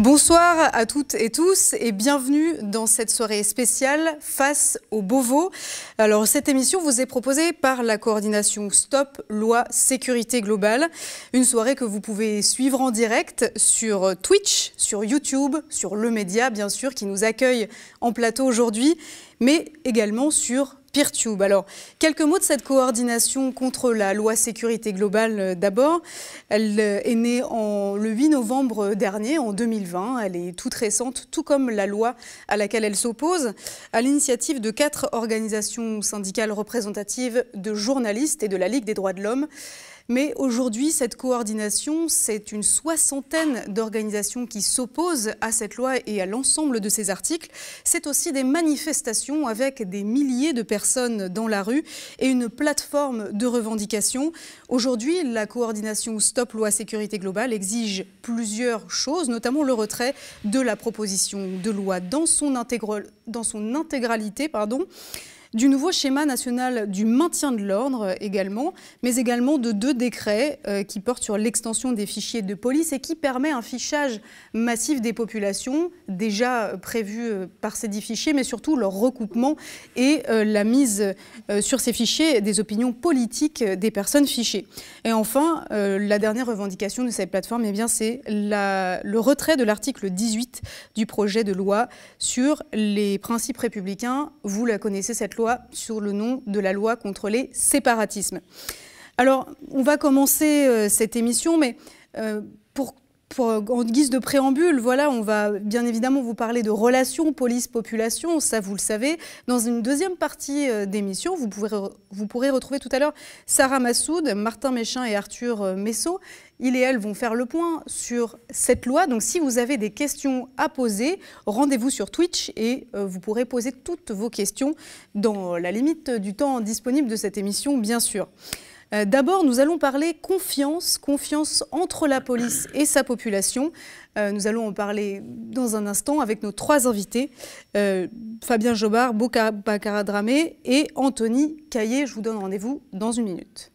Bonsoir à toutes et tous et bienvenue dans cette soirée spéciale Face aux Beauvau. Alors cette émission vous est proposée par la coordination Stop Loi Sécurité Globale. Une soirée que vous pouvez suivre en direct sur Twitch, sur YouTube, sur Le Média bien sûr qui nous accueille en plateau aujourd'hui, mais également sur Peertube. Alors, quelques mots de cette coordination contre la loi sécurité globale d'abord. Elle est née le 8 novembre dernier, en 2020. Elle est toute récente, tout comme la loi à laquelle elle s'oppose, à l'initiative de 4 organisations syndicales représentatives de journalistes et de la Ligue des droits de l'homme. Mais aujourd'hui, cette coordination, c'est une soixantaine d'organisations qui s'opposent à cette loi et à l'ensemble de ces articles. C'est aussi des manifestations avec des milliers de personnes dans la rue et une plateforme de revendication. Aujourd'hui, la coordination Stop Loi Sécurité Globale exige plusieurs choses, notamment le retrait de la proposition de loi dans son intégralité, du nouveau schéma national du maintien de l'ordre également, mais également de 2 décrets qui portent sur l'extension des fichiers de police et qui permet un fichage massif des populations déjà prévu par ces 10 fichiers, mais surtout leur recoupement et la mise sur ces fichiers des opinions politiques des personnes fichées. Et enfin, la dernière revendication de cette plateforme, eh bien, c'est le retrait de l'article 18 du projet de loi sur les principes républicains. Vous la connaissez, cette loi, sur le nom de la loi contre les séparatismes. Alors, on va commencer cette émission, mais en guise de préambule, voilà, on va bien évidemment vous parler de relations police-population, ça vous le savez. Dans une deuxième partie d'émission, vous pourrez retrouver tout à l'heure Sarah Massoud, Martin Méchin et Arthur Messot. Ils et elles vont faire le point sur cette loi. Donc si vous avez des questions à poser, rendez-vous sur Twitch et vous pourrez poser toutes vos questions dans la limite du temps disponible de cette émission, bien sûr. D'abord, nous allons parler confiance entre la police et sa population. Nous allons en parler dans un instant avec nos 3 invités, Fabien Jobard, Boubacar Dramé et Anthony Caillé. Je vous donne rendez-vous dans une minute.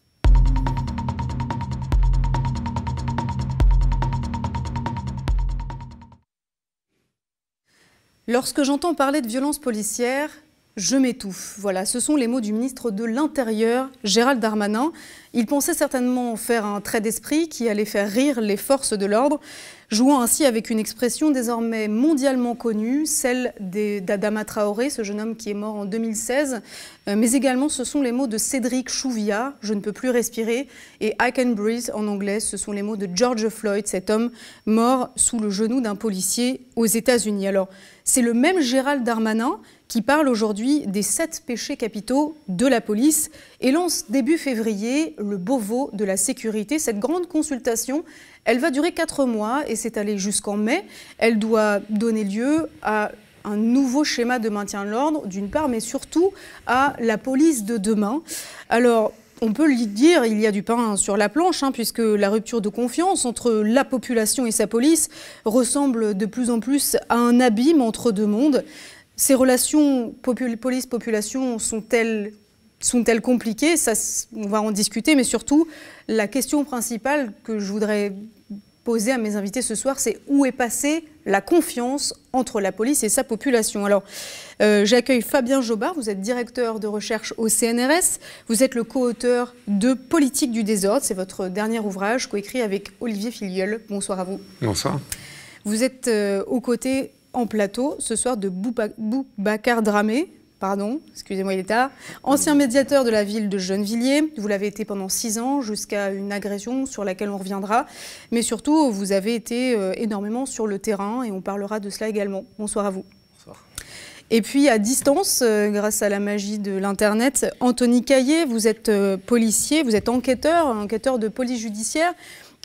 Lorsque j'entends parler de violence policière, je m'étouffe. Voilà, ce sont les mots du ministre de l'Intérieur, Gérald Darmanin. Il pensait certainement faire un trait d'esprit qui allait faire rire les forces de l'ordre, jouant ainsi avec une expression désormais mondialement connue, celle d'Adama Traoré, ce jeune homme qui est mort en 2016. Mais également, ce sont les mots de Cédric Chouviat, je ne peux plus respirer, et I can breathe en anglais, ce sont les mots de George Floyd, cet homme mort sous le genou d'un policier aux États-Unis. Alors, c'est le même Gérald Darmanin qui parle aujourd'hui des 7 péchés capitaux de la police et lance début février le Beauvau de la sécurité. Cette grande consultation, elle va durer 4 mois et s'étaler jusqu'en mai. Elle doit donner lieu à un nouveau schéma de maintien de l'ordre, d'une part, mais surtout à la police de demain. Alors, on peut le dire, il y a du pain sur la planche, puisque la rupture de confiance entre la population et sa police ressemble de plus en plus à un abîme entre 2 mondes. Ces relations police-population sont-elles compliquées? Ça, on va en discuter, mais surtout, la question principale que je voudrais poser à mes invités ce soir, c'est où est passée la confiance entre la police et sa population. Alors, j'accueille Fabien Jobard, vous êtes directeur de recherche au CNRS, vous êtes le co-auteur de Politique du désordre, c'est votre dernier ouvrage, coécrit avec Olivier Filiol. Bonsoir à vous. Bonsoir. Vous êtes aux côtés en plateau ce soir de Boubacar Dramé, excusez-moi, il est tard, ancien médiateur de la ville de Gennevilliers. Vous l'avez été pendant 6 ans jusqu'à une agression sur laquelle on reviendra. Mais surtout, vous avez été énormément sur le terrain et on parlera de cela également. Bonsoir à vous. Bonsoir. Et puis à distance, grâce à la magie de l'Internet, Anthony Caillé, vous êtes policier, vous êtes enquêteur de police judiciaire.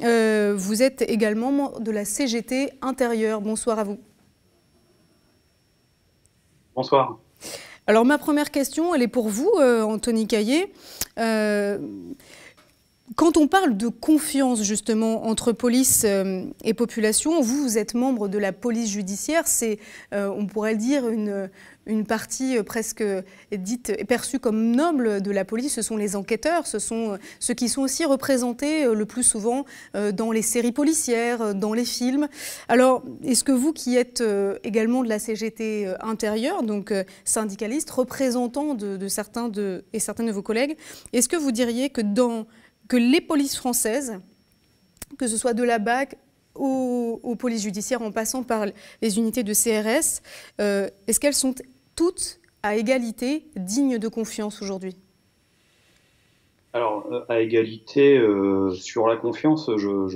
Vous êtes également membre de la CGT Intérieur. Bonsoir à vous. Bonsoir. Alors ma première question, elle est pour vous, Anthony Caillé. Quand on parle de confiance justement entre police et population, vous êtes membre de la police judiciaire, c'est, on pourrait le dire, une partie presque dite et perçue comme noble de la police. Ce sont les enquêteurs, ce sont ceux qui sont aussi représentés le plus souvent dans les séries policières, dans les films. Alors, est-ce que vous qui êtes également de la CGT intérieure, donc syndicaliste, représentant de certains de vos collègues, est-ce que vous diriez que les polices françaises, que ce soit de la BAC aux polices judiciaires en passant par les unités de CRS, est-ce qu'elles sont toutes à égalité, dignes de confiance aujourd'hui? Alors, à égalité sur la confiance,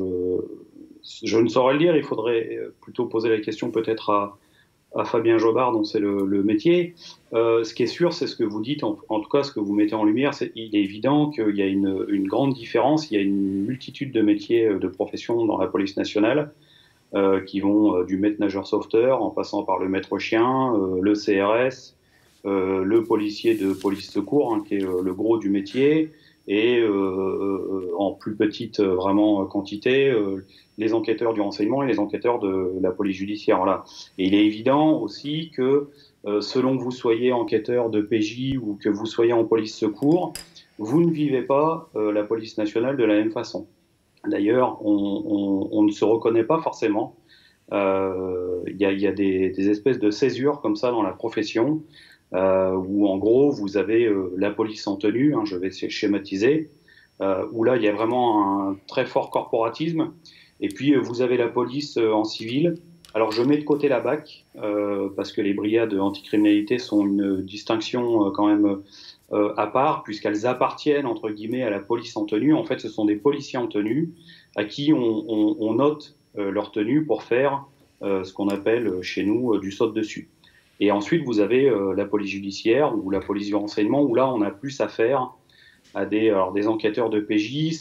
je ne saurais le dire. Il faudrait plutôt poser la question peut-être à Fabien Jobard, dont c'est le métier. Ce qui est sûr, c'est ce que vous dites, en tout cas ce que vous mettez en lumière, il est évident qu'il y a une grande différence, il y a une multitude de métiers, de professions dans la police nationale, qui vont du maître-nageur sauveteur, en passant par le maître-chien, le CRS, le policier de police secours, hein, qui est le gros du métier, et en plus petite vraiment quantité, les enquêteurs du renseignement et les enquêteurs de la police judiciaire. Voilà. Et il est évident aussi que selon que vous soyez enquêteur de PJ ou que vous soyez en police secours, vous ne vivez pas la police nationale de la même façon. D'ailleurs, on ne se reconnaît pas forcément. Il y a des espèces de césures comme ça dans la profession, où en gros vous avez la police en tenue, hein, je vais schématiser, où là il y a vraiment un très fort corporatisme, et puis vous avez la police en civil. Alors je mets de côté la BAC, parce que les brigades anticriminalité sont une distinction quand même à part, puisqu'elles appartiennent entre guillemets à la police en tenue. En fait, ce sont des policiers en tenue à qui on note leur tenue pour faire ce qu'on appelle chez nous du saute dessus. Et ensuite, vous avez la police judiciaire ou la police du renseignement, où là, on a plus affaire à des enquêteurs de PJ.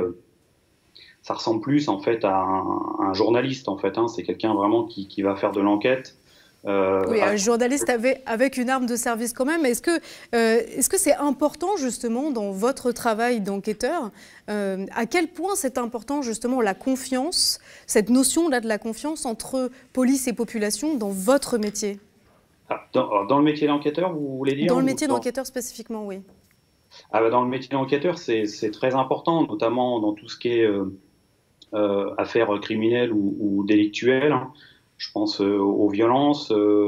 Ça ressemble plus en fait à un journaliste, en fait. Hein. C'est quelqu'un vraiment qui va faire de l'enquête. Oui, un journaliste avec une arme de service quand même. Est-ce que c'est important justement dans votre travail d'enquêteur, à quel point c'est important justement la confiance, cette notion-là de la confiance entre police et population dans votre métier? Dans le métier d'enquêteur, vous voulez dire? Dans le métier d'enquêteur spécifiquement, oui. Dans le métier d'enquêteur, c'est très important, notamment dans tout ce qui est affaires criminelles ou délictuelles. Hein. Je pense aux violences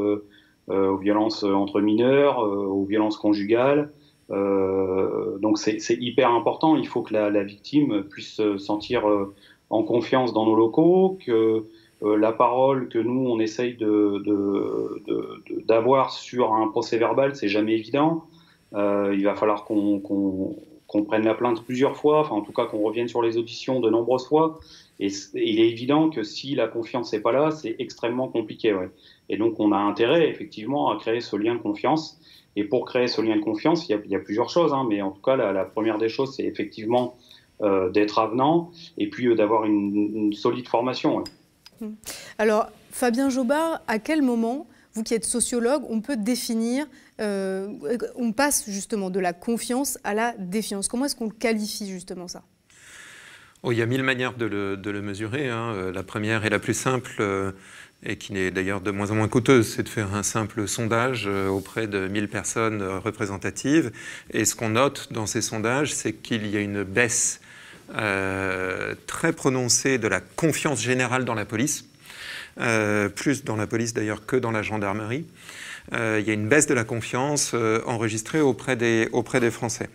entre mineurs, aux violences conjugales. Donc c'est hyper important. Il faut que la victime puisse se sentir en confiance dans nos locaux, que la parole que nous, on essaye d'avoir sur un procès-verbal, c'est jamais évident. Il va falloir qu'on prenne la plainte plusieurs fois, enfin en tout cas qu'on revienne sur les auditions de nombreuses fois. Et il est évident que si la confiance n'est pas là, c'est extrêmement compliqué. Ouais. Et donc on a intérêt effectivement à créer ce lien de confiance. Et pour créer ce lien de confiance, il y a plusieurs choses, hein, mais en tout cas la première des choses, c'est effectivement d'être avenant et puis d'avoir une solide formation. Ouais. Alors, Fabien Jobard, à quel moment, vous qui êtes sociologue, on peut définir, on passe justement de la confiance à la défiance? Comment est-ce qu'on qualifie justement ça? Oh, il y a mille manières de le mesurer. Hein. La première et la plus simple, et qui n'est d'ailleurs de moins en moins coûteuse, c'est de faire un simple sondage auprès de 1000 personnes représentatives. Et ce qu'on note dans ces sondages, c'est qu'il y a une baisse très prononcée de la confiance générale dans la police, plus dans la police d'ailleurs que dans la gendarmerie. Il y a une baisse de la confiance enregistrée auprès des Français.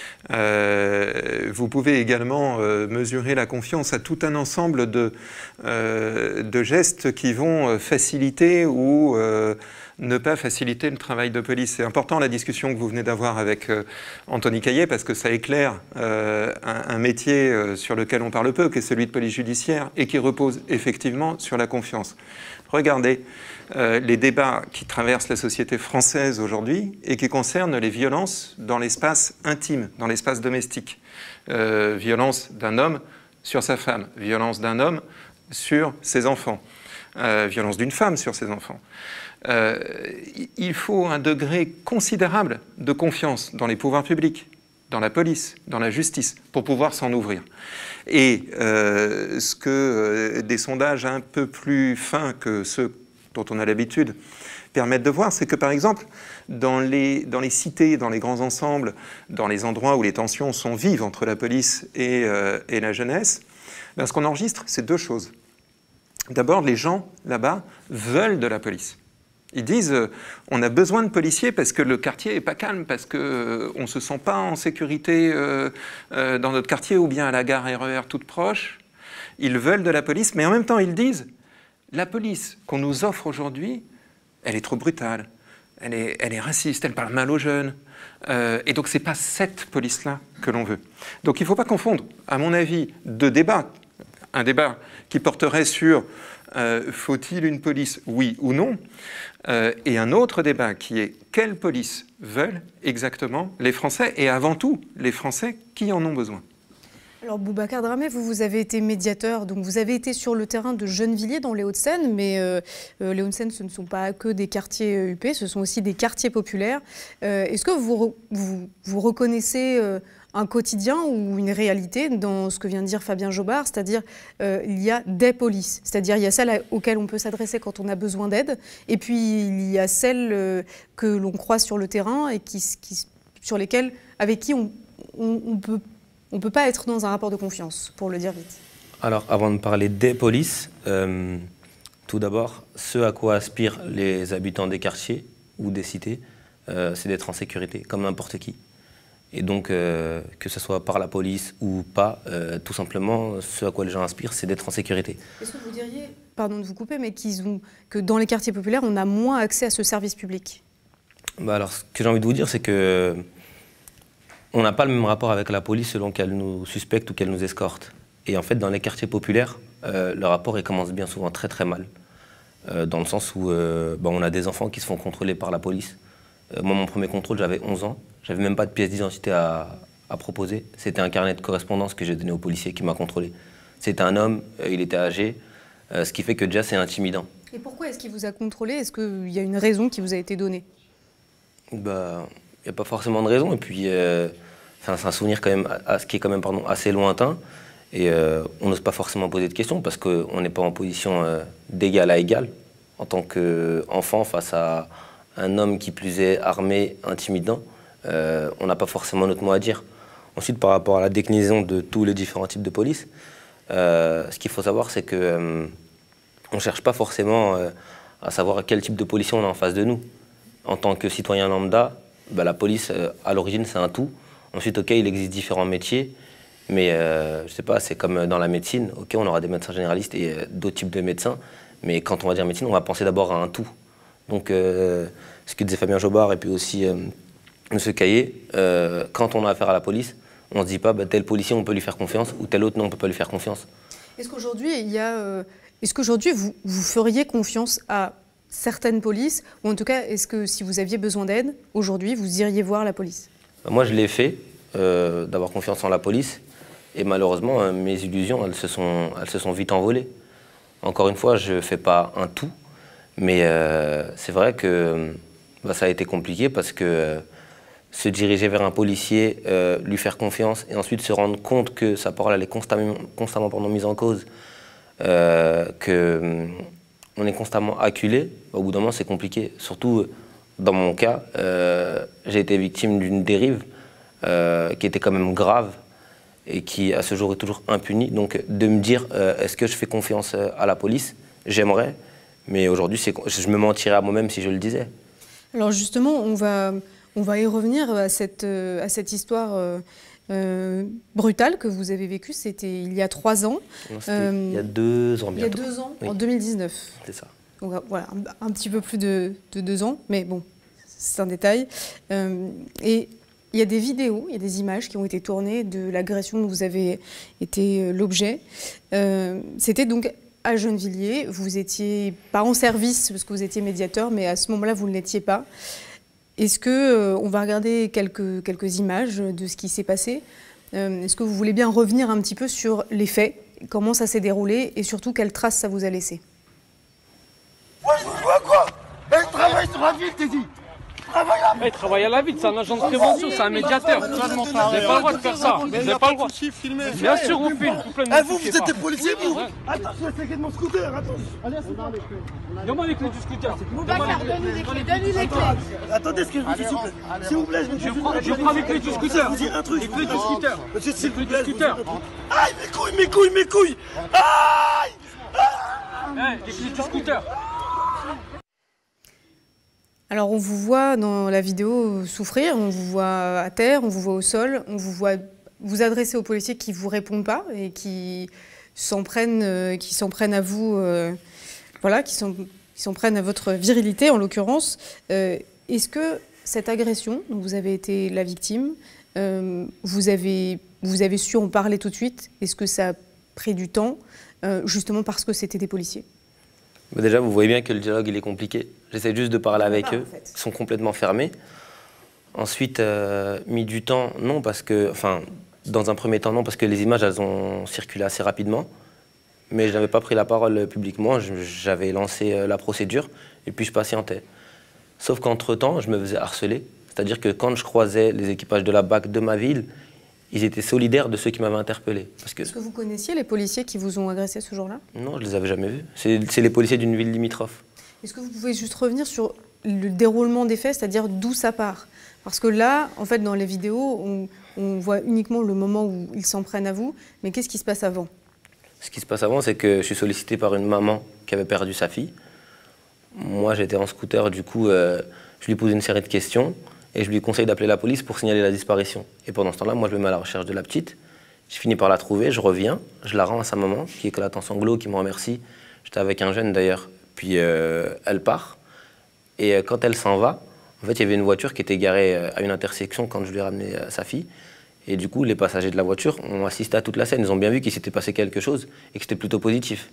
Vous pouvez également mesurer la confiance à tout un ensemble de gestes qui vont faciliter ou ne pas faciliter le travail de police. C'est important la discussion que vous venez d'avoir avec Anthony Caillet, parce que ça éclaire un métier sur lequel on parle peu, qui est celui de police judiciaire, et qui repose effectivement sur la confiance. Regardez les débats qui traversent la société française aujourd'hui et qui concernent les violences dans l'espace intime, dans l'espace domestique. Violence d'un homme sur sa femme, violence d'un homme sur ses enfants, violence d'une femme sur ses enfants. Il faut un degré considérable de confiance dans les pouvoirs publics, dans la police, dans la justice, pour pouvoir s'en ouvrir. Et ce que des sondages un peu plus fins que ceux dont on a l'habitude permettent de voir, c'est que par exemple, dans les cités, dans les grands ensembles, dans les endroits où les tensions sont vives entre la police et la jeunesse, ben, ce qu'on enregistre, c'est deux choses. D'abord, les gens là-bas veulent de la police. Ils disent on a besoin de policiers parce que le quartier n'est pas calme, parce qu'on ne se sent pas en sécurité dans notre quartier ou bien à la gare RER toute proche. Ils veulent de la police, mais en même temps ils disent la police qu'on nous offre aujourd'hui, elle est trop brutale, elle est raciste, elle parle mal aux jeunes. Et donc ce n'est pas cette police-là que l'on veut. Donc il ne faut pas confondre, à mon avis, deux débats. Un débat qui porterait sur faut-il une police, oui ou non, et un autre débat qui est quelle police veulent exactement les Français, et avant tout les Français qui en ont besoin. Alors Boubacar Dramé, vous avez été médiateur, donc vous avez été sur le terrain de Gennevilliers dans les Hauts-de-Seine, mais les Hauts-de-Seine ce ne sont pas que des quartiers UP, ce sont aussi des quartiers populaires. Est-ce que vous reconnaissez un quotidien ou une réalité dans ce que vient de dire Fabien Jobard, c'est-à-dire il y a des polices, c'est-à-dire il y a celles auxquelles on peut s'adresser quand on a besoin d'aide, et puis il y a celles que l'on croise sur le terrain et sur lesquelles, avec qui on ne peut pas être dans un rapport de confiance, pour le dire vite. Alors, avant de parler des polices, tout d'abord, ce à quoi aspirent les habitants des quartiers ou des cités, c'est d'être en sécurité, comme n'importe qui. Et donc, que ce soit par la police ou pas, tout simplement, ce à quoi les gens aspirent, c'est d'être en sécurité. Est-ce que vous diriez, pardon de vous couper, mais que dans les quartiers populaires, on a moins accès à ce service public? Bah alors, ce que j'ai envie de vous dire, c'est que on n'a pas le même rapport avec la police selon qu'elle nous suspecte ou qu'elle nous escorte. Et en fait, dans les quartiers populaires, le rapport il commence bien souvent très très mal. Dans le sens où on a des enfants qui se font contrôler par la police. Moi, mon premier contrôle, j'avais 11 ans. J'avais même pas de pièce d'identité à proposer. C'était un carnet de correspondance que j'ai donné au policier qui m'a contrôlé. C'était un homme, il était âgé, ce qui fait que déjà c'est intimidant. Et pourquoi est-ce qu'il vous a contrôlé? Est-ce qu'il y a une raison qui vous a été donnée? Bah, il n'y a pas forcément de raison. Et puis, c'est un souvenir quand même, qui est quand même assez lointain. Et on n'ose pas forcément poser de questions parce qu'on n'est pas en position d'égal à égal en tant qu'enfant face à un homme qui plus est armé, intimidant. On n'a pas forcément notre mot à dire. Ensuite, par rapport à la déclinaison de tous les différents types de police, ce qu'il faut savoir, c'est qu'on ne cherche pas forcément à savoir quel type de policier on a en face de nous. En tant que citoyen lambda, bah, la police, à l'origine, c'est un tout. Ensuite, ok, il existe différents métiers, mais je sais pas, c'est comme dans la médecine. Ok, on aura des médecins généralistes et d'autres types de médecins, mais quand on va dire médecine, on va penser d'abord à un tout. Donc, ce que disait Fabien Jobard et puis aussi M. Caillé, quand on a affaire à la police, on ne se dit pas bah, tel policier, on peut lui faire confiance, ou tel autre, non, on ne peut pas lui faire confiance. Est-ce qu'aujourd'hui, vous feriez confiance à certaines polices, ou en tout cas, est-ce que si vous aviez besoin d'aide, aujourd'hui, vous iriez voir la police? Moi, je l'ai fait, d'avoir confiance en la police, et malheureusement, mes illusions, elles se sont vite envolées. Encore une fois, je ne fais pas un tout, mais c'est vrai que bah, ça a été compliqué parce que se diriger vers un policier, lui faire confiance, et ensuite se rendre compte que sa parole elle est constamment mise en cause, qu'on est constamment acculé, au bout d'un moment c'est compliqué. Surtout dans mon cas, j'ai été victime d'une dérive qui était quand même grave et qui à ce jour est toujours impunie. Donc de me dire est-ce que je fais confiance à la police, j'aimerais, mais aujourd'hui je me mentirais à moi-même si je le disais. Alors justement, on va y revenir à cette histoire brutale que vous avez vécue. C'était il y a 3 ans. Il y a 2 ans bientôt. Il y a 2 ans, oui. En 2019. C'est ça. Donc voilà, un petit peu plus de 2 ans, mais bon, c'est un détail. Et il y a des vidéos, il y a des images qui ont été tournées de l'agression dont vous avez été l'objet. C'était donc à Gennevilliers. Vous n'étiez pas en service parce que vous étiez médiateur, mais à ce moment-là, vous ne l'étiez pas. Est-ce qu'on va regarder quelques images de ce qui s'est passé? Est-ce que vous voulez bien revenir un petit peu sur les faits, comment ça s'est déroulé et surtout quelles traces ça vous a laissé? Ouais, je vois quoi? Mais je travaille sur la ville, t'es dit. travaille à la vite, c'est un agent de prévention, c'est un médiateur. Vous n'avez pas le droit de faire ça. Vous n'avez pas le droit. Bien sûr, on filme. Vous êtes des policiers, vous. Attention, c'est de mon scooter, attention. Donne-moi les clés du scooter. Donne-lui les clés. Attendez, ce que je vous dis, s'il vous plaît. Je prends les clés du scooter. Je vous dis un truc. Les clés du scooter. Monsieur, s'il vous plaît. Aïe, mes couilles. Aïe. Les clés du scooter. Alors on vous voit dans la vidéo souffrir, on vous voit à terre, on vous voit au sol, on vous voit vous adresser aux policiers qui ne vous répondent pas et qui s'en prennent à vous, voilà, qui s'en prennent à votre virilité en l'occurrence. Est-ce que cette agression dont vous avez été la victime, vous avez su en parler tout de suite? Est-ce que ça a pris du temps, justement parce que c'était des policiers? Déjà, vous voyez bien que le dialogue il est compliqué. J'essaie juste de parler avec eux. En fait. Ils sont complètement fermés. Ensuite, mis du temps, non, parce que, enfin, dans un premier temps, non, parce que les images, elles ont circulé assez rapidement. Mais je n'avais pas pris la parole publiquement. J'avais lancé la procédure et puis je patientais. Sauf qu'entre-temps, je me faisais harceler. C'est-à-dire que quand je croisais les équipages de la BAC de ma ville, ils étaient solidaires de ceux qui m'avaient interpellé. Est-ce que vous connaissiez les policiers qui vous ont agressé ce jour-là? Non, je ne les avais jamais vus. C'est les policiers d'une ville limitrophe. Est-ce que vous pouvez juste revenir sur le déroulement des faits, c'est-à-dire d'où ça part? Parce que là, en fait, dans les vidéos, on voit uniquement le moment où ils s'en prennent à vous. Mais qu'est-ce qui se passe avant? Ce qui se passe avant, c'est que je suis sollicité par une maman qui avait perdu sa fille. Moi, j'étais en scooter, du coup, je lui pose une série de questions. Et je lui conseille d'appeler la police pour signaler la disparition. Et pendant ce temps-là, moi, je me mets à la recherche de la petite. Je finis par la trouver, je reviens, je la rends à sa maman, qui éclate en sanglots, qui me remercie. J'étais avec un jeune d'ailleurs. Puis elle part. Et quand elle s'en va, en fait, il y avait une voiture qui était garée à une intersection quand je lui ai ramené sa fille. Et du coup, les passagers de la voiture ont assisté à toute la scène. Ils ont bien vu qu'il s'était passé quelque chose et que c'était plutôt positif.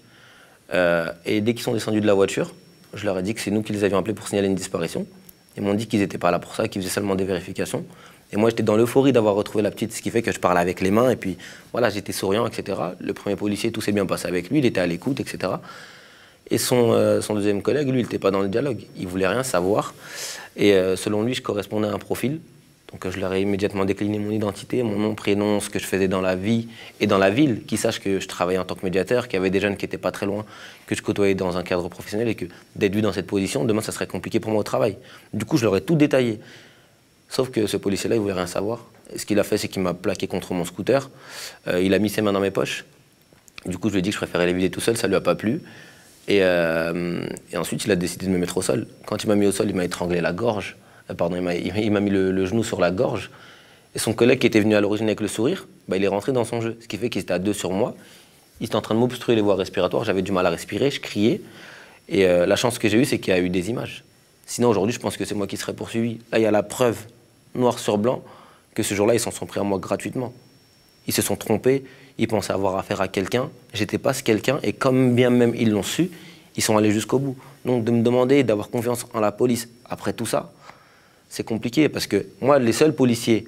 Et dès qu'ils sont descendus de la voiture, je leur ai dit que c'est nous qui les avions appelés pour signaler une disparition. Ils m'ont dit qu'ils n'étaient pas là pour ça, qu'ils faisaient seulement des vérifications. Et moi, j'étais dans l'euphorie d'avoir retrouvé la petite, ce qui fait que je parlais avec les mains. Et puis, voilà, j'étais souriant, etc. Le premier policier, tout s'est bien passé avec lui, il était à l'écoute, etc. Et son deuxième collègue, lui, il n'était pas dans le dialogue. Il ne voulait rien savoir. Et selon lui, je correspondais à un profil. Donc, je leur ai immédiatement décliné mon identité, mon nom, prénom, ce que je faisais dans la vie et dans la ville, qu'ils sachent que je travaillais en tant que médiateur, qu'il y avait des jeunes qui n'étaient pas très loin, que je côtoyais dans un cadre professionnel et que d'être vu dans cette position, demain, ça serait compliqué pour moi au travail. Du coup, je leur ai tout détaillé. Sauf que ce policier-là, il ne voulait rien savoir. Et ce qu'il a fait, c'est qu'il m'a plaqué contre mon scooter. Il a mis ses mains dans mes poches. Du coup, je lui ai dit que je préférais les vider tout seul, ça ne lui a pas plu. Et ensuite, il a décidé de me mettre au sol. Quand il m'a mis au sol, il m'a étranglé la gorge. Pardon, il m'a mis le genou sur la gorge. Et son collègue qui était venu à l'origine avec le sourire, il est rentré dans son jeu. Ce qui fait qu'ils étaient à deux sur moi. Ils étaient en train de m'obstruer les voies respiratoires. J'avais du mal à respirer, je criais. Et la chance que j'ai eue, c'est qu'il y a eu des images. Sinon, aujourd'hui, je pense que c'est moi qui serais poursuivi. Là, il y a la preuve, noir sur blanc, que ce jour-là, ils s'en sont pris à moi gratuitement. Ils se sont trompés, ils pensaient avoir affaire à quelqu'un. J'étais pas ce quelqu'un. Et comme bien même ils l'ont su, ils sont allés jusqu'au bout. Donc, de me demander d'avoir confiance en la police après tout ça, c'est compliqué parce que moi, les seuls policiers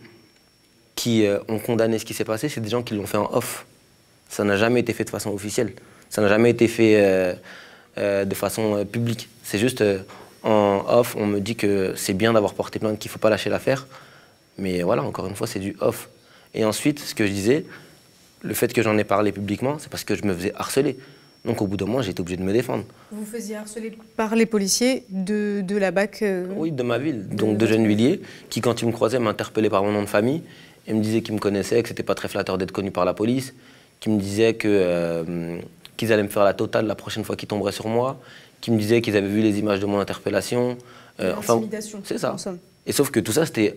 qui ont condamné ce qui s'est passé, c'est des gens qui l'ont fait en off. Ça n'a jamais été fait de façon officielle. Ça n'a jamais été fait de façon publique. C'est juste en off, on me dit que c'est bien d'avoir porté plainte, qu'il ne faut pas lâcher l'affaire. Mais voilà, encore une fois, c'est du off. Et ensuite, ce que je disais, le fait que j'en ai parlé publiquement, c'est parce que je me faisais harceler. Donc au bout d'un moment, j'étais obligé de me défendre. Vous faisiez harceler par les policiers de la BAC Oui, de ma ville, donc de Gennevilliers, qui quand ils me croisaient m'interpellaient par mon nom de famille et me disaient qu'ils me connaissaient, que c'était pas très flatteur d'être connu par la police, qui me disaient qu'ils allaient me faire la totale la prochaine fois qu'ils tomberaient sur moi, qui me disaient qu'ils avaient vu les images de mon interpellation. Intimidation, c'est ça. Et sauf que tout ça, c'était,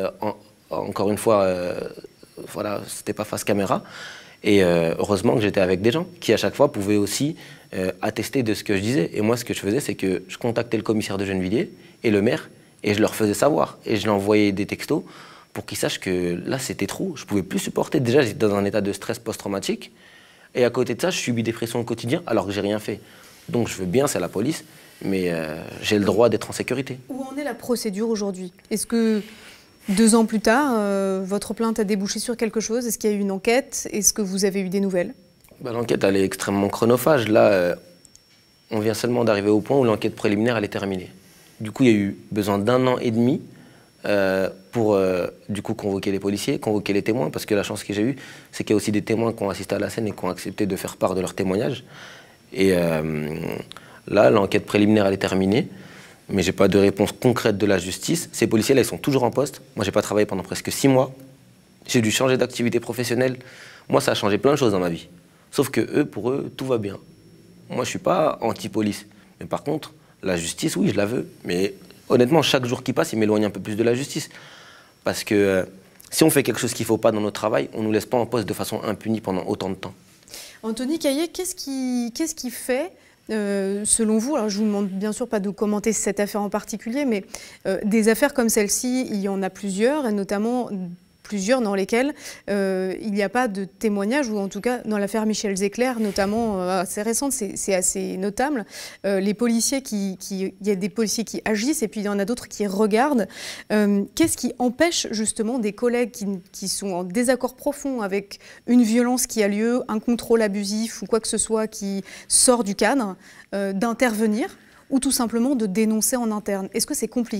encore une fois, voilà, c'était pas face caméra. Et heureusement que j'étais avec des gens qui, à chaque fois, pouvaient aussi attester de ce que je disais. Et moi, ce que je faisais, c'est que je contactais le commissaire de Gennevilliers et le maire, et je leur faisais savoir. Et je leur envoyais des textos pour qu'ils sachent que là, c'était trop. Je ne pouvais plus supporter. Déjà, j'étais dans un état de stress post-traumatique. Et à côté de ça, je subis des pressions au quotidien alors que j'ai rien fait. Donc, je veux bien, c'est la police, mais j'ai le droit d'être en sécurité. Où en est la procédure aujourd'hui? Est-ce que 2 ans plus tard, votre plainte a débouché sur quelque chose? Est-ce qu'il y a eu une enquête? Est-ce que vous avez eu des nouvelles? L'enquête, elle est extrêmement chronophage. Là, on vient seulement d'arriver au point où l'enquête préliminaire, elle est terminée. Du coup, il y a eu besoin d'1 an et demi pour du coup convoquer les policiers, convoquer les témoins, parce que la chance que j'ai eue, c'est qu'il y a aussi des témoins qui ont assisté à la scène et qui ont accepté de faire part de leur témoignage. Et là, l'enquête préliminaire, elle est terminée, mais j'ai pas de réponse concrète de la justice. Ces policiers-là, ils sont toujours en poste. Moi, j'ai pas travaillé pendant presque 6 mois. J'ai dû changer d'activité professionnelle. Moi, ça a changé plein de choses dans ma vie. Sauf que eux, pour eux, tout va bien. Moi, je suis pas anti-police. Mais par contre, la justice, oui, je la veux. Mais honnêtement, chaque jour qui passe, il m'éloigne un peu plus de la justice. Parce que si on fait quelque chose qu'il ne faut pas dans notre travail, on ne nous laisse pas en poste de façon impunie pendant autant de temps. Anthony Caillet, qu'est-ce qui fait, selon vous, alors je vous demande bien sûr pas de commenter cette affaire en particulier, mais des affaires comme celle-ci, il y en a plusieurs, et notamment plusieurs dans lesquelles il n'y a pas de témoignage, ou en tout cas dans l'affaire Michel Zecler, notamment assez récente, c'est assez notable. Les policiers il y a des policiers qui agissent et puis il y en a d'autres qui regardent. Qu'est-ce qui empêche justement des collègues qui sont en désaccord profond avec une violence qui a lieu, un contrôle abusif ou quoi que ce soit qui sort du cadre, d'intervenir ou tout simplement de dénoncer en interne? Est-ce que c'est compliqué ?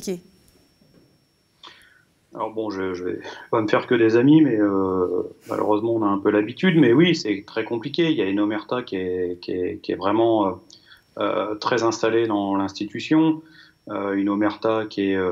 Alors bon, je vais pas me faire que des amis, mais malheureusement on a un peu l'habitude. Mais oui, c'est très compliqué. Il y a une omerta qui est vraiment très installée dans l'institution. Une omerta qui est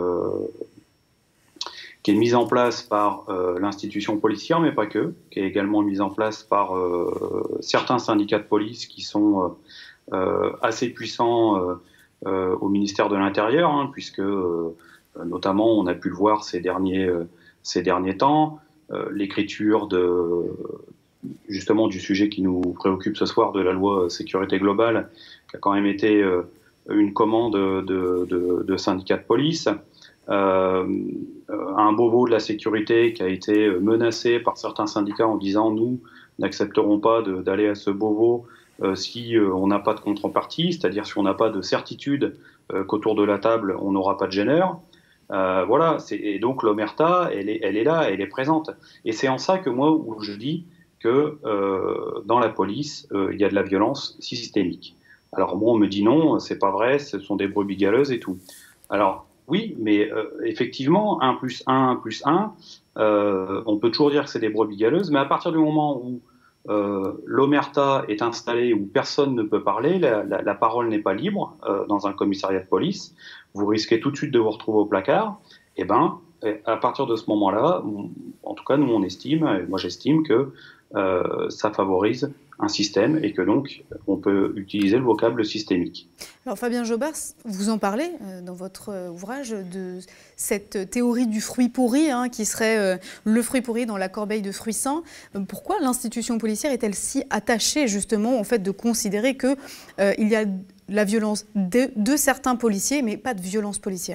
mise en place par l'institution policière, mais pas que, qui est également mise en place par certains syndicats de police qui sont assez puissants au ministère de l'Intérieur, hein, puisque notamment, on a pu le voir ces derniers temps, l'écriture justement du sujet qui nous préoccupe ce soir, de la loi sécurité globale, qui a quand même été une commande de syndicats de police, un bobo de la sécurité qui a été menacé par certains syndicats en disant « nous n'accepterons pas d'aller à ce bobo si on n'a pas de contrepartie, c'est-à-dire si on n'a pas de certitude qu'autour de la table, on n'aura pas de gêneur ». Voilà, et donc l'omerta, elle est là, elle est présente. Et c'est en ça que moi, où je dis que dans la police, il y a de la violence systémique. Alors moi, on me dit non, c'est pas vrai, ce sont des brebis galeuses et tout. Alors oui, mais effectivement, 1 + 1 + 1, on peut toujours dire que c'est des brebis galeuses, mais à partir du moment où l'omerta est installée, où personne ne peut parler, la parole n'est pas libre dans un commissariat de police, vous risquez tout de suite de vous retrouver au placard. Et ben, à partir de ce moment-là, en tout cas nous on estime, et moi j'estime que ça favorise un système et que donc on peut utiliser le vocable systémique. Alors Fabien Jobard, vous en parlez dans votre ouvrage de cette théorie du fruit pourri, hein, qui serait le fruit pourri dans la corbeille de fruits sains. Pourquoi l'institution policière est-elle si attachée justement au fait de considérer qu'il y a la violence de certains policiers, mais pas de violence policière?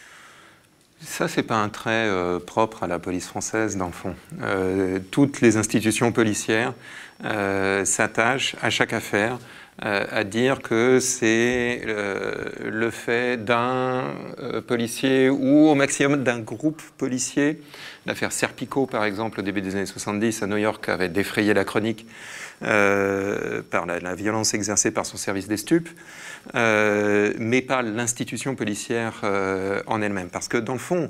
Ça, c'est pas un trait propre à la police française, dans le fond. Toutes les institutions policières s'attachent à chaque affaire à dire que c'est le fait d'un policier ou au maximum d'un groupe policier. L'affaire Serpico, par exemple, au début des années 70 à New York, avait défrayé la chronique par la violence exercée par son service des stupes, mais pas l'institution policière en elle-même. Parce que dans le fond,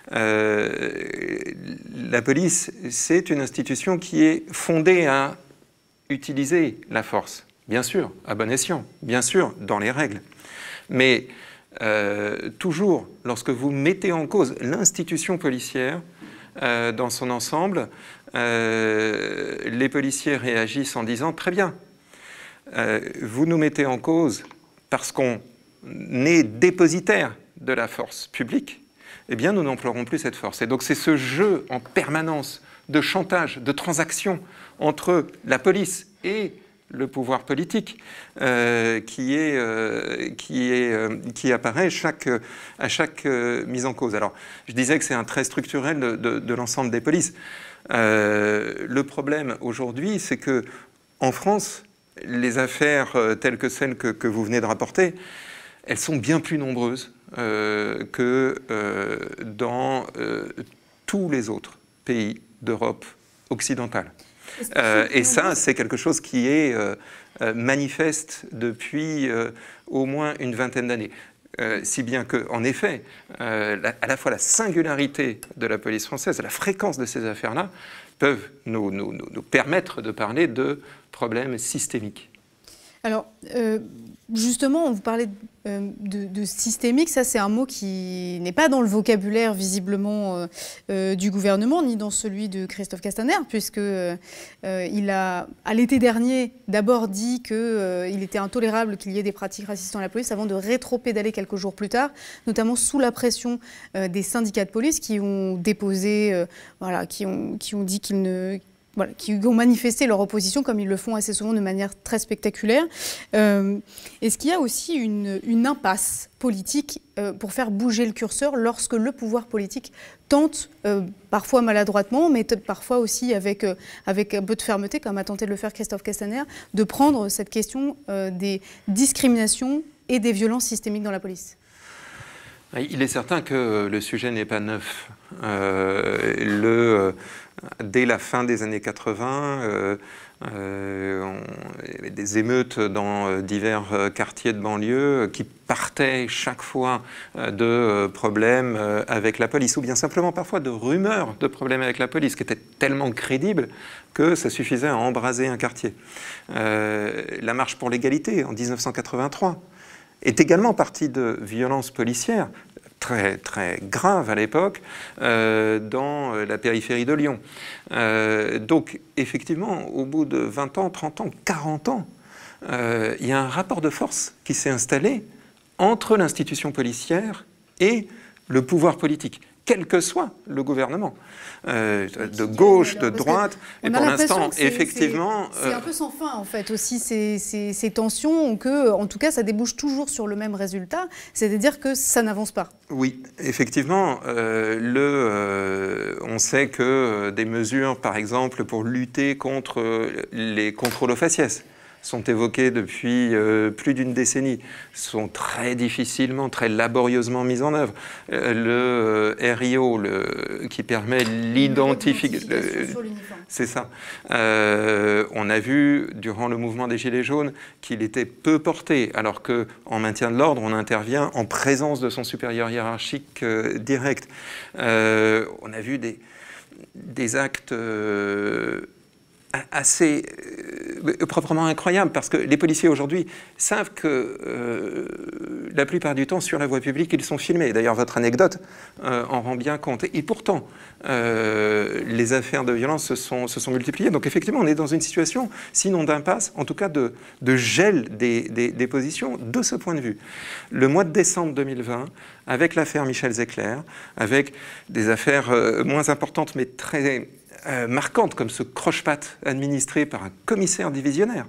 la police, c'est une institution qui est fondée à utiliser la force. Bien sûr, à bon escient, bien sûr, dans les règles. Mais toujours, lorsque vous mettez en cause l'institution policière dans son ensemble, les policiers réagissent en disant « Très bien, vous nous mettez en cause parce qu'on est dépositaire de la force publique, eh bien nous n'emploierons plus cette force. » Et donc c'est ce jeu en permanence de chantage, de transaction entre la police et le pouvoir politique qui apparaît à chaque mise en cause. Alors, je disais que c'est un trait structurel de l'ensemble des polices. Le problème aujourd'hui, c'est que en France, les affaires telles que celles que vous venez de rapporter, elles sont bien plus nombreuses que dans tous les autres pays d'Europe occidentale. Et ça, c'est quelque chose qui est manifeste depuis au moins une vingtaine d'années. Si bien qu'en effet, à la fois la singularité de la police française et la fréquence de ces affaires-là peuvent nous permettre de parler de problèmes systémiques. Alors, justement, vous parlez de systémique, ça c'est un mot qui n'est pas dans le vocabulaire visiblement du gouvernement, ni dans celui de Christophe Castaner, puisqu'il a, à l'été dernier, d'abord dit qu'il était intolérable qu'il y ait des pratiques racistes dans la police, avant de rétro-pédaler quelques jours plus tard, notamment sous la pression des syndicats de police qui ont déposé, qui ont dit qu'ils ne... Voilà, qui ont manifesté leur opposition, comme ils le font assez souvent de manière très spectaculaire. Est-ce qu'il y a aussi une impasse politique pour faire bouger le curseur lorsque le pouvoir politique tente, parfois maladroitement, mais parfois aussi avec un peu de fermeté, comme a tenté de le faire Christophe Castaner, de prendre cette question des discriminations et des violences systémiques dans la police? Il est certain que le sujet n'est pas neuf. Dès la fin des années 80, il y avait des émeutes dans divers quartiers de banlieue qui partaient chaque fois de problèmes avec la police, ou bien simplement parfois de rumeurs de problèmes avec la police, qui étaient tellement crédibles que ça suffisait à embraser un quartier. La marche pour l'égalité en 1983 est également partie de violences policières très, très graves à l'époque dans la périphérie de Lyon. Donc effectivement, au bout de 20 ans, 30 ans, 40 ans, il y a un rapport de force qui s'est installé entre l'institution policière et le pouvoir politique, quel que soit le gouvernement, de gauche, de droite, et pour l'instant, effectivement... C'est un peu sans fin, en fait, aussi, ces tensions, que, en tout cas, ça débouche toujours sur le même résultat, c'est-à-dire que ça n'avance pas. Oui, effectivement, on sait que des mesures, par exemple, pour lutter contre les contrôles aux faciès, sont évoquées depuis plus d'une décennie, sont très difficilement, très laborieusement mises en œuvre. Le RIO, qui permet l'identification... C'est ça. On a vu, durant le mouvement des Gilets jaunes, qu'il était peu porté, alors qu'en maintien de l'ordre, on intervient en présence de son supérieur hiérarchique direct. On a vu des actes... assez proprement incroyable, parce que les policiers aujourd'hui savent que la plupart du temps sur la voie publique ils sont filmés. D'ailleurs votre anecdote en rend bien compte. Et pourtant les affaires de violence se sont multipliées. Donc effectivement on est dans une situation, sinon d'impasse, en tout cas de gel des positions de ce point de vue. Le mois de décembre 2020, avec l'affaire Michel Zecler, avec des affaires moins importantes mais très marquante, comme ce croche-patte administré par un commissaire divisionnaire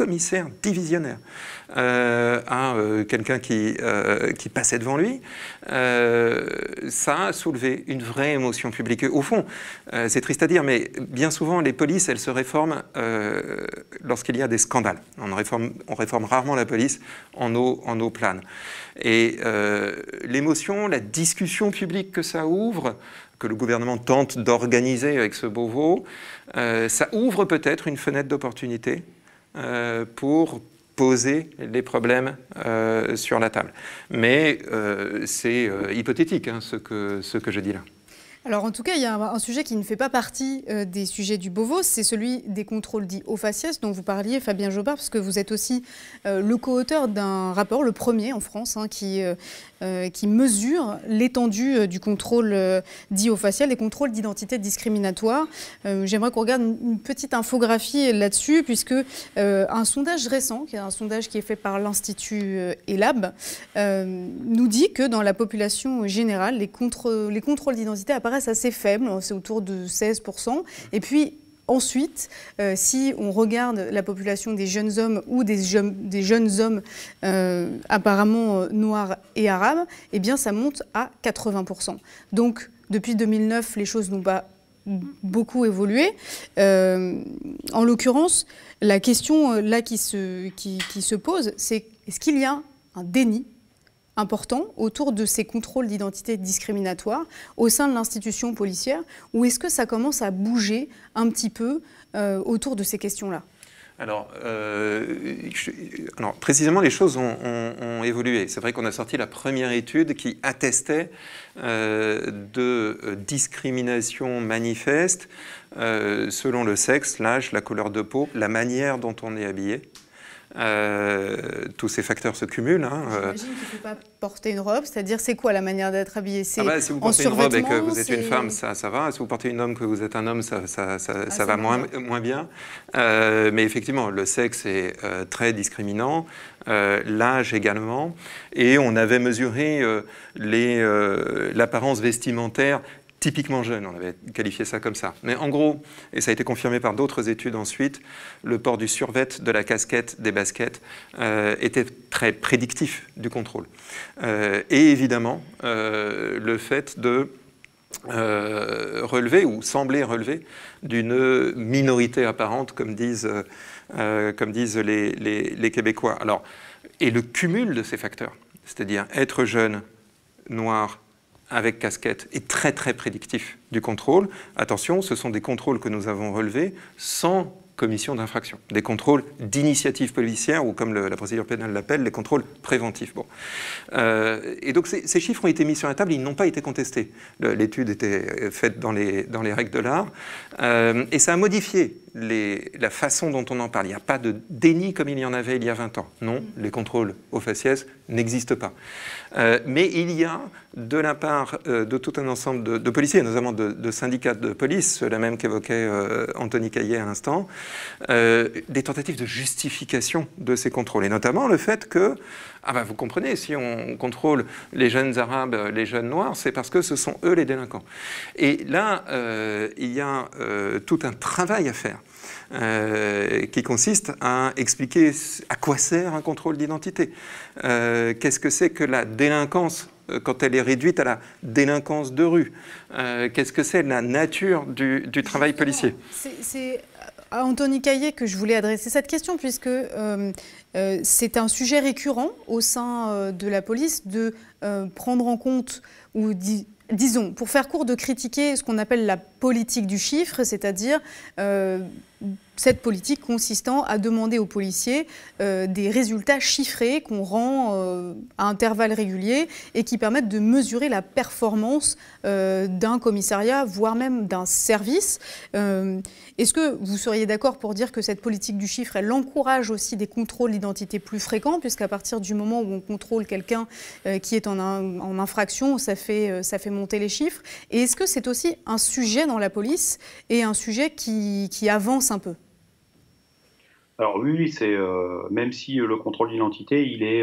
à quelqu'un qui passait devant lui, ça a soulevé une vraie émotion publique. Au fond, c'est triste à dire, mais bien souvent, les polices, elles se réforment lorsqu'il y a des scandales. On réforme rarement la police en eau plane. Et l'émotion, la discussion publique que ça ouvre, que le gouvernement tente d'organiser avec ce Beauvau, ça ouvre peut-être une fenêtre d'opportunité pour poser les problèmes sur la table. Mais c'est hypothétique, hein, ce que je dis là. Alors en tout cas, il y a un sujet qui ne fait pas partie des sujets du Beauvau, c'est celui des contrôles dits aux faciès dont vous parliez, Fabien Jobard, parce que vous êtes aussi le co-auteur d'un rapport, le premier en France, hein, qui mesure l'étendue du contrôle dit aux faciès, les contrôles d'identité discriminatoire. J'aimerais qu'on regarde une petite infographie là-dessus, puisque un sondage récent, qui est un sondage qui est fait par l'Institut ELAB, nous dit que dans la population générale, les contrôles d'identité apparaissent assez faibles, c'est autour de 16%. Et puis ensuite, si on regarde la population des jeunes hommes ou des jeunes hommes apparemment noirs et arabes, eh bien ça monte à 80%. Donc depuis 2009, les choses n'ont pas beaucoup évolué. En l'occurrence, la question là qui se pose, c'est est-ce qu'il y a un déni important autour de ces contrôles d'identité discriminatoires au sein de l'institution policière, ou est-ce que ça commence à bouger un petit peu autour de ces questions-là ? Alors, précisément, les choses ont évolué. C'est vrai qu'on a sorti la première étude qui attestait de discrimination manifeste selon le sexe, l'âge, la couleur de peau, la manière dont on est habillé. Tous ces facteurs se cumulent. J'imagine qu'il ne faut pas porter une robe, c'est-à-dire c'est quoi la manière d'être habillé? Si vous portez une robe et que vous êtes une femme, ça va. Si vous portez une homme que vous êtes un homme, ça va moins bien. Mais effectivement, le sexe est très discriminant, l'âge également. Et on avait mesuré l'apparence vestimentaire typiquement jeune, on avait qualifié ça comme ça. Mais en gros, et ça a été confirmé par d'autres études ensuite, le port du survêt, de la casquette, des baskets était très prédictif du contrôle. Et évidemment, le fait de relever ou sembler relever d'une minorité apparente, comme disent les Québécois. Alors, et le cumul de ces facteurs, c'est-à-dire être jeune, noir, avec casquette, est très très prédictif du contrôle. Attention, ce sont des contrôles que nous avons relevés sans commission d'infraction. Des contrôles d'initiative policière, ou comme la procédure pénale l'appelle, les contrôles préventifs. Bon. Et donc ces chiffres ont été mis sur la table, ils n'ont pas été contestés. L'étude était faite dans les règles de l'art. Et ça a modifié la façon dont on en parle. Il n'y a pas de déni comme il y en avait il y a 20 ans. Non, les contrôles au faciès n'existent pas. Mais il y a, de la part de tout un ensemble de policiers, notamment de syndicats de police, ceux-là même qu'évoquait Anthony Caillet à l'instant, des tentatives de justification de ces contrôles. Et notamment le fait que, vous comprenez, si on contrôle les jeunes arabes, les jeunes noirs, c'est parce que ce sont eux les délinquants. Et là, il y a tout un travail à faire. Qui consiste à expliquer à quoi sert un contrôle d'identité. Qu'est-ce que c'est que la délinquance quand elle est réduite à la délinquance de rue? Qu'est-ce que c'est la nature du travail policier? C'est à Anthony Caillet que je voulais adresser cette question, puisque c'est un sujet récurrent au sein de la police de prendre en compte ou disons, pour faire court, de critiquer ce qu'on appelle la politique du chiffre, c'est-à-dire cette politique consistant à demander aux policiers des résultats chiffrés qu'on rend à intervalles réguliers et qui permettent de mesurer la performance d'un commissariat, voire même d'un service. Est-ce que vous seriez d'accord pour dire que cette politique du chiffre, elle encourage aussi des contrôles d'identité plus fréquents, puisqu'à partir du moment où on contrôle quelqu'un qui est en infraction, ça fait monter les chiffres? Et est-ce que c'est aussi un sujet dans la police et un sujet qui avance un peu? Alors oui, c'est même si le contrôle d'identité,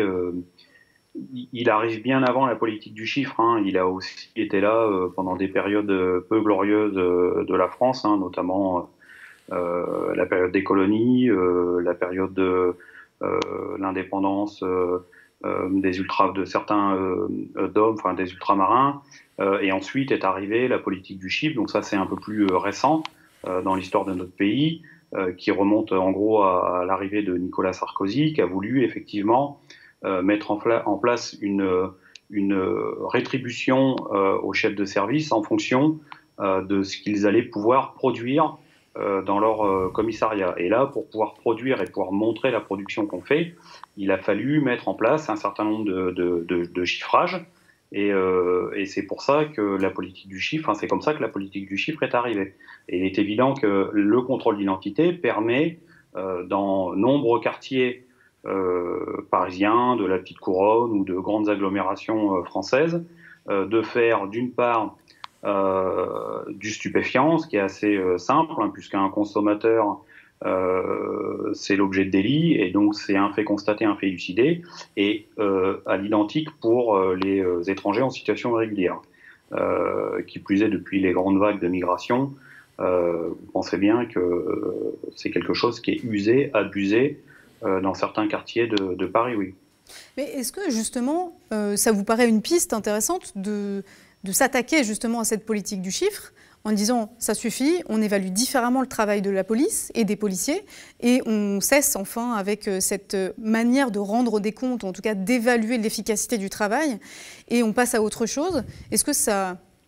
il arrive bien avant la politique du chiffre. Hein. Il a aussi été là pendant des périodes peu glorieuses de la France, hein, notamment la période des colonies, la période de l'indépendance de certains d'hommes, enfin des ultramarins. Et ensuite est arrivée la politique du chiffre. Donc ça, c'est un peu plus récent dans l'histoire de notre pays. Qui remonte en gros à l'arrivée de Nicolas Sarkozy, qui a voulu effectivement mettre en place une rétribution aux chefs de service en fonction de ce qu'ils allaient pouvoir produire dans leur commissariat. Et là, pour pouvoir produire et pouvoir montrer la production qu'on fait, il a fallu mettre en place un certain nombre de chiffrages. Et c'est pour ça que la politique du chiffre, c'est comme ça que la politique du chiffre est arrivée. Et il est évident que le contrôle d'identité permet, dans nombreux quartiers parisiens, de la Petite Couronne ou de grandes agglomérations françaises, de faire d'une part du stupéfiant, ce qui est assez simple, hein, puisqu'un consommateur, c'est l'objet de délit, et donc c'est un fait constaté, un fait élucidé, et à l'identique pour les étrangers en situation irrégulière. Qui plus est, depuis les grandes vagues de migration, vous pensez bien que c'est quelque chose qui est usé, abusé dans certains quartiers de Paris, oui. Mais est-ce que justement, ça vous paraît une piste intéressante de s'attaquer justement à cette politique du chiffre, en disant ça suffit, on évalue différemment le travail de la police et des policiers, et on cesse enfin avec cette manière de rendre des comptes, ou en tout cas d'évaluer l'efficacité du travail, et on passe à autre chose? Est-ce que ça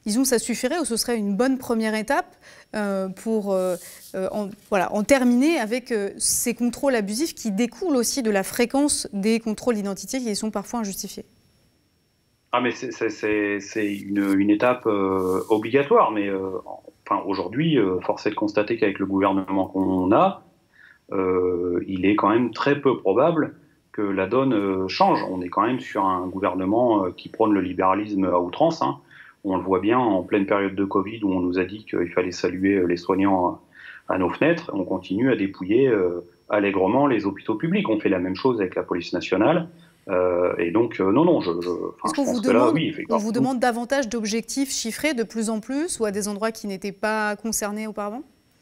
disons, ça suffirait ou ce serait une bonne première étape pour en terminer avec ces contrôles abusifs qui découlent aussi de la fréquence des contrôles d'identité qui sont parfois injustifiés? Ah, mais c'est une étape obligatoire, mais enfin, aujourd'hui, force est de constater qu'avec le gouvernement qu'on a, il est quand même très peu probable que la donne change. On est quand même sur un gouvernement qui prône le libéralisme à outrance, hein. On le voit bien en pleine période de Covid où on nous a dit qu'il fallait saluer les soignants à nos fenêtres. On continue à dépouiller allègrement les hôpitaux publics. On fait la même chose avec la police nationale. Et donc, non, je pense que là, oui. On vous demande davantage d'objectifs chiffrés de plus en plus ou à des endroits qui n'étaient pas concernés auparavant?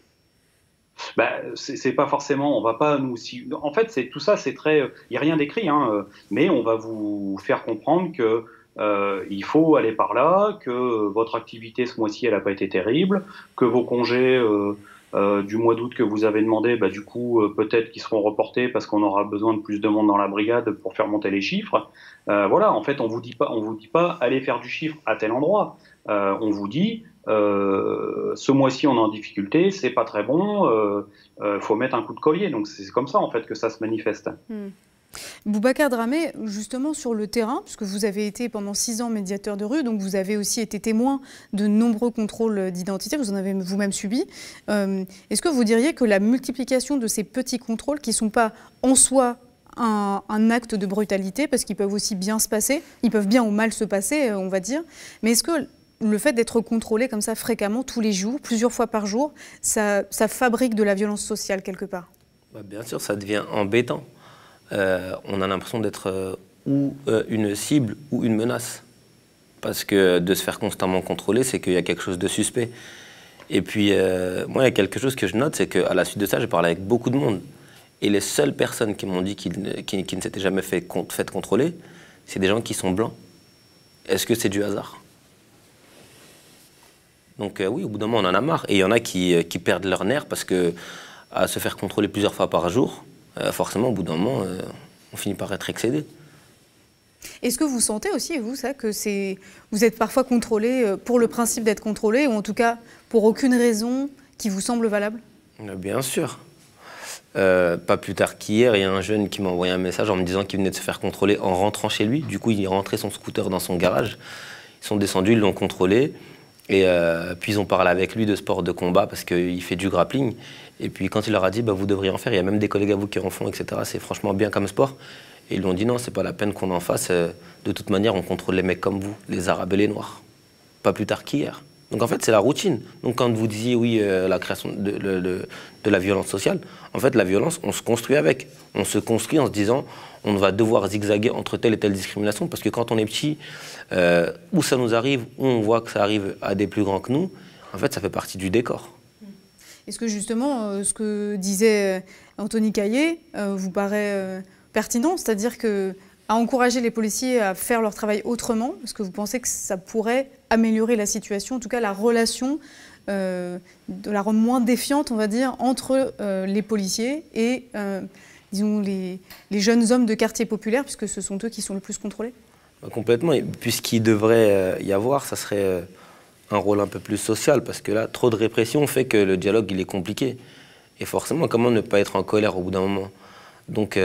C'est pas forcément, on va pas nous. En fait, tout ça, c'est très. Il n'y a rien d'écrit, hein, mais on va vous faire comprendre que il faut aller par là, que votre activité ce mois-ci, elle n'a pas été terrible, que vos congés du mois d'août que vous avez demandé, du coup, peut-être qu'ils seront reportés parce qu'on aura besoin de plus de monde dans la brigade pour faire monter les chiffres. Voilà, en fait, on vous dit pas, allez faire du chiffre à tel endroit. On vous dit, ce mois-ci, on est en difficulté, c'est pas très bon, faut mettre un coup de collier. Donc c'est comme ça, en fait, que ça se manifeste. Boubacar Dramé, justement sur le terrain, puisque vous avez été pendant 6 ans médiateur de rue, donc vous avez aussi été témoin de nombreux contrôles d'identité, vous en avez vous-même subi. Est-ce que vous diriez que la multiplication de ces petits contrôles, qui ne sont pas en soi un acte de brutalité, parce qu'ils peuvent aussi bien se passer, ils peuvent bien ou mal se passer, on va dire, mais est-ce que le fait d'être contrôlé comme ça fréquemment, tous les jours, plusieurs fois par jour, ça fabrique de la violence sociale quelque part? Bien sûr, ça devient embêtant. On a l'impression d'être ou une cible ou une menace. Parce que de se faire constamment contrôler, c'est qu'il y a quelque chose de suspect. Et puis, moi, il y a quelque chose que je note, c'est qu'à la suite de ça, j'ai parlé avec beaucoup de monde. Et les seules personnes qui m'ont dit qu'ils ne s'étaient jamais fait contrôler, c'est des gens qui sont blancs. Est-ce que c'est du hasard? Donc oui, au bout d'un moment, on en a marre. Et il y en a qui perdent leur nerf parce que à se faire contrôler plusieurs fois par jour, forcément, au bout d'un moment, on finit par être excédé. Est-ce que vous sentez aussi, vous, ça, que vous êtes parfois contrôlé pour le principe d'être contrôlé, ou en tout cas pour aucune raison qui vous semble valable? Bien sûr. Pas plus tard qu'hier, il y a un jeune qui m'a envoyé un message en me disant qu'il venait de se faire contrôler en rentrant chez lui. Du coup, il rentrait son scooter dans son garage. Ils sont descendus, ils l'ont contrôlé. Et puis ils ont parlé avec lui de sport de combat parce qu'il fait du grappling. Et puis quand il leur a dit vous devriez en faire, il y a même des collègues à vous qui en font, etc. C'est franchement bien comme sport. Et ils lui ont dit non, c'est pas la peine qu'on en fasse. De toute manière, on contrôle les mecs comme vous, les Arabes et les Noirs. Pas plus tard qu'hier. Donc en fait, c'est la routine. Donc quand vous disiez oui, la création de la violence sociale, en fait la violence, on se construit avec. On se construit en se disant on va devoir zigzaguer entre telle et telle discrimination parce que quand on est petit, où ça nous arrive, où on voit que ça arrive à des plus grands que nous, en fait ça fait partie du décor. Est-ce que justement, ce que disait Anthony Caillé vous paraît pertinent, c'est-à-dire à encourager les policiers à faire leur travail autrement? Est-ce que vous pensez que ça pourrait améliorer la situation, en tout cas la relation, de la rendre moins défiante, on va dire, entre les policiers et, disons, les jeunes hommes de quartier populaire, puisque ce sont eux qui sont le plus contrôlés? Complètement. Et puisqu'il devrait y avoir, ça serait un rôle un peu plus social, parce que là, trop de répression fait que le dialogue, il est compliqué. Et forcément, comment ne pas être en colère au bout d'un moment? Donc,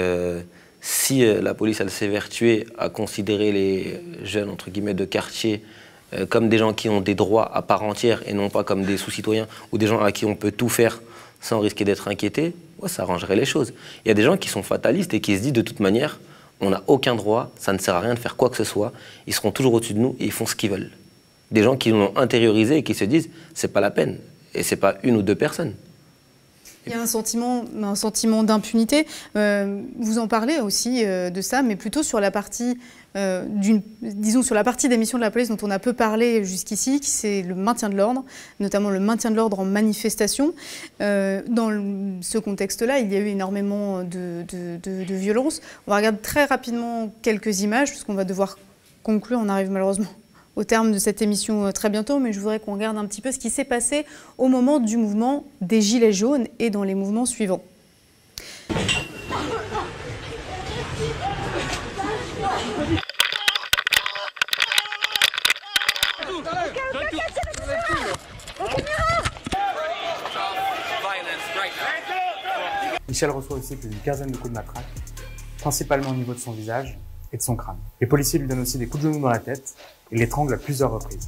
si la police, elle s'évertuait à considérer les jeunes, entre guillemets, de quartier comme des gens qui ont des droits à part entière et non pas comme des sous-citoyens ou des gens à qui on peut tout faire sans risquer d'être inquiété, ouais, ça arrangerait les choses. Il y a des gens qui sont fatalistes et qui se disent de toute manière, on n'a aucun droit, ça ne sert à rien de faire quoi que ce soit, ils seront toujours au-dessus de nous et ils font ce qu'ils veulent. Des gens qui l'ont intériorisé et qui se disent, c'est pas la peine. Et c'est pas une ou deux personnes. Il y a un sentiment d'impunité. Vous en parlez aussi de ça, mais plutôt sur la partie, disons sur la partie des missions de la police dont on a peu parlé jusqu'ici, qui c'est le maintien de l'ordre, notamment le maintien de l'ordre en manifestation. Dans ce contexte-là, il y a eu énormément de violence. On va regarder très rapidement quelques images, puisqu'on va devoir conclure. On arrive malheureusement au terme de cette émission très bientôt, mais je voudrais qu'on regarde un petit peu ce qui s'est passé au moment du mouvement des Gilets jaunes et dans les mouvements suivants. Michel reçoit aussi plus d'une quinzaine de coups de matraque, principalement au niveau de son visage et de son crâne. Les policiers lui donnent aussi des coups de genoux dans la tête et l'étranglent à plusieurs reprises.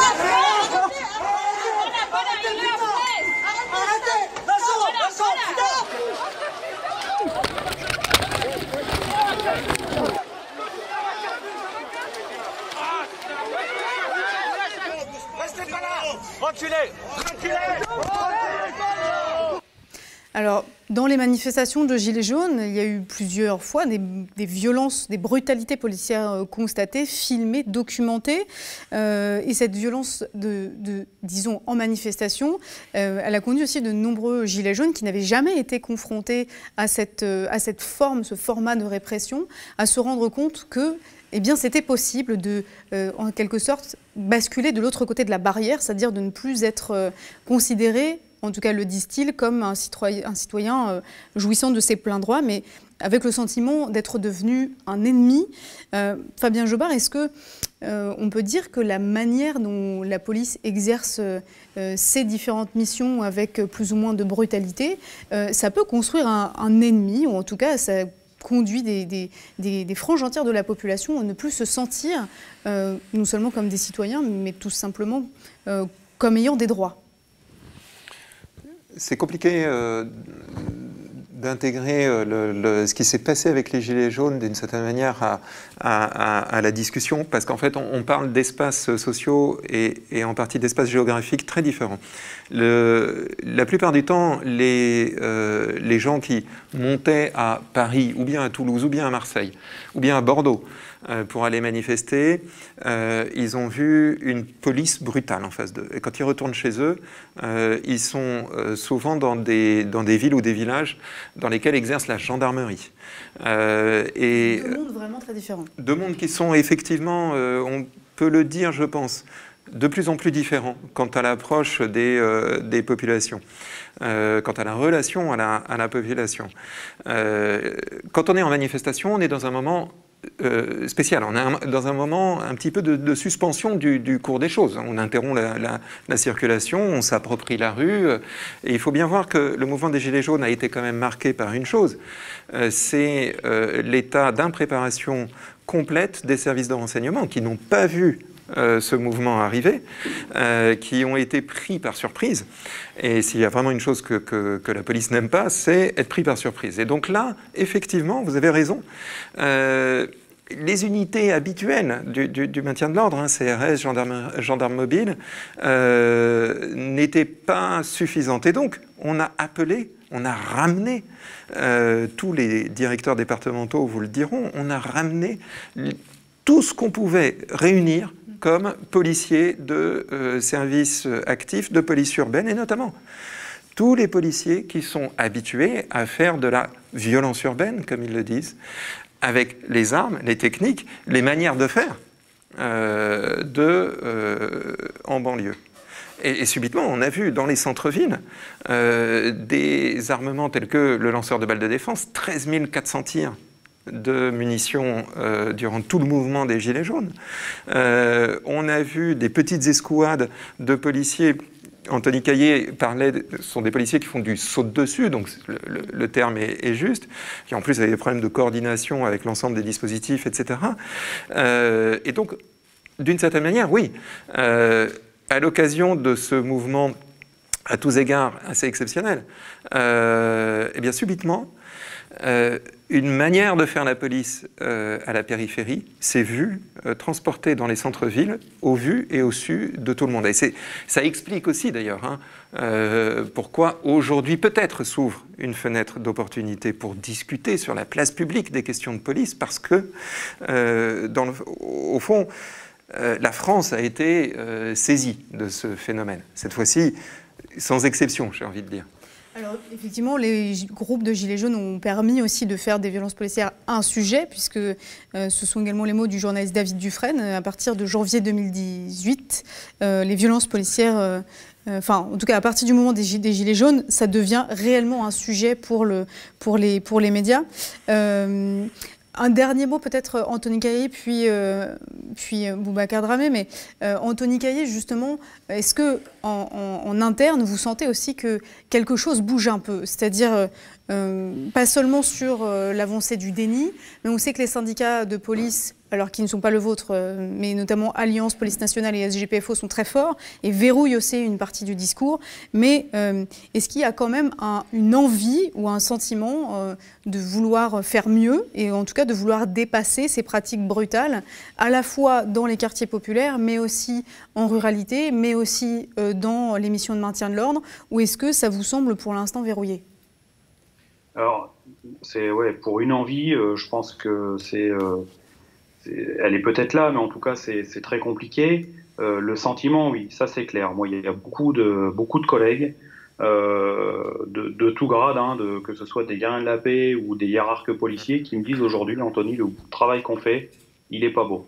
Alors, dans les manifestations de Gilets jaunes, il y a eu plusieurs fois des violences, des brutalités policières constatées, filmées, documentées. Et cette violence, disons, en manifestation, elle a conduit aussi de nombreux Gilets jaunes qui n'avaient jamais été confrontés à cette forme, ce format de répression, à se rendre compte que eh bien, c'était possible de, en quelque sorte, basculer de l'autre côté de la barrière, c'est-à-dire de ne plus être considéré, en tout cas le disent-ils, comme un citoyen jouissant de ses pleins droits, mais avec le sentiment d'être devenu un ennemi. Fabien Jobard, est-ce que on peut dire que la manière dont la police exerce ses différentes missions avec plus ou moins de brutalité, ça peut construire un ennemi, ou en tout cas ça conduit des franges entières de la population à ne plus se sentir non seulement comme des citoyens, mais tout simplement comme ayant des droits? C'est compliqué d'intégrer ce qui s'est passé avec les Gilets jaunes d'une certaine manière à la discussion, parce qu'en fait on parle d'espaces sociaux et en partie d'espaces géographiques très différents. La plupart du temps, les gens qui montaient à Paris, ou bien à Toulouse, ou bien à Marseille, ou bien à Bordeaux, pour aller manifester, ils ont vu une police brutale en face d'eux. Et quand ils retournent chez eux, ils sont souvent dans des villes ou des villages dans lesquels exerce la gendarmerie. Et deux mondes vraiment très différents. Deux mondes qui sont effectivement, on peut le dire, je pense, de plus en plus différents quant à l'approche des populations, quant à la relation à la population. Quand on est en manifestation, on est dans un moment spécial. On est dans un moment un petit peu de suspension du cours des choses. On interrompt la circulation, on s'approprie la rue. Et il faut bien voir que le mouvement des Gilets jaunes a été quand même marqué par une chose, c'est l'état d'impréparation complète des services de renseignement qui n'ont pas vu ce mouvement arriver, qui ont été pris par surprise. Et s'il y a vraiment une chose que la police n'aime pas, c'est être pris par surprise. Et donc là, effectivement, vous avez raison, les unités habituelles du maintien de l'ordre, hein, CRS, gendarmes mobiles, n'étaient pas suffisantes. Et donc, on a appelé, on a ramené, tous les directeurs départementaux vous le diront, on a ramené tout ce qu'on pouvait réunir comme policiers de services actifs de police urbaine, et notamment tous les policiers qui sont habitués à faire de la violence urbaine, comme ils le disent, avec les armes, les techniques, les manières de faire en banlieue. Et subitement, on a vu dans les centres-villes des armements tels que le lanceur de balles de défense, 13 400 tirs de munitions durant tout le mouvement des Gilets jaunes. On a vu des petites escouades de policiers. Anthony Caillé parlait, ce sont des policiers qui font du saut de dessus, donc le terme est juste, qui en plus avaient des problèmes de coordination avec l'ensemble des dispositifs, etc. Et donc, d'une certaine manière, oui, à l'occasion de ce mouvement à tous égards assez exceptionnel, eh bien subitement, une manière de faire la police à la périphérie s'est vue transportée dans les centres-villes au vu et au su de tout le monde. Et ça explique aussi d'ailleurs pourquoi aujourd'hui peut-être s'ouvre une fenêtre d'opportunité pour discuter sur la place publique des questions de police, parce que au fond, la France a été saisie de ce phénomène. Cette fois-ci, sans exception, j'ai envie de dire. Alors, effectivement, les groupes de Gilets jaunes ont permis aussi de faire des violences policières un sujet, puisque ce sont également les mots du journaliste David Dufresne. À partir de janvier 2018, les violences policières, enfin, en tout cas, à partir du moment des Gilets jaunes, ça devient réellement un sujet pour les médias. Un dernier mot peut-être, Anthony Caillé, puis Boubacar Dramé. Mais Anthony Caillé, justement, est-ce que en interne, vous sentez aussi que quelque chose bouge un peu? C'est-à-dire pas seulement sur l'avancée du déni, mais on sait que les syndicats de police, alors qui ne sont pas le vôtre, mais notamment Alliance, Police Nationale et SGPFO sont très forts et verrouillent aussi une partie du discours. Mais est-ce qu'il y a quand même une envie ou un sentiment de vouloir faire mieux et en tout cas de vouloir dépasser ces pratiques brutales, à la fois dans les quartiers populaires, mais aussi en ruralité, mais aussi dans les missions de maintien de l'ordre, ou est-ce que ça vous semble pour l'instant verrouillé? Alors, pour une envie, je pense que elle est peut-être là, mais en tout cas, c'est très compliqué. Le sentiment, oui, ça c'est clair. Moi, il y a beaucoup de collègues de tout grade, hein, que ce soit des gardiens de la paix ou des hiérarques policiers, qui me disent aujourd'hui, Anthony, le travail qu'on fait, il est pas beau.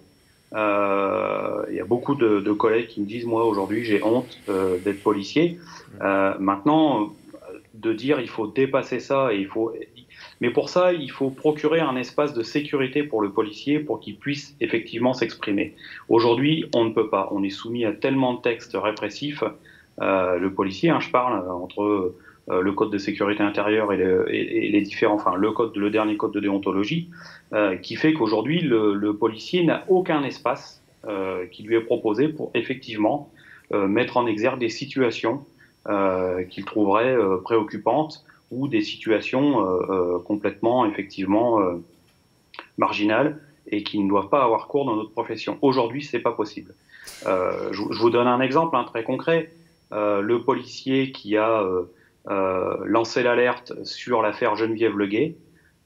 Il y a beaucoup de collègues qui me disent, moi aujourd'hui, j'ai honte d'être policier. Maintenant, de dire il faut dépasser ça et mais pour ça il faut procurer un espace de sécurité pour le policier pour qu'il puisse effectivement s'exprimer. Aujourd'hui on ne peut pas, on est soumis à tellement de textes répressifs, le policier, hein, je parle entre le code de sécurité intérieure et les différents, enfin le dernier code de déontologie, qui fait qu'aujourd'hui le policier n'a aucun espace qui lui est proposé pour effectivement mettre en exergue des situations qu'il trouverait préoccupantes ou des situations complètement, effectivement, marginales et qui ne doivent pas avoir cours dans notre profession. Aujourd'hui, c'est pas possible. Je vous donne un exemple très concret. Le policier qui a lancé l'alerte sur l'affaire Geneviève Leguet,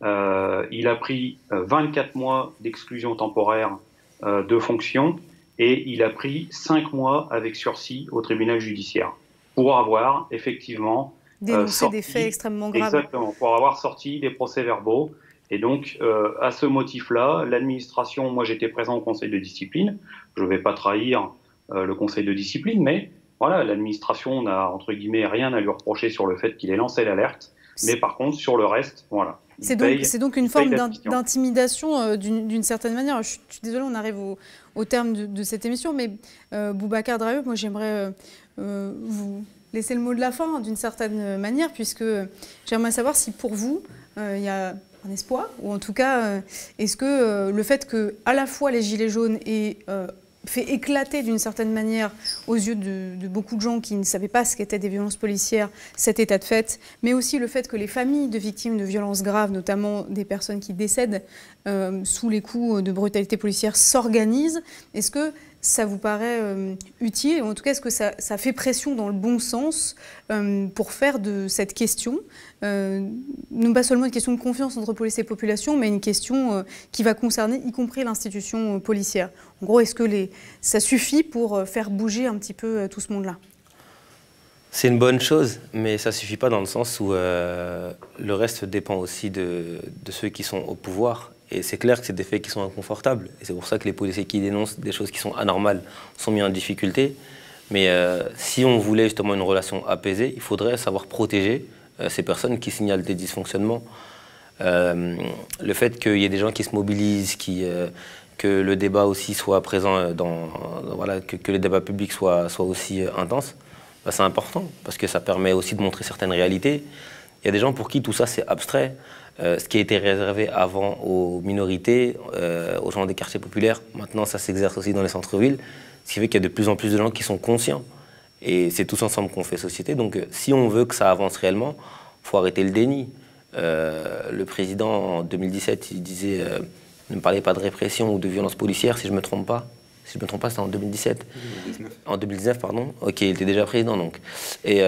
il a pris 24 mois d'exclusion temporaire de fonction et il a pris 5 mois avec sursis au tribunal judiciaire pour avoir effectivement dénoncer des faits extrêmement graves. Exactement, pour avoir sorti des procès-verbaux. Et donc, à ce motif-là, l'administration, moi j'étais présent au conseil de discipline, je ne vais pas trahir le conseil de discipline, mais voilà, l'administration n'a, entre guillemets, rien à lui reprocher sur le fait qu'il ait lancé l'alerte, mais par contre, sur le reste, voilà. C'est donc une forme d'intimidation d'une certaine manière. Je suis désolée, on arrive au terme de cette émission, mais Boubacar Dramé, moi j'aimerais vous laisser le mot de la fin d'une certaine manière, puisque j'aimerais savoir si pour vous, il y a un espoir, ou en tout cas, est-ce que le fait que à la fois les Gilets jaunes aient fait éclater d'une certaine manière aux yeux de beaucoup de gens qui ne savaient pas ce qu'étaient des violences policières, cet état de fait, mais aussi le fait que les familles de victimes de violences graves, notamment des personnes qui décèdent sous les coups de brutalité policière, s'organisent, est-ce que ça vous paraît utile, ou en tout cas est-ce que ça fait pression dans le bon sens pour faire de cette question, non pas seulement une question de confiance entre police et population, mais une question qui va concerner y compris l'institution policière. En gros, est-ce que ça suffit pour faire bouger un petit peu tout ce monde-là? C'est une bonne chose, mais ça ne suffit pas dans le sens où le reste dépend aussi de ceux qui sont au pouvoir. Et c'est clair que c'est des faits qui sont inconfortables. Et c'est pour ça que les policiers qui dénoncent des choses qui sont anormales sont mis en difficulté. Mais si on voulait justement une relation apaisée, il faudrait savoir protéger ces personnes qui signalent des dysfonctionnements. Le fait qu'il y ait des gens qui se mobilisent, que le débat aussi soit présent, voilà, que les débats publics soient aussi intenses, bah, c'est important parce que ça permet aussi de montrer certaines réalités. Il y a des gens pour qui tout ça c'est abstrait. Ce qui a été réservé avant aux minorités, aux gens des quartiers populaires, maintenant ça s'exerce aussi dans les centres-villes, ce qui fait qu'il y a de plus en plus de gens qui sont conscients. Et c'est tous ensemble qu'on fait société. Donc si on veut que ça avance réellement, il faut arrêter le déni. Le président, en 2017, il disait ne me parlez pas de répression ou de violence policière, si je ne me trompe pas. Si je ne me trompe pas, c'était en 2017. 2019. En 2019, pardon. Ok, il était déjà président, donc. Et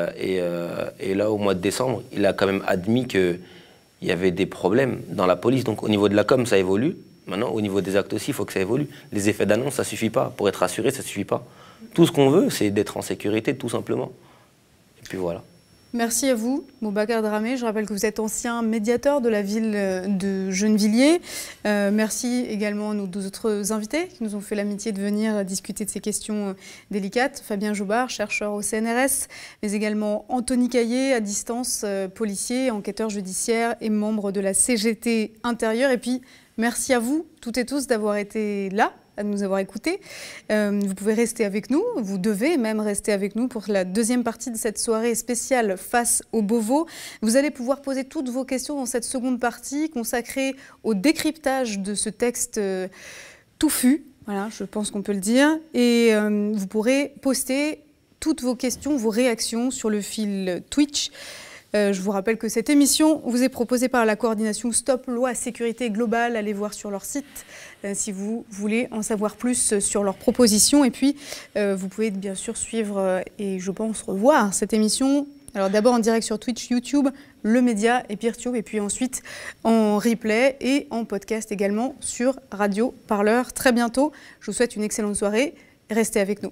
là, au mois de décembre, il a quand même admis qu'il y avait des problèmes dans la police. Donc au niveau de la com, ça évolue. Maintenant, au niveau des actes aussi, il faut que ça évolue. Les effets d'annonce, ça ne suffit pas. Pour être assuré, ça ne suffit pas. Tout ce qu'on veut, c'est d'être en sécurité, tout simplement. Et puis voilà. Merci à vous, Boubacar Dramé. Je rappelle que vous êtes ancien médiateur de la ville de Gennevilliers. Merci également à nos deux autres invités qui nous ont fait l'amitié de venir discuter de ces questions délicates. Fabien Jobard, chercheur au CNRS, mais également Anthony Caillé, à distance, policier, enquêteur judiciaire et membre de la CGT intérieure. Et puis Merci à vous, toutes et tous, d'avoir été là, à nous avoir écoutés. Vous pouvez rester avec nous, vous devez même rester avec nous pour la deuxième partie de cette soirée spéciale Face aux Beauvau. Vous allez pouvoir poser toutes vos questions dans cette seconde partie consacrée au décryptage de ce texte touffu. Voilà, je pense qu'on peut le dire. Et vous pourrez poster toutes vos questions, vos réactions sur le fil Twitch. Je vous rappelle que cette émission vous est proposée par la coordination Stop Loi Sécurité Globale. Allez voir sur leur site si vous voulez en savoir plus sur leurs propositions. Et puis, vous pouvez bien sûr suivre et je pense revoir cette émission. Alors d'abord en direct sur Twitch, YouTube, Le Média et Peertube. Et puis ensuite en replay et en podcast également sur Radio Parleur. Très bientôt. Je vous souhaite une excellente soirée. Restez avec nous.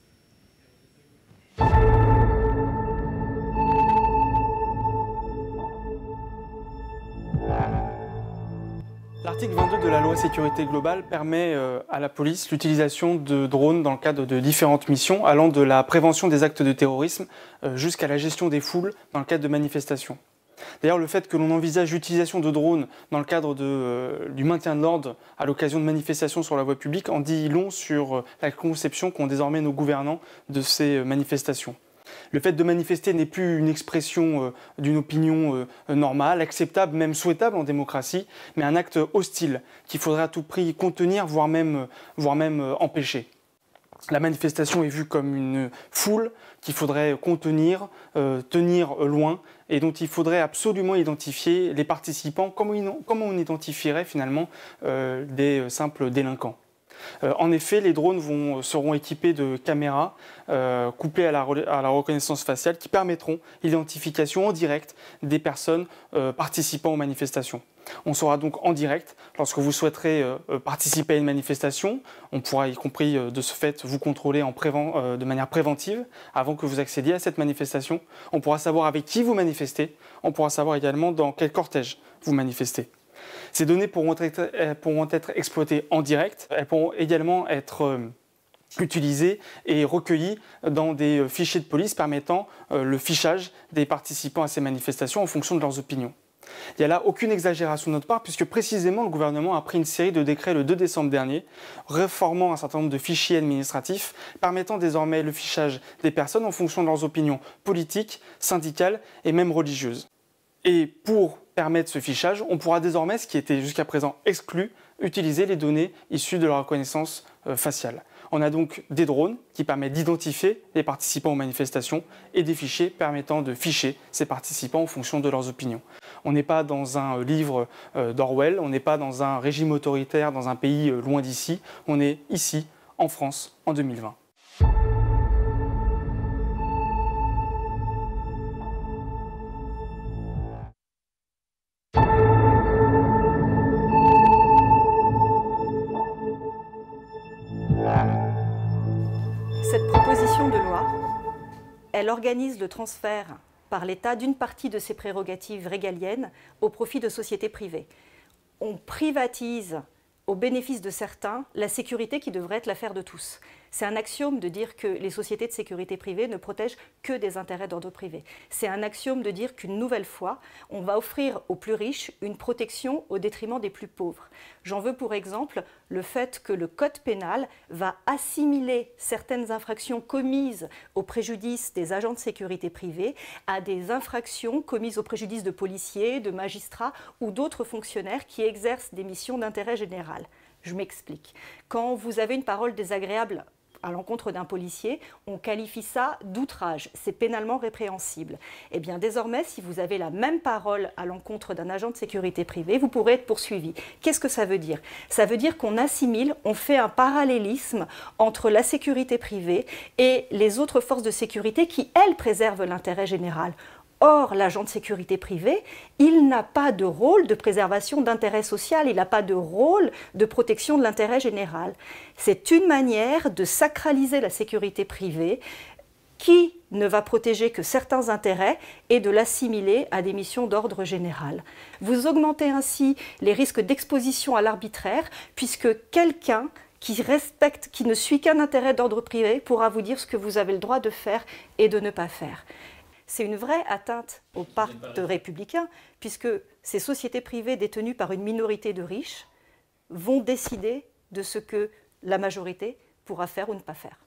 L'article 22 de la loi sécurité globale permet à la police l'utilisation de drones dans le cadre de différentes missions, allant de la prévention des actes de terrorisme jusqu'à la gestion des foules dans le cadre de manifestations. D'ailleurs, le fait que l'on envisage l'utilisation de drones dans le cadre du maintien de l'ordre à l'occasion de manifestations sur la voie publique en dit long sur la conception qu'ont désormais nos gouvernants de ces manifestations. Le fait de manifester n'est plus une expression d'une opinion normale, acceptable, même souhaitable en démocratie, mais un acte hostile qu'il faudrait à tout prix contenir, voire même empêcher. La manifestation est vue comme une foule qu'il faudrait contenir, tenir loin, et dont il faudrait absolument identifier les participants, comme on identifierait finalement des simples délinquants. En effet, les drones seront équipés de caméras couplées à la reconnaissance faciale qui permettront l'identification en direct des personnes participant aux manifestations. On sera donc en direct lorsque vous souhaiterez participer à une manifestation. On pourra y compris de ce fait vous contrôler de manière préventive avant que vous accédiez à cette manifestation. On pourra savoir avec qui vous manifestez. On pourra savoir également dans quel cortège vous manifestez. Ces données pourront être exploitées en direct. Elles pourront également être utilisées et recueillies dans des fichiers de police permettant le fichage des participants à ces manifestations en fonction de leurs opinions. Il n'y a là aucune exagération de notre part puisque précisément le gouvernement a pris une série de décrets le 2 décembre dernier réformant un certain nombre de fichiers administratifs permettant désormais le fichage des personnes en fonction de leurs opinions politiques, syndicales et même religieuses. Et pour permettre ce fichage, on pourra désormais, ce qui était jusqu'à présent exclu, utiliser les données issues de la reconnaissance faciale. On a donc des drones qui permettent d'identifier les participants aux manifestations et des fichiers permettant de ficher ces participants en fonction de leurs opinions. On n'est pas dans un livre d'Orwell, on n'est pas dans un régime autoritaire dans un pays loin d'ici, on est ici, en France, en 2020. Cette proposition de loi, elle organise le transfert par l'État d'une partie de ses prérogatives régaliennes au profit de sociétés privées. On privatise au bénéfice de certains la sécurité qui devrait être l'affaire de tous. C'est un axiome de dire que les sociétés de sécurité privée ne protègent que des intérêts d'ordre privé. C'est un axiome de dire qu'une nouvelle fois, on va offrir aux plus riches une protection au détriment des plus pauvres. J'en veux pour exemple le fait que le code pénal va assimiler certaines infractions commises au préjudice des agents de sécurité privée à des infractions commises au préjudice de policiers, de magistrats ou d'autres fonctionnaires qui exercent des missions d'intérêt général. Je m'explique. Quand vous avez une parole désagréable à l'encontre d'un policier, on qualifie ça d'outrage. C'est pénalement répréhensible. Eh bien, désormais, si vous avez la même parole à l'encontre d'un agent de sécurité privée, vous pourrez être poursuivi. Qu'est-ce que ça veut dire? Ça veut dire qu'on assimile, on fait un parallélisme entre la sécurité privée et les autres forces de sécurité qui, elles, préservent l'intérêt général. Or, l'agent de sécurité privée, il n'a pas de rôle de préservation d'intérêt social, il n'a pas de rôle de protection de l'intérêt général. C'est une manière de sacraliser la sécurité privée qui ne va protéger que certains intérêts et de l'assimiler à des missions d'ordre général. Vous augmentez ainsi les risques d'exposition à l'arbitraire puisque quelqu'un qui ne suit qu'un intérêt d'ordre privé pourra vous dire ce que vous avez le droit de faire et de ne pas faire. C'est une vraie atteinte au pacte républicain, puisque ces sociétés privées détenues par une minorité de riches vont décider de ce que la majorité pourra faire ou ne pas faire.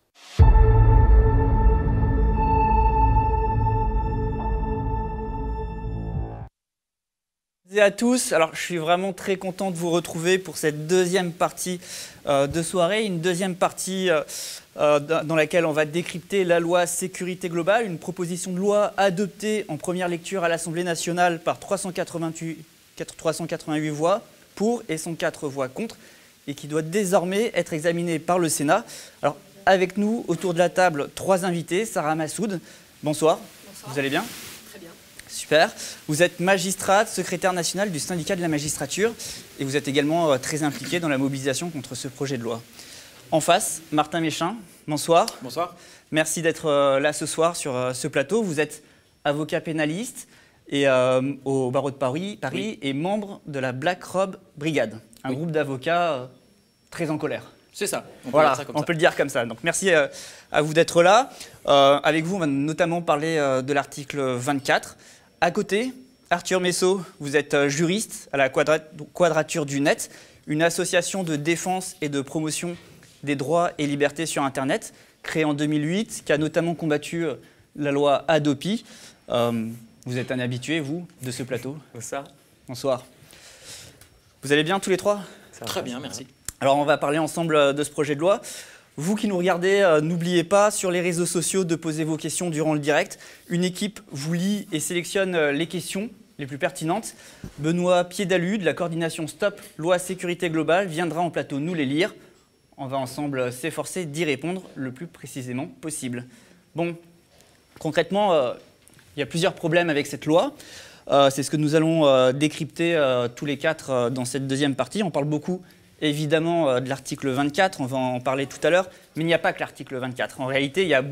Bonjour à tous, alors je suis vraiment très content de vous retrouver pour cette deuxième partie de soirée, une deuxième partie dans laquelle on va décrypter la loi sécurité globale, une proposition de loi adoptée en première lecture à l'Assemblée nationale par 388 voix pour et 104 voix contre, et qui doit désormais être examinée par le Sénat. Alors avec nous, autour de la table, 3 invités. Sarah Massoud, bonsoir. Bonsoir. Vous allez bien ? Super. Vous êtes magistrate, secrétaire nationale du syndicat de la magistrature et vous êtes également très impliqué dans la mobilisation contre ce projet de loi. En face, Martin Méchin, bonsoir. Bonsoir. Merci d'être là ce soir sur ce plateau. Vous êtes avocat pénaliste et, au barreau de Paris oui. Et membre de la Black Robe Brigade, un groupe d'avocats très en colère. C'est ça. Voilà, on peut le dire comme ça. Donc merci à vous d'être là. Avec vous, on va notamment parler de l'article 24. À côté, Arthur Messot, vous êtes juriste à la Quadrature du Net, une association de défense et de promotion des droits et libertés sur Internet, créée en 2008, qui a notamment combattu la loi Hadopi. Vous êtes un habitué, vous, de ce plateau. Bonsoir. Bonsoir. Vous allez bien tous les trois ? Très bien, merci. Alors on va parler ensemble de ce projet de loi. Vous qui nous regardez, n'oubliez pas sur les réseaux sociaux de poser vos questions durant le direct. Une équipe vous lit et sélectionne les questions les plus pertinentes. Benoît Piédalu de la coordination Stop Loi Sécurité Globale viendra en plateau nous les lire. On va ensemble s'efforcer d'y répondre le plus précisément possible. Bon, concrètement, il y a plusieurs problèmes avec cette loi. C'est ce que nous allons décrypter tous les 4 dans cette deuxième partie. On parle beaucoup évidemment de l'article 24, on va en parler tout à l'heure, mais il n'y a pas que l'article 24. En réalité, il y a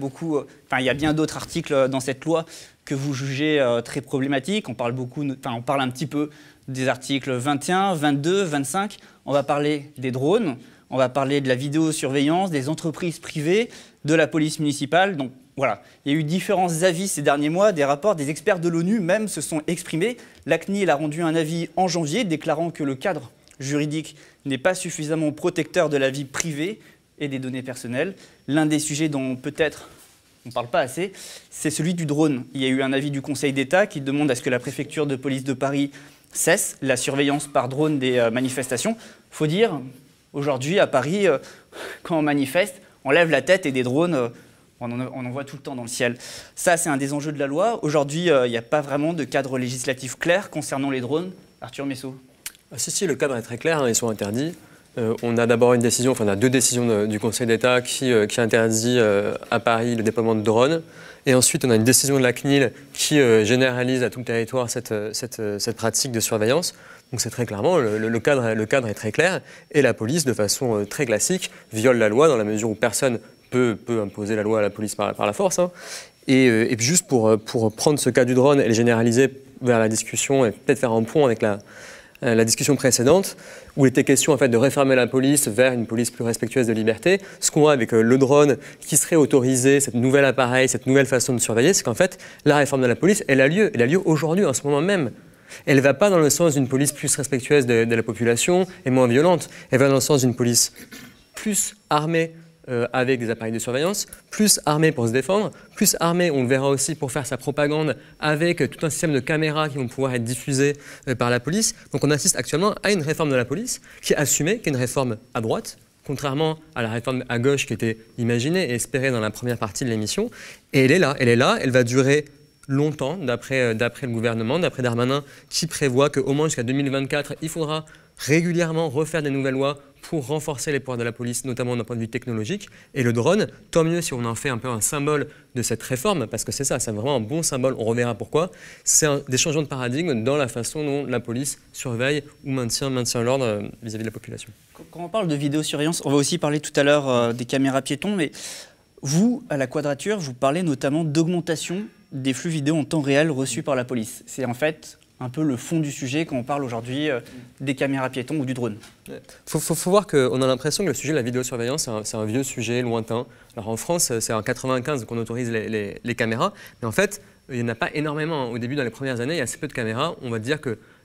bien d'autres articles dans cette loi que vous jugez très problématiques. On parle un petit peu des articles 21, 22, 25. On va parler des drones, on va parler de la vidéosurveillance, des entreprises privées, de la police municipale. Donc voilà, il y a eu différents avis ces derniers mois, des rapports, des experts de l'ONU même se sont exprimés. La CNIL a rendu un avis en janvier déclarant que le cadre juridique n'est pas suffisamment protecteur de la vie privée et des données personnelles. L'un des sujets dont peut-être on ne parle pas assez, c'est celui du drone. Il y a eu un avis du Conseil d'État qui demande à ce que la préfecture de police de Paris cesse la surveillance par drone des manifestations. Il faut dire, aujourd'hui à Paris, quand on manifeste, on lève la tête et des drones, on en voit tout le temps dans le ciel. Ça, c'est un des enjeux de la loi. Aujourd'hui, il n'y a pas vraiment de cadre législatif clair concernant les drones. Arthur Messot. Si, le cadre est très clair, ils sont interdits. On a d'abord une décision, on a 2 décisions du Conseil d'État qui interdit à Paris le déploiement de drones. Et ensuite, on a une décision de la CNIL qui généralise à tout le territoire cette pratique de surveillance. Donc c'est très clairement, le cadre est très clair. Et la police, de façon très classique, viole la loi dans la mesure où personne peut imposer la loi à la police par la force. Hein. Et puis juste pour prendre ce cas du drone et le généraliser vers la discussion et peut-être faire un pont avec la discussion précédente, où il était question en fait, de réformer la police vers une police plus respectueuse de liberté. Ce qu'on voit avec le drone qui serait autorisé, cet nouvel appareil, cette nouvelle façon de surveiller, c'est qu'en fait, la réforme de la police, elle a lieu aujourd'hui, en ce moment même. Elle ne va pas dans le sens d'une police plus respectueuse de la population et moins violente. Elle va dans le sens d'une police plus armée, avec des appareils de surveillance, plus armé pour se défendre, plus armé, on le verra aussi, pour faire sa propagande avec tout un système de caméras qui vont pouvoir être diffusées par la police. Donc on assiste actuellement à une réforme de la police qui est assumée, qui est une réforme à droite, contrairement à la réforme à gauche qui était imaginée et espérée dans la première partie de l'émission. Et elle est là, elle va durer longtemps, d'après le gouvernement, d'après Darmanin, qui prévoit qu'au moins jusqu'à 2024, il faudra régulièrement refaire des nouvelles lois pour renforcer les pouvoirs de la police, notamment d'un point de vue technologique. Et le drone, tant mieux si on en fait un peu un symbole de cette réforme, parce que c'est ça, c'est vraiment un bon symbole, on reverra pourquoi. C'est des changements de paradigme dans la façon dont la police surveille ou maintient l'ordre vis-à-vis de la population. Quand on parle de vidéosurveillance, on va aussi parler tout à l'heure des caméras piétons, mais vous, à la Quadrature, vous parlez notamment d'augmentation des flux vidéo en temps réel reçus par la police. C'est en fait un peu le fond du sujet quand on parle aujourd'hui des caméras piétons ou du drone. Faut voir qu'on a l'impression que le sujet de la vidéosurveillance, c'est un vieux sujet lointain. Alors en France, c'est en 95 qu'on autorise les caméras, mais en fait, il n'y en a pas énormément. Au début, dans les premières années, il y a assez peu de caméras. On va dire que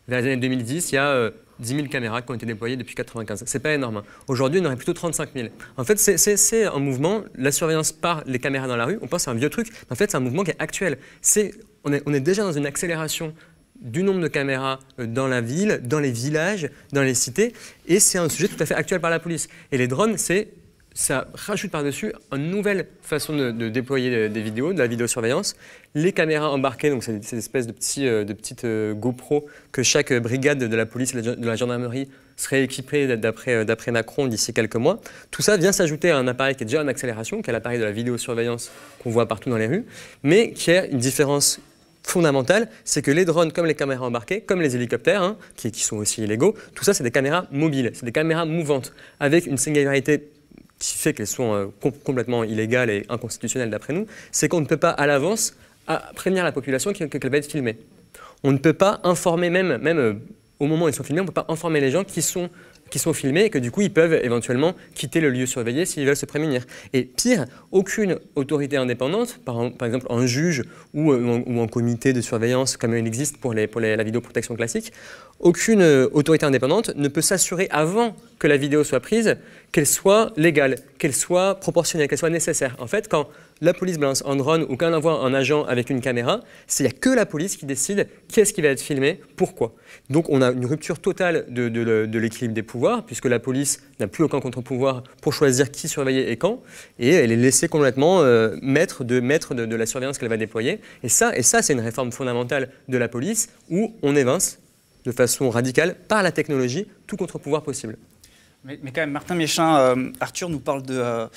Vers les années 2010, il y a 10 000 caméras qui ont été déployées depuis 1995. Ce n'est pas énorme. Aujourd'hui, il y en aurait plutôt 35 000. En fait, c'est un mouvement, la surveillance par les caméras dans la rue, on pense à un vieux truc, mais en fait, c'est un mouvement qui est actuel. On est déjà dans une accélération du nombre de caméras dans la ville, dans les villages, dans les cités, et c'est un sujet tout à fait actuel par la police. Et les drones, ça rajoute par-dessus une nouvelle façon de déployer des vidéos, de la vidéosurveillance. Les caméras embarquées, donc c'est ces espèces de petites GoPro que chaque brigade de la police et de la gendarmerie serait équipée d'après Macron d'ici quelques mois. Tout ça vient s'ajouter à un appareil qui est déjà en accélération, qui est l'appareil de la vidéosurveillance qu'on voit partout dans les rues, mais qui a une différence fondamentale, c'est que les drones, comme les caméras embarquées, comme les hélicoptères, qui sont aussi illégaux, tout ça c'est des caméras mobiles, c'est des caméras mouvantes, avec une singularité qui fait qu'elles sont complètement illégales et inconstitutionnelles d'après nous, c'est qu'on ne peut pas à l'avance prévenir la population qu'elle va être filmée. On ne peut pas informer, même au moment où ils sont filmés, on ne peut pas informer les gens qui sont filmés et que du coup ils peuvent éventuellement quitter le lieu surveillé s'ils veulent se prémunir. Et pire, aucune autorité indépendante, par exemple un juge ou un comité de surveillance comme il existe pour la vidéoprotection classique, aucune autorité indépendante ne peut s'assurer avant que la vidéo soit prise qu'elle soit légale, qu'elle soit proportionnelle, qu'elle soit nécessaire. En fait, quand la police balance un drone ou quand on envoie un agent avec une caméra, il n'y a que la police qui décide qu'est-ce qui va être filmé, pourquoi. Donc on a une rupture totale de l'équilibre des pouvoirs, puisque la police n'a plus aucun contre-pouvoir pour choisir qui surveiller et quand, et elle est laissée complètement maître de la surveillance qu'elle va déployer. Et ça c'est une réforme fondamentale de la police où on évince de façon radicale par la technologie tout contre-pouvoir possible. Mais quand même, Martin Méchain, Arthur nous parle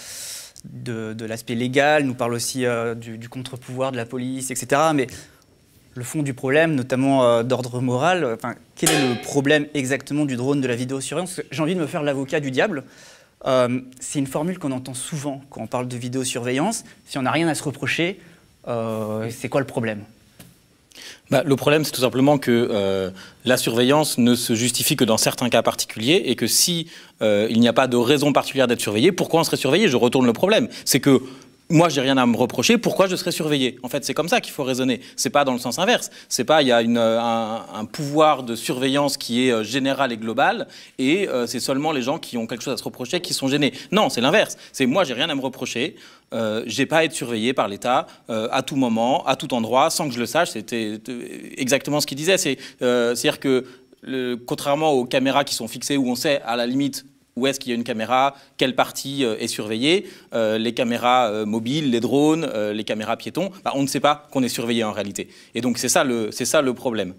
de l'aspect légal, nous parle aussi du contre-pouvoir de la police, etc. Mais le fond du problème, notamment d'ordre moral, quel est le problème exactement du drone, de la vidéosurveillance? J'ai envie de me faire l'avocat du diable. C'est une formule qu'on entend souvent quand on parle de vidéosurveillance. Si on n'a rien à se reprocher, c'est quoi le problème? Le problème, c'est tout simplement que la surveillance ne se justifie que dans certains cas particuliers et que si il n'y a pas de raison particulière d'être surveillé, pourquoi on serait surveillé? Je retourne le problème. C'est que moi, j'ai rien à me reprocher, pourquoi je serais surveillé? En fait, c'est comme ça qu'il faut raisonner. C'est pas dans le sens inverse. C'est pas, il y a un pouvoir de surveillance qui est général et global, et c'est seulement les gens qui ont quelque chose à se reprocher qui sont gênés. Non, c'est l'inverse. C'est moi, j'ai rien à me reprocher. J'ai pas à être surveillé par l'État à tout moment, à tout endroit, sans que je le sache. C'était exactement ce qu'il disait. C'est-à-dire que, contrairement aux caméras qui sont fixées où on sait à la limite où est-ce qu'il y a une caméra, quelle partie est surveillée, les caméras mobiles, les drones, les caméras piétons, on ne sait pas qu'on est surveillé en réalité. Et donc c'est ça le problème.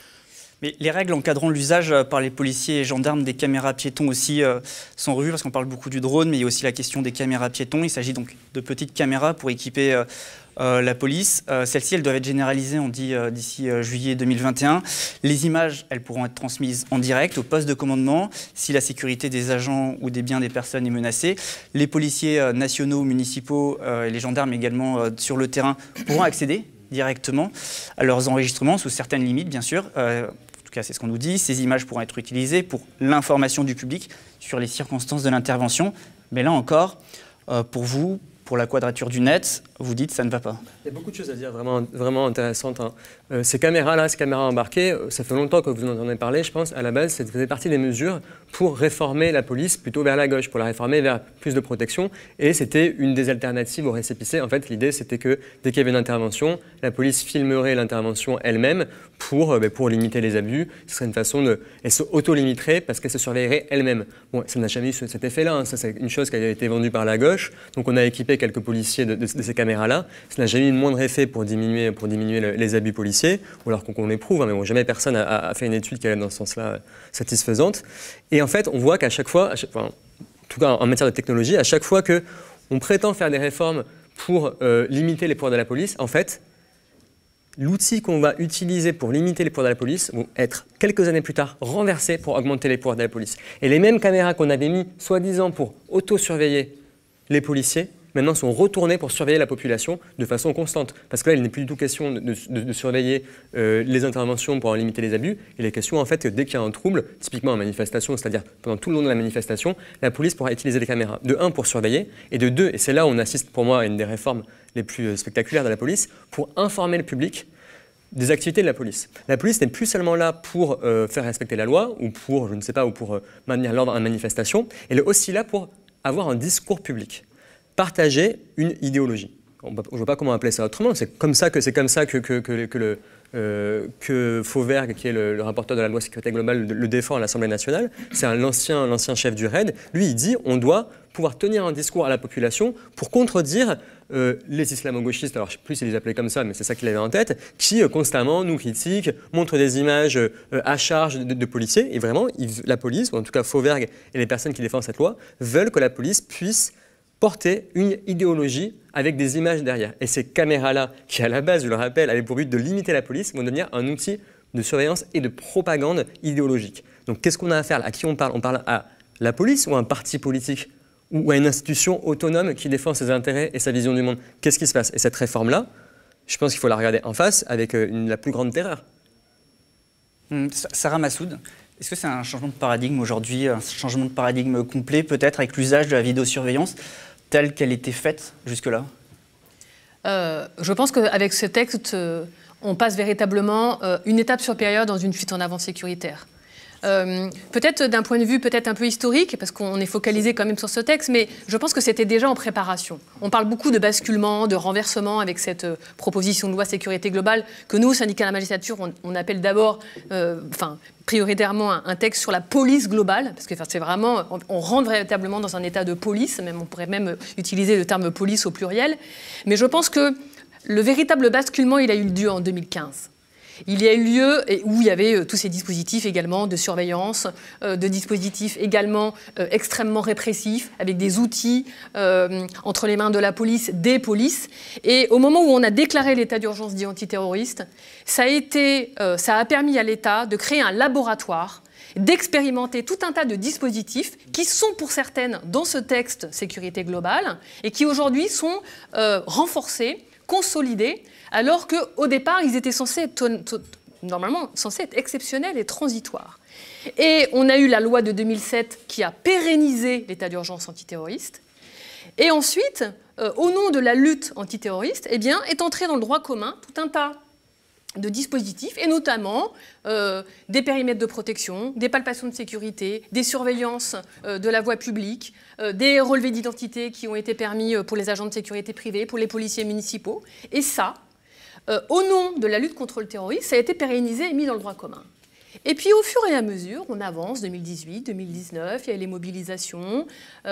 Mais les règles encadrant l'usage par les policiers et gendarmes des caméras piétons aussi sont revues, parce qu'on parle beaucoup du drone, mais il y a aussi la question des caméras piétons. Il s'agit donc de petites caméras pour équiper la police. Celles-ci, elles doivent être généralisées, on dit, d'ici juillet 2021. Les images, elles pourront être transmises en direct au poste de commandement si la sécurité des agents ou des biens des personnes est menacée. Les policiers nationaux, municipaux et les gendarmes également sur le terrain pourront accéder directement à leurs enregistrements, sous certaines limites, bien sûr. En tout cas, c'est ce qu'on nous dit. Ces images pourront être utilisées pour l'information du public sur les circonstances de l'intervention. Mais là encore, pour vous, pour la Quadrature du Net, vous dites ça ne va pas. Il y a beaucoup de choses à dire, vraiment intéressantes. Ces caméras-là, ces caméras embarquées, ça fait longtemps que vous en avez parlé, je pense. À la base, ça faisait partie des mesures pour réformer la police plutôt vers la gauche, pour la réformer vers plus de protection. Et c'était une des alternatives au récépissé. En fait, l'idée, c'était que dès qu'il y avait une intervention, la police filmerait l'intervention elle-même pour limiter les abus. Ce serait une façon elle se auto-limiterait parce qu'elle se surveillerait elle-même. Bon, ça n'a jamais eu cet effet-là. Ça, c'est une chose qui a été vendue par la gauche. Donc, on a équipé quelques policiers de ces caméras-là. Ça n'a jamais eu de moindre effet pour diminuer les abus policiers, ou alors qu'on l'éprouve, mais bon, jamais personne n'a fait une étude qui allait dans ce sens-là satisfaisante. Et en fait, on voit qu'à chaque fois, en tout cas en matière de technologie, à chaque fois qu'on prétend faire des réformes pour limiter les pouvoirs de la police, en fait, l'outil qu'on va utiliser pour limiter les pouvoirs de la police vont être, quelques années plus tard, renversés pour augmenter les pouvoirs de la police. Et les mêmes caméras qu'on avait mis, soi-disant, pour auto-surveiller les policiers, maintenant sont retournés pour surveiller la population de façon constante. Parce que là, il n'est plus du tout question de surveiller les interventions pour en limiter les abus. Il est question en fait que dès qu'il y a un trouble, typiquement en manifestation, c'est-à-dire pendant tout le long de la manifestation, la police pourra utiliser les caméras. De 1 pour surveiller, et de 2, et c'est là où on assiste pour moi à une des réformes les plus spectaculaires de la police, pour informer le public des activités de la police. La police n'est plus seulement là pour faire respecter la loi ou pour, je ne sais pas, ou pour maintenir l'ordre en manifestation, elle est aussi là pour avoir un discours public, partager une idéologie. Je ne vois pas comment appeler ça autrement, c'est comme ça que Fauvergue, qui est le rapporteur de la loi sécurité globale, le défend à l'Assemblée nationale. C'est l'ancien chef du RAID. Lui, il dit on doit pouvoir tenir un discours à la population pour contredire les islamo-gauchistes, alors je ne sais plus s'ils les appelaient comme ça, mais c'est ça qu'il avait en tête, qui constamment nous critiquent, montrent des images à charge de policiers. Et vraiment, la police, ou en tout cas Fauvergue et les personnes qui défendent cette loi, veulent que la police puisse porter une idéologie avec des images derrière. Et ces caméras-là, qui à la base, je le rappelle, avaient pour but de limiter la police, vont devenir un outil de surveillance et de propagande idéologique. Donc qu'est-ce qu'on a à faire là? À qui on parle? On parle à la police ou à un parti politique ou à une institution autonome qui défend ses intérêts et sa vision du monde? Qu'est-ce qui se passe? Et cette réforme-là, je pense qu'il faut la regarder en face avec la plus grande terreur. Sarah Massoud, est-ce que c'est un changement de paradigme aujourd'hui, un changement de paradigme complet peut-être avec l'usage de la vidéosurveillance telle qu'elle était faite jusque-là? Je pense qu'avec ce texte, on passe véritablement une étape supérieure dans une fuite en avant sécuritaire. Peut-être d'un point de vue peut-être un peu historique, parce qu'on est focalisé quand même sur ce texte, mais je pense que c'était déjà en préparation. On parle beaucoup de basculement, de renversement avec cette proposition de loi sécurité globale que nous, au syndicat de la magistrature, on appelle d'abord, prioritairement un texte sur la police globale, parce que c'est vraiment, on rentre véritablement dans un état de police, même on pourrait même utiliser le terme police au pluriel, mais je pense que le véritable basculement, il a eu lieu en 2015. Il y a eu lieu où il y avait tous ces dispositifs également de surveillance, de dispositifs également extrêmement répressifs, avec des outils entre les mains de la police, des polices. Et au moment où on a déclaré l'état d'urgence dit antiterroriste, ça a permis à l'État de créer un laboratoire, d'expérimenter tout un tas de dispositifs qui sont pour certaines dans ce texte sécurité globale et qui aujourd'hui sont renforcés, consolidés, alors qu'au départ, ils étaient normalement censés être exceptionnels et transitoires. Et on a eu la loi de 2007 qui a pérennisé l'état d'urgence antiterroriste. Et ensuite, au nom de la lutte antiterroriste, est entré dans le droit commun tout un tas de dispositifs, et notamment des périmètres de protection, des palpations de sécurité, des surveillances de la voie publique, des relevés d'identité qui ont été permis pour les agents de sécurité privée, pour les policiers municipaux. Et ça, au nom de la lutte contre le terrorisme, ça a été pérennisé et mis dans le droit commun. Et puis au fur et à mesure, on avance, 2018, 2019, il y a les mobilisations,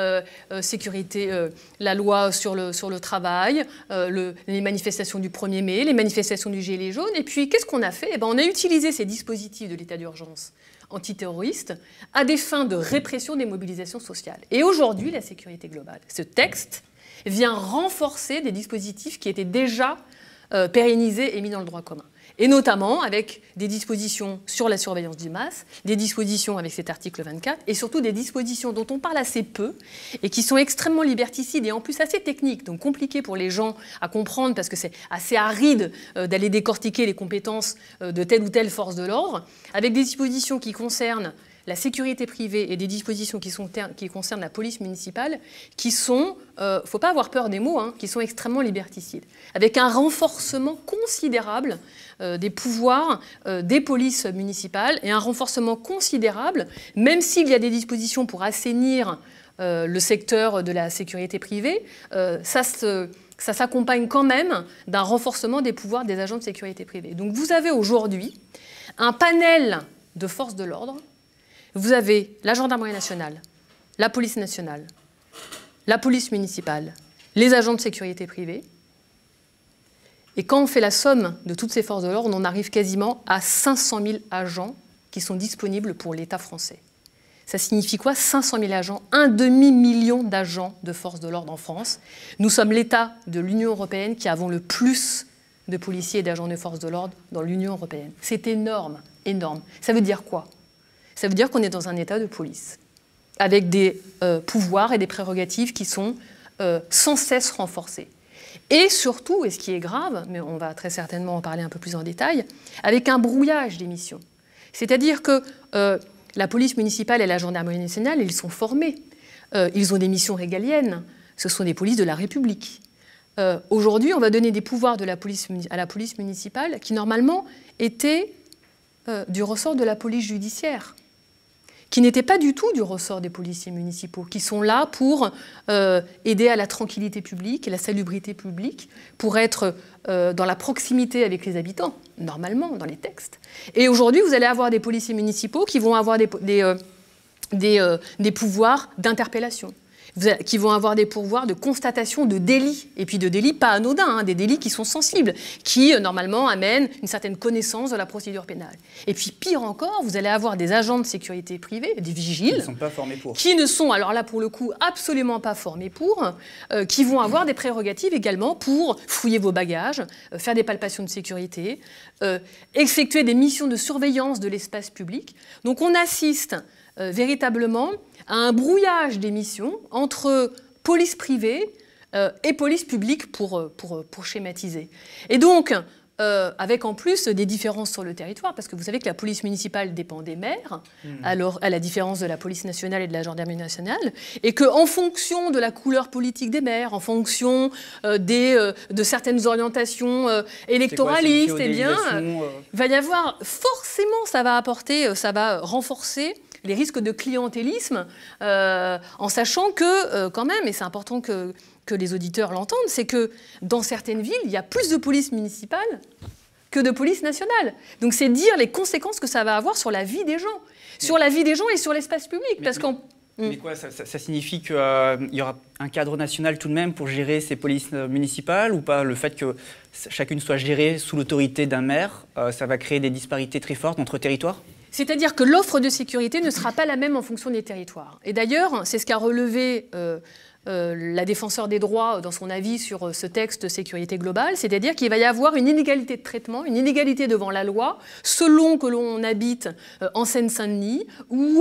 sécurité, la loi sur le travail, les manifestations du 1er mai, les manifestations du Gilets jaunes. Et puis qu'est-ce qu'on a fait? On a utilisé ces dispositifs de l'état d'urgence antiterroriste à des fins de répression des mobilisations sociales. Et aujourd'hui, la sécurité globale, ce texte vient renforcer des dispositifs qui étaient déjà pérennisés et mis dans le droit commun. Et notamment avec des dispositions sur la surveillance du masse, des dispositions avec cet article 24, et surtout des dispositions dont on parle assez peu, et qui sont extrêmement liberticides et en plus assez techniques, donc compliquées pour les gens à comprendre, parce que c'est assez aride d'aller décortiquer les compétences de telle ou telle force de l'ordre, avec des dispositions qui concernent la sécurité privée et des dispositions qui concernent la police municipale, qui sont, faut pas avoir peur des mots, qui sont extrêmement liberticides, avec un renforcement considérable des pouvoirs des polices municipales et un renforcement considérable, même s'il y a des dispositions pour assainir le secteur de la sécurité privée, ça s'accompagne quand même d'un renforcement des pouvoirs des agents de sécurité privée. Donc vous avez aujourd'hui un panel de forces de l'ordre. Vous avez la gendarmerie nationale, la police nationale, la police municipale, les agents de sécurité privée. Et quand on fait la somme de toutes ces forces de l'ordre, on arrive quasiment à 500 000 agents qui sont disponibles pour l'État français. Ça signifie quoi? 500 000 agents, un demi-million d'agents de forces de l'ordre en France. Nous sommes l'État de l'Union européenne qui avons le plus de policiers et d'agents de forces de l'ordre dans l'Union européenne. C'est énorme, énorme. Ça veut dire quoi? Ça veut dire qu'on est dans un état de police, avec des pouvoirs et des prérogatives qui sont sans cesse renforcés. Et surtout, et ce qui est grave, mais on va très certainement en parler un peu plus en détail, avec un brouillage des missions. C'est-à-dire que la police municipale et la gendarmerie nationale, ils sont formés. Ils ont des missions régaliennes. Ce sont des polices de la République. Aujourd'hui, on va donner des pouvoirs à la police municipale qui, normalement, étaient du ressort de la police judiciaire, qui n'étaient pas du tout du ressort des policiers municipaux, qui sont là pour aider à la tranquillité publique et la salubrité publique, pour être dans la proximité avec les habitants, normalement, dans les textes. Et aujourd'hui, vous allez avoir des policiers municipaux qui vont avoir des pouvoirs d'interpellation, qui vont avoir des pouvoirs de constatation de délits, et puis de délits pas anodins, hein, des délits qui sont sensibles, qui normalement amènent une certaine connaissance de la procédure pénale. Et puis pire encore, vous allez avoir des agents de sécurité privée, des vigiles, qui ne sont pas formés pour. Qui ne sont, alors là pour le coup, absolument pas formés pour, qui vont avoir des prérogatives également pour fouiller vos bagages, faire des palpations de sécurité, effectuer des missions de surveillance de l'espace public. Donc on assiste véritablement à un brouillage des missions entre police privée et police publique pour schématiser. Et donc, avec en plus des différences sur le territoire, parce que vous savez que la police municipale dépend des maires, alors à la différence de la police nationale et de la gendarmerie nationale, et qu'en fonction de la couleur politique des maires, en fonction de certaines orientations électoralistes, eh bien, il va y avoir forcément, ça va renforcer les risques de clientélisme, en sachant que, quand même, et c'est important que les auditeurs l'entendent, c'est que dans certaines villes, il y a plus de police municipale que de police nationale. Donc c'est dire les conséquences que ça va avoir sur la vie des gens, sur la vie des gens et sur l'espace public. Mais quoi, ça signifie qu'il y aura un cadre national tout de même pour gérer ces polices municipales, ou pas? Le fait que chacune soit gérée sous l'autorité d'un maire, ça va créer des disparités très fortes entre territoires? C'est-à-dire que l'offre de sécurité ne sera pas la même en fonction des territoires. Et d'ailleurs, c'est ce qu'a relevé la défenseur des droits dans son avis sur ce texte sécurité globale, c'est-à-dire qu'il va y avoir une inégalité de traitement, une inégalité devant la loi, selon que l'on habite en Seine-Saint-Denis ou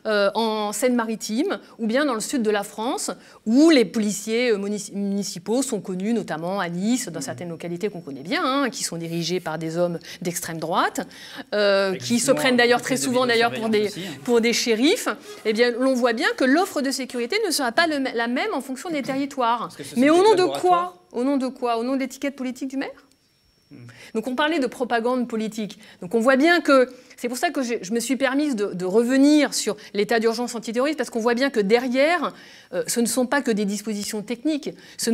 en Seine-Maritime, ou bien dans le sud de la France, où les policiers municipaux sont connus, notamment à Nice, dans certaines localités qu'on connaît bien, hein, qui sont dirigés par des hommes d'extrême droite, qui se prennent d'ailleurs très souvent pour des shérifs. Eh bien, l'on voit bien que l'offre de sécurité ne sera pas la même en fonction des territoires. Mais au nom de quoi? Au nom de quoi? Au nom de l'étiquette politique du maire? Donc on parlait de propagande politique. Donc on voit bien que, c'est pour ça que je me suis permise de revenir sur l'état d'urgence antiterroriste, parce qu'on voit bien que derrière, ce ne sont pas que des dispositions techniques, ce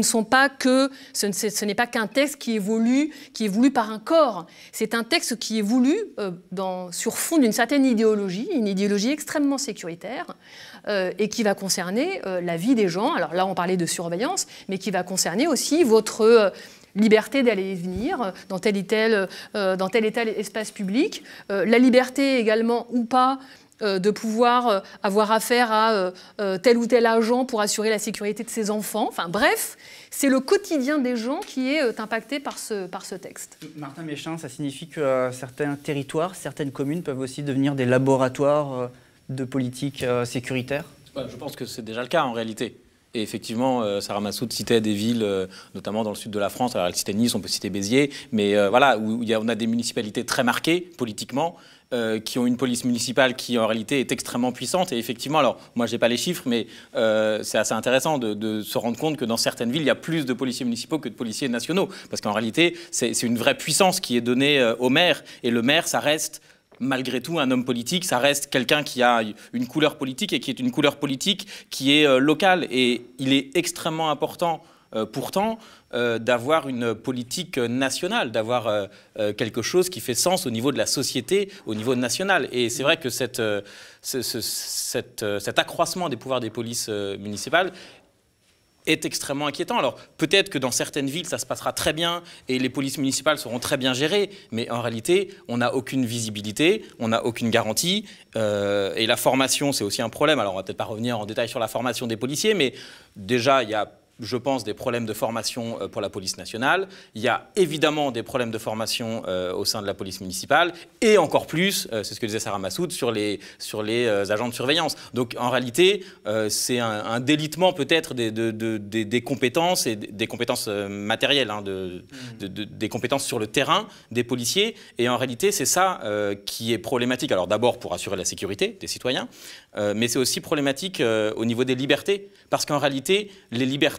n'est pas qu'un texte qui est voulu par un corps. C'est un texte qui est voulu sur fond d'une certaine idéologie, une idéologie extrêmement sécuritaire, et qui va concerner la vie des gens. Alors là, on parlait de surveillance, mais qui va concerner aussi votre liberté d'aller et venir dans tel et tel espace public, la liberté également ou pas de pouvoir avoir affaire à tel ou tel agent pour assurer la sécurité de ses enfants. Enfin bref, c'est le quotidien des gens qui est impacté par ce texte. Martin Méchain, ça signifie que certains territoires, certaines communes peuvent aussi devenir des laboratoires de politique sécuritaire? Je pense que c'est déjà le cas en réalité. Et effectivement, Sarah Massoud citait des villes, notamment dans le sud de la France. Alors elle citait Nice, on peut citer Béziers, mais voilà, où on a des municipalités très marquées politiquement, qui ont une police municipale qui en réalité est extrêmement puissante. Et effectivement, alors moi j'ai pas les chiffres, mais c'est assez intéressant de se rendre compte que dans certaines villes, il y a plus de policiers municipaux que de policiers nationaux. Parce qu'en réalité, c'est une vraie puissance qui est donnée au maire. Et le maire, ça reste malgré tout un homme politique, ça reste quelqu'un qui a une couleur politique et qui est une couleur politique qui est locale. Et il est extrêmement important pourtant d'avoir une politique nationale, d'avoir quelque chose qui fait sens au niveau de la société, au niveau national. Et c'est vrai que cet accroissement des pouvoirs des polices municipales est extrêmement inquiétant. Alors peut-être que dans certaines villes ça se passera très bien et les polices municipales seront très bien gérées, mais en réalité on n'a aucune visibilité, on n'a aucune garantie, et la formation c'est aussi un problème. Alors on va peut-être pas revenir en détail sur la formation des policiers, mais déjà il y a, je pense, des problèmes de formation pour la police nationale. Il y a évidemment des problèmes de formation au sein de la police municipale et encore plus, c'est ce que disait Sarah Massoud, sur les agents de surveillance. Donc en réalité, c'est un délitement peut-être des compétences et des compétences matérielles, hein, des compétences sur le terrain des policiers. Et en réalité, c'est ça qui est problématique. Alors d'abord pour assurer la sécurité des citoyens, mais c'est aussi problématique au niveau des libertés. Parce qu'en réalité, les libertés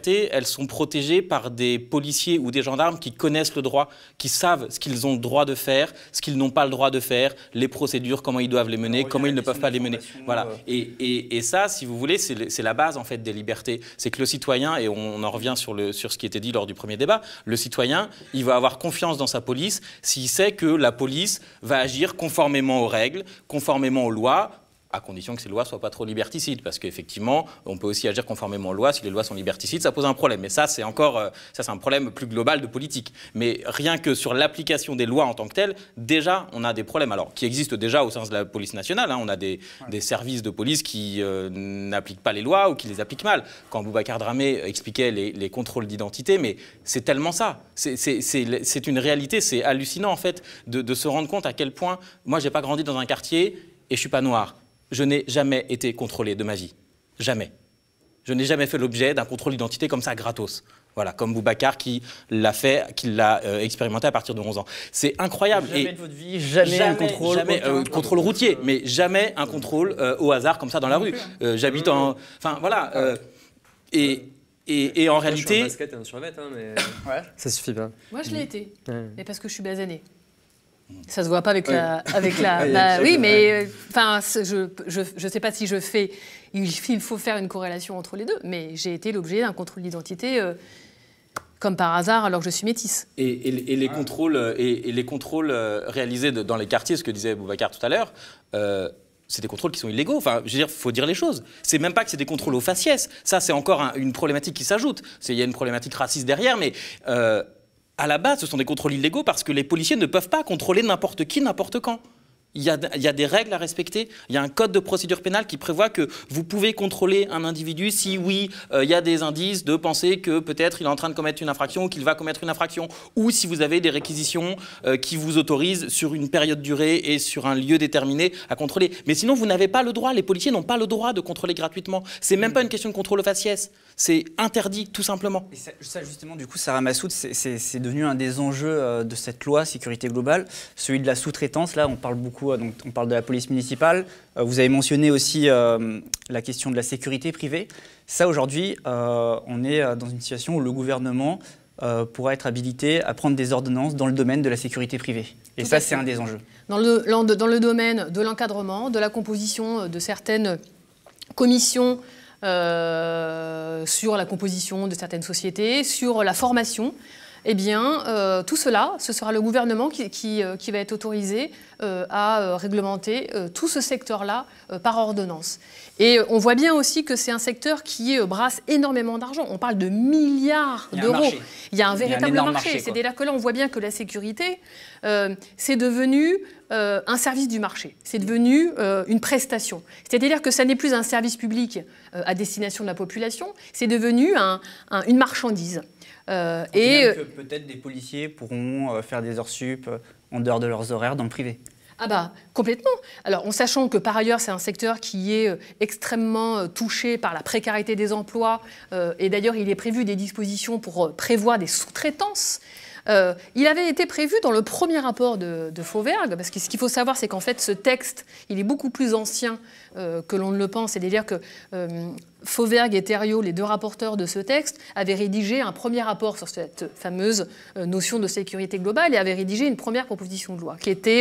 libertés, elles sont protégées par des policiers ou des gendarmes qui connaissent le droit, qui savent ce qu'ils ont le droit de faire, ce qu'ils n'ont pas le droit de faire, les procédures, comment ils doivent les mener, comment ils ne peuvent pas les mener. Voilà. Et ça, si vous voulez, c'est la base en fait des libertés. C'est que le citoyen, et on en revient sur ce qui était dit lors du premier débat, le citoyen, il va avoir confiance dans sa police s'il sait que la police va agir conformément aux règles, conformément aux lois, à condition que ces lois ne soient pas trop liberticides, parce qu'effectivement, on peut aussi agir conformément aux lois. Si les lois sont liberticides, ça pose un problème. Mais ça, c'est encore c'est un problème plus global de politique. Mais rien que sur l'application des lois en tant que telles, déjà, on a des problèmes. Alors, qui existent déjà au sein de la police nationale. Hein. On a des services de police qui n'appliquent pas les lois ou qui les appliquent mal. Quand Boubacar Dramé expliquait les contrôles d'identité, mais c'est tellement ça. C'est une réalité, c'est hallucinant, en fait, de se rendre compte à quel point... Moi, je n'ai pas grandi dans un quartier et je ne suis pas noir. Je n'ai jamais été contrôlé de ma vie. Jamais. Je n'ai jamais fait l'objet d'un contrôle d'identité comme ça, gratos. Voilà, comme Boubacar qui l'a fait, qui l'a expérimenté à partir de 11 ans. C'est incroyable. Jamais de votre vie, jamais un contrôle. Jamais, contrôle routier, mais jamais un contrôle au hasard comme ça dans la rue. J'habite en... Enfin, voilà. Et en réalité... Je suis en basket et un survêt, hein, mais ça suffit pas. Moi, je l'ai été, mais parce que je suis basanée. Ça se voit pas avec la... oui, mais enfin, je sais pas si je fais... Il faut faire une corrélation entre les deux, mais j'ai été l'objet d'un contrôle d'identité comme par hasard alors que je suis métisse. Et les contrôles, réalisés dans les quartiers, ce que disait Boubacar tout à l'heure, c'est des contrôles qui sont illégaux. Enfin, je veux dire, il faut dire les choses. C'est même pas que c'est des contrôles aux faciès. Ça, c'est encore une problématique qui s'ajoute. Il y a une problématique raciste derrière, mais... à la base, ce sont des contrôles illégaux parce que les policiers ne peuvent pas contrôler n'importe qui, n'importe quand. Il y a des règles à respecter. Il y a un code de procédure pénale qui prévoit que vous pouvez contrôler un individu si, oui, il y a des indices de penser que peut-être il est en train de commettre une infraction ou qu'il va commettre une infraction, ou si vous avez des réquisitions qui vous autorisent sur une période durée et sur un lieu déterminé à contrôler. Mais sinon, vous n'avez pas le droit. Les policiers n'ont pas le droit de contrôler gratuitement. C'est même pas une question de contrôle au faciès. C'est interdit, tout simplement. Et ça, justement, du coup, Sarah Massoud, c'est devenu un des enjeux de cette loi sécurité globale, celui de la sous-traitance. Là, on parle beaucoup, donc on parle de la police municipale. Vous avez mentionné aussi la question de la sécurité privée. Ça, aujourd'hui, on est dans une situation où le gouvernement pourra être habilité à prendre des ordonnances dans le domaine de la sécurité privée. Et ça, c'est un des enjeux. Dans le domaine de l'encadrement, de la composition de certaines commissions, sur la composition de certaines sociétés, sur la formation, eh bien, tout cela, ce sera le gouvernement qui va être autorisé à réglementer tout ce secteur-là par ordonnance. Et on voit bien aussi que c'est un secteur qui brasse énormément d'argent. On parle de milliards d'euros. Il y a un véritable marché. C'est-à-dire que là, on voit bien que la sécurité, c'est devenu un service du marché. C'est devenu une prestation. C'est-à-dire que ça n'est plus un service public à destination de la population, c'est devenu une marchandise. Et que peut-être des policiers pourront faire des heures sup en dehors de leurs horaires dans le privé. Ah bah complètement. Alors en sachant que par ailleurs c'est un secteur qui est extrêmement touché par la précarité des emplois et d'ailleurs il est prévu des dispositions pour prévoir des sous-traitances. Il avait été prévu dans le premier rapport de Fauvergue, parce que ce qu'il faut savoir, c'est qu'en fait, ce texte, il est beaucoup plus ancien que l'on ne le pense. C'est-à-dire que Fauvergue et Thériault, les deux rapporteurs de ce texte, avaient rédigé un premier rapport sur cette fameuse notion de sécurité globale et avaient rédigé une première proposition de loi qui était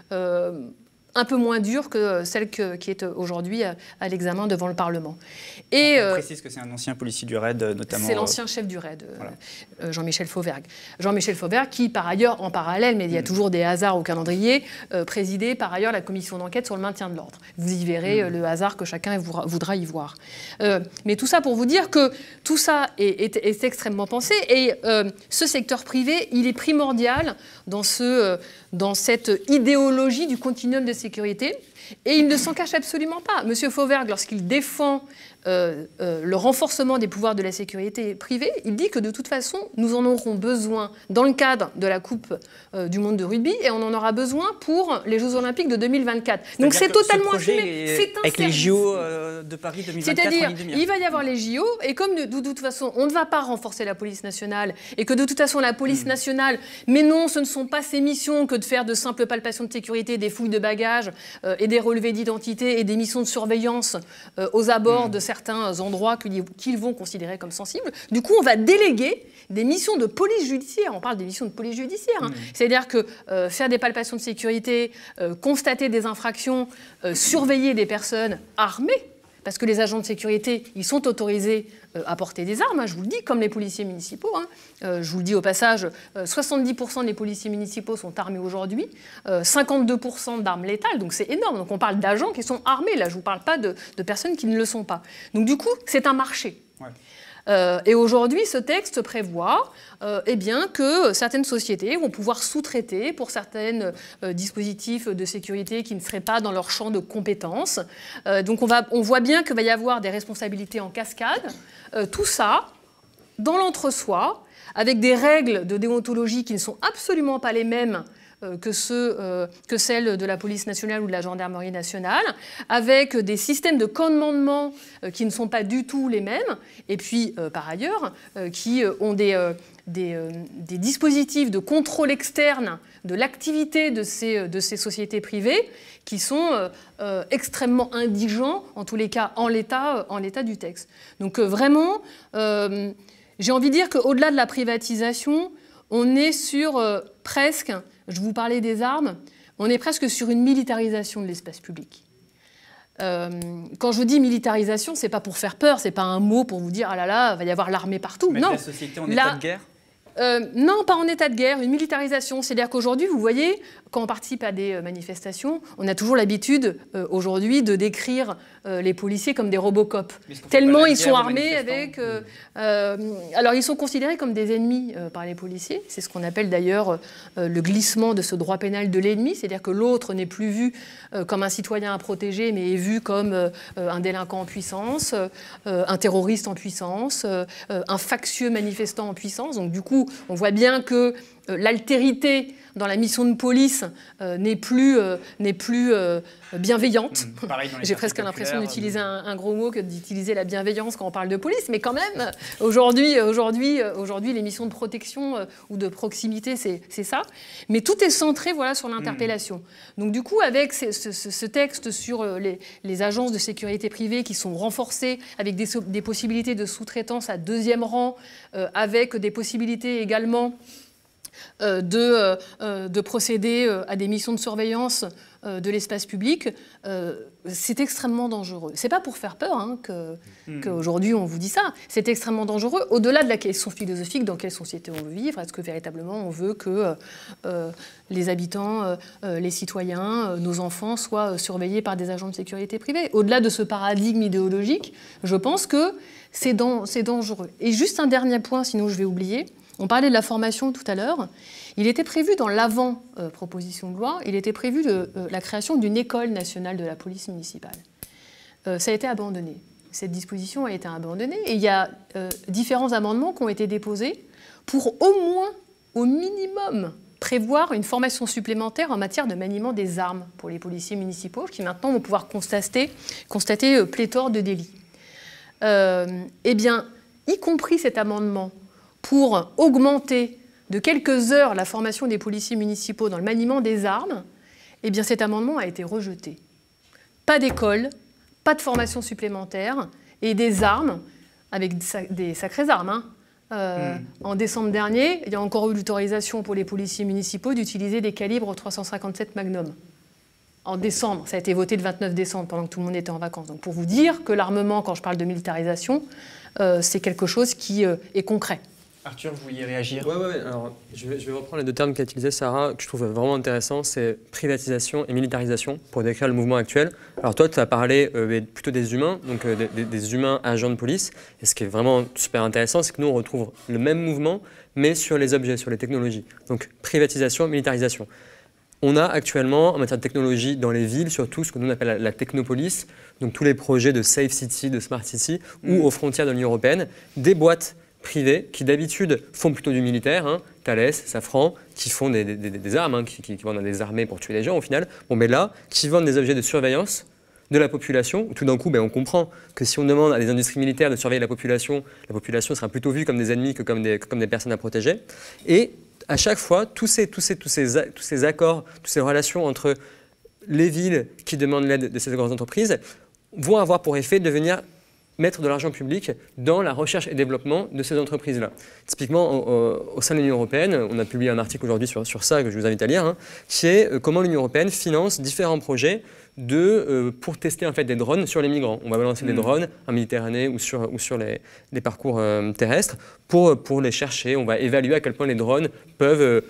un peu moins dure que celle qui est aujourd'hui à l'examen devant le Parlement. Et on précise que c'est un ancien policier du RAID, notamment. C'est l'ancien chef du RAID, voilà. Jean-Michel Fauvergue. Jean-Michel Fauvergue, qui par ailleurs, en parallèle, mais il y a toujours des hasards au calendrier, présidait par ailleurs la commission d'enquête sur le maintien de l'ordre. Vous y verrez le hasard que chacun voudra y voir. Mais tout ça pour vous dire que tout ça est extrêmement pensé et ce secteur privé, il est primordial dans cette idéologie du continuum de sécurité, et il ne s'en cache absolument pas. Monsieur Fauvergue, lorsqu'il défend le renforcement des pouvoirs de la sécurité privée, il dit que de toute façon, nous en aurons besoin dans le cadre de la Coupe du monde de rugby, et on en aura besoin pour les Jeux Olympiques de 2024. Donc c'est totalement assumé. Avec les JO de Paris 2024. C'est-à-dire, il va y avoir les JO, et comme de toute façon, on ne va pas renforcer la police nationale, et que de toute façon, la police nationale, mais non, ce ne sont pas ses missions que de faire de simples palpations de sécurité, des fouilles de bagages, braquages et des relevés d'identité et des missions de surveillance aux abords de certains endroits qu'ils vont considérer comme sensibles. Du coup, on va déléguer des missions de police judiciaire. On parle des missions de police judiciaire. C'est-à-dire que faire des palpations de sécurité, constater des infractions, surveiller des personnes armées, parce que les agents de sécurité, ils sont autorisés à porter des armes, je vous le dis, comme les policiers municipaux. Je vous le dis au passage, 70% des policiers municipaux sont armés aujourd'hui, 52% d'armes létales, donc c'est énorme. Donc on parle d'agents qui sont armés, là je ne vous parle pas de personnes qui ne le sont pas. Donc du coup, c'est un marché. Ouais. Et aujourd'hui, ce texte prévoit eh bien, que certaines sociétés vont pouvoir sous-traiter pour certains dispositifs de sécurité qui ne seraient pas dans leur champ de compétences. Donc on voit bien qu'il va y avoir des responsabilités en cascade. Tout ça, dans l'entre-soi, avec des règles de déontologie qui ne sont absolument pas les mêmes que celles de la police nationale ou de la gendarmerie nationale, avec des systèmes de commandement qui ne sont pas du tout les mêmes, et puis par ailleurs, qui ont des dispositifs de contrôle externe de l'activité de ces sociétés privées qui sont extrêmement indigents, en tous les cas en l'état du texte. Donc vraiment, j'ai envie de dire qu'au-delà de la privatisation, on est sur presque, je vous parlais des armes, on est presque sur une militarisation de l'espace public. Quand je dis militarisation, c'est pas pour faire peur, c'est pas un mot pour vous dire ah là là, il va y avoir l'armée partout. Mais non. la société en état de guerre. Non, pas en état de guerre, une militarisation. C'est-à-dire qu'aujourd'hui, vous voyez, quand on participe à des manifestations, on a toujours l'habitude, aujourd'hui, de décrire les policiers comme des Robocop. Tellement ils sont armés avec... alors, ils sont considérés comme des ennemis par les policiers. C'est ce qu'on appelle d'ailleurs le glissement de ce droit pénal de l'ennemi. C'est-à-dire que l'autre n'est plus vu comme un citoyen à protéger, mais est vu comme un délinquant en puissance, un terroriste en puissance, un factieux manifestant en puissance. Donc, du coup, on voit bien que l'altérité dans la mission de police n'est plus bienveillante. J'ai presque l'impression d'utiliser un gros mot que d'utiliser la bienveillance quand on parle de police, mais quand même, aujourd'hui les missions de protection ou de proximité, c'est ça. Mais tout est centré voilà, sur l'interpellation. Donc du coup, avec ce texte sur les agences de sécurité privée qui sont renforcées, avec des possibilités de sous-traitance à deuxième rang, avec des possibilités également de procéder à des missions de surveillance de l'espace public, c'est extrêmement dangereux. C'est pas pour faire peur qu'aujourd'hui on vous dit ça. C'est extrêmement dangereux. Au-delà de la question philosophique, dans quelle société on veut vivre, est-ce que véritablement on veut que les habitants, les citoyens, nos enfants soient surveillés par des agents de sécurité privée? Au-delà de ce paradigme idéologique, je pense que c'est dangereux. Et juste un dernier point, sinon je vais oublier. On parlait de la formation tout à l'heure. Il était prévu dans l'avant-proposition de loi, il était prévu la création d'une école nationale de la police municipale. Ça a été abandonné. Cette disposition a été abandonnée et il y a différents amendements qui ont été déposés pour au minimum, prévoir une formation supplémentaire en matière de maniement des armes pour les policiers municipaux qui maintenant vont pouvoir constater pléthore de délits. Eh bien, y compris cet amendement, pour augmenter de quelques heures la formation des policiers municipaux dans le maniement des armes, eh bien cet amendement a été rejeté. Pas d'école, pas de formation supplémentaire et des armes, avec des sacrées armes. En décembre dernier, il y a encore eu l'autorisation pour les policiers municipaux d'utiliser des calibres 357 Magnum. En décembre, ça a été voté le 29 décembre, pendant que tout le monde était en vacances. Donc pour vous dire que l'armement, quand je parle de militarisation, c'est quelque chose qui est concret. Arthur, vous vouliez réagir? Oui. Alors, je vais reprendre les deux termes qu'a utilisé Sarah, que je trouve vraiment intéressants, c'est privatisation et militarisation, pour décrire le mouvement actuel. Alors toi, tu as parlé plutôt des humains, donc des humains agents de police. Et ce qui est vraiment super intéressant, c'est que nous, on retrouve le même mouvement, mais sur les objets, sur les technologies. Donc privatisation, militarisation. On a actuellement, en matière de technologie, dans les villes, surtout ce que nous on appelle la technopolis, donc tous les projets de Safe City, de Smart City, ou aux frontières de l'Union européenne, des boîtes privés qui d'habitude font plutôt du militaire, Thales, Safran, qui font des armes, qui vendent à des armées pour tuer les gens au final, mais là, qui vendent des objets de surveillance de la population, où tout d'un coup on comprend que si on demande à des industries militaires de surveiller la population sera plutôt vue comme des ennemis que comme des personnes à protéger. Et à chaque fois, tous ces accords, toutes ces relations entre les villes qui demandent l'aide de ces grandes entreprises vont avoir pour effet de venir mettre de l'argent public dans la recherche et développement de ces entreprises-là. Typiquement, au sein de l'Union européenne, on a publié un article aujourd'hui sur ça que je vous invite à lire, hein, qui est comment l'Union européenne finance différents projets pour tester en fait, des drones sur les migrants. On va balancer des drones en Méditerranée ou sur les parcours terrestres pour les chercher. On va évaluer à quel point les drones peuvent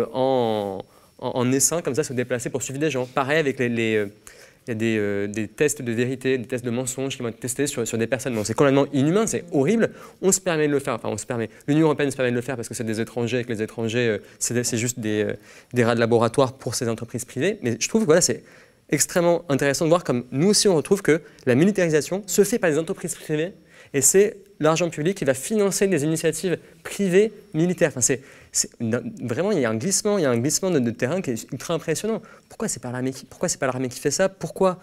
en essaim comme ça se déplacer pour suivre des gens. Pareil avec il y a des tests de vérité, des tests de mensonges qui vont être testés sur des personnes. Bon, c'est complètement inhumain, c'est horrible. On se permet de le faire, enfin on se permet. L'Union européenne se permet de le faire parce que c'est des étrangers et que les étrangers, c'est juste des rats de laboratoire pour ces entreprises privées. Mais je trouve que voilà, c'est extrêmement intéressant de voir comme nous aussi on retrouve que la militarisation se fait par les entreprises privées et c'est l'argent public qui va financer des initiatives privées militaires. Enfin, vraiment, il y a un glissement de terrain qui est ultra impressionnant. Pourquoi c'est pas l'armée qui fait ça? Pourquoi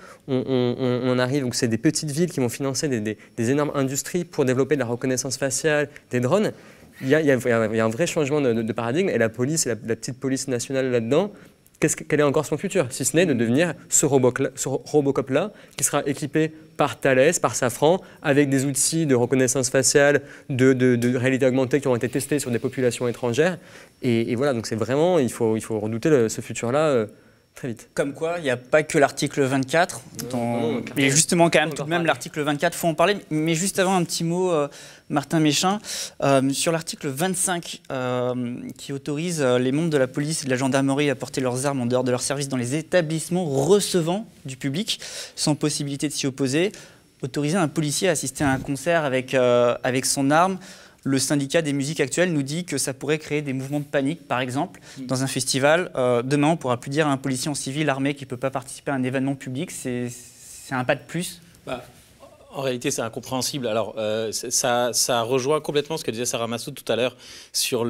on arrive où c'est des petites villes qui vont financer des énormes industries pour développer de la reconnaissance faciale, des drones? Il y a un vrai changement de paradigme et la police, et la petite police nationale là-dedans, quel est encore son futur, si ce n'est de devenir ce Robocop-là, qui sera équipé par Thales, par Safran, avec des outils de reconnaissance faciale, de réalité augmentée qui ont été testés sur des populations étrangères. Et voilà, donc c'est vraiment, il faut redouter ce futur-là très vite. Comme quoi, il n'y a pas que l'article 24. Et justement, quand même, tout de même, l'article 24, il faut en parler. Mais juste avant, un petit mot, Martin Méchin, sur l'article 25, qui autorise les membres de la police et de la gendarmerie à porter leurs armes en dehors de leur service dans les établissements recevant du public, sans possibilité de s'y opposer. Autoriser un policier à assister à un concert avec son arme. Le syndicat des musiques actuelles nous dit que ça pourrait créer des mouvements de panique, par exemple, dans un festival. Demain, on ne pourra plus dire à un policier en civil armé qui ne peut pas participer à un événement public. C'est un pas de plus. En réalité, c'est incompréhensible. Alors, ça rejoint complètement ce que disait Sarah Massoud tout à l'heure sur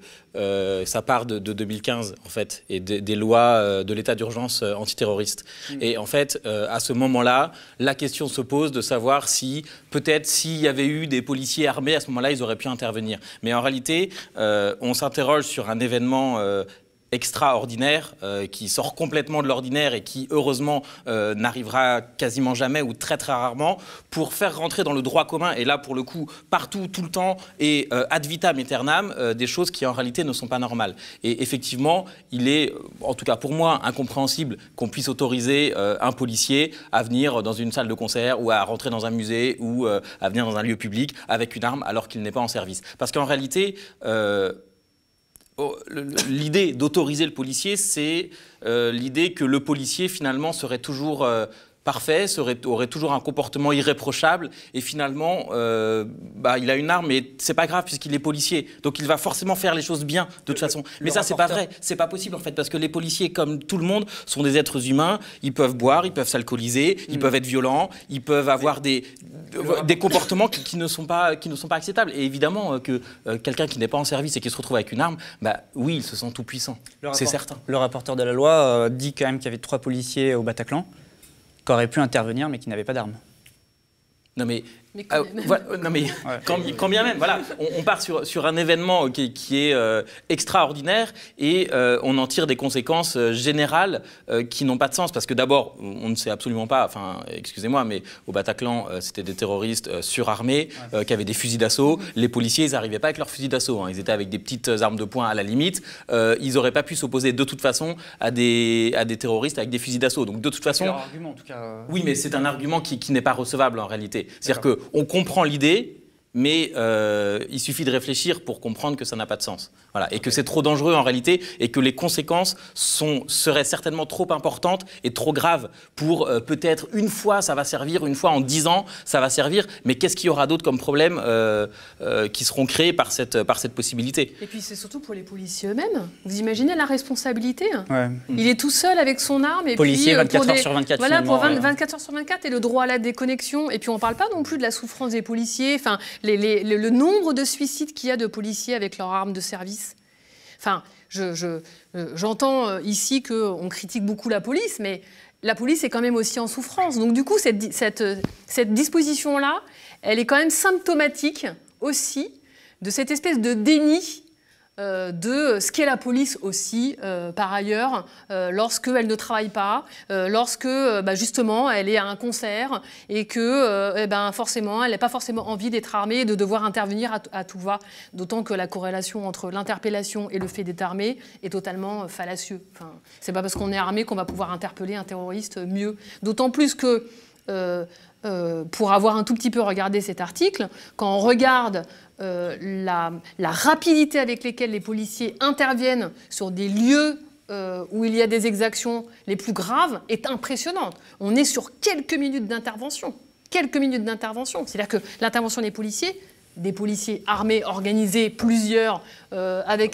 sa part de 2015, en fait, et des lois de l'état d'urgence antiterroriste. Et en fait, à ce moment-là, la question se pose de savoir si, peut-être, s'il y avait eu des policiers armés, à ce moment-là, ils auraient pu intervenir. Mais en réalité, on s'interroge sur un événement extraordinaire, qui sort complètement de l'ordinaire et qui, heureusement, n'arrivera quasiment jamais ou très très rarement, pour faire rentrer dans le droit commun, et là, pour le coup, partout, tout le temps, et ad vitam aeternam, des choses qui, en réalité, ne sont pas normales. Et effectivement, il est, en tout cas pour moi, incompréhensible qu'on puisse autoriser un policier à venir dans une salle de concert ou à rentrer dans un musée ou à venir dans un lieu public avec une arme alors qu'il n'est pas en service. Parce qu'en réalité, l'idée d'autoriser le policier, c'est l'idée que le policier, finalement, serait toujours parfait, aurait toujours un comportement irréprochable, et finalement, il a une arme, mais c'est pas grave puisqu'il est policier. Donc il va forcément faire les choses bien, de toute façon. Mais ça, c'est pas vrai. C'est pas possible, en fait, parce que les policiers, comme tout le monde, sont des êtres humains. Ils peuvent boire, ils peuvent s'alcooliser, ils peuvent être violents, ils peuvent avoir des comportements qui ne sont pas acceptables. Et évidemment que quelqu'un qui n'est pas en service et qui se retrouve avec une arme, oui, il se sent tout puissant. C'est certain. Le rapporteur de la loi dit quand même qu'il y avait 3 policiers au Bataclan qui auraient pu intervenir mais qui n'avaient pas d'armes. Non mais quand bien même, voilà, on part sur un événement qui est extraordinaire et on en tire des conséquences générales qui n'ont pas de sens, parce que d'abord, on ne sait absolument pas, enfin, excusez-moi, mais au Bataclan, c'était des terroristes surarmés qui avaient des fusils d'assaut. Les policiers, ils n'arrivaient pas avec leurs fusils d'assaut, hein. Ils étaient avec des petites armes de poing à la limite. Ils n'auraient pas pu s'opposer de toute façon à des terroristes avec des fusils d'assaut. Donc de toute façon, leur argument, en tout cas, oui, mais c'est un argument qui n'est pas recevable en réalité. C'est-à-dire qu'on comprend l'idée, mais il suffit de réfléchir pour comprendre que ça n'a pas de sens. Voilà. Et que c'est trop dangereux en réalité, et que les conséquences seraient certainement trop importantes et trop graves pour peut-être une fois ça va servir, une fois en 10 ans ça va servir, mais qu'est-ce qu'il y aura d'autre comme problème qui seront créés par cette possibilité. Et puis c'est surtout pour les policiers eux-mêmes. Vous imaginez la responsabilité, ouais. Il est tout seul avec son arme. Et policier, puis, 24 heures sur 24. Voilà, pour 24 heures sur 24, et le droit à la déconnexion. Et puis on ne parle pas non plus de la souffrance des policiers, enfin, le nombre de suicides qu'il y a de policiers avec leur arme de service. Enfin, j'entends ici qu'on critique beaucoup la police, mais la police est quand même aussi en souffrance. Donc du coup, cette disposition-là, elle est quand même symptomatique aussi de cette espèce de déni de ce qu'est la police aussi, par ailleurs, lorsqu'elle ne travaille pas, lorsque justement elle est à un concert et que forcément elle n'a pas forcément envie d'être armée et de devoir intervenir à tout va, d'autant que la corrélation entre l'interpellation et le fait d'être armé est totalement fallacieux. Enfin, c'est pas parce qu'on est armé qu'on va pouvoir interpeller un terroriste mieux. D'autant plus que, pour avoir un tout petit peu regardé cet article, quand on regarde la rapidité avec laquelle les policiers interviennent sur des lieux où il y a des exactions les plus graves est impressionnante. On est sur quelques minutes d'intervention. Quelques minutes d'intervention. C'est-à-dire que l'intervention des policiers armés, organisés, plusieurs, avec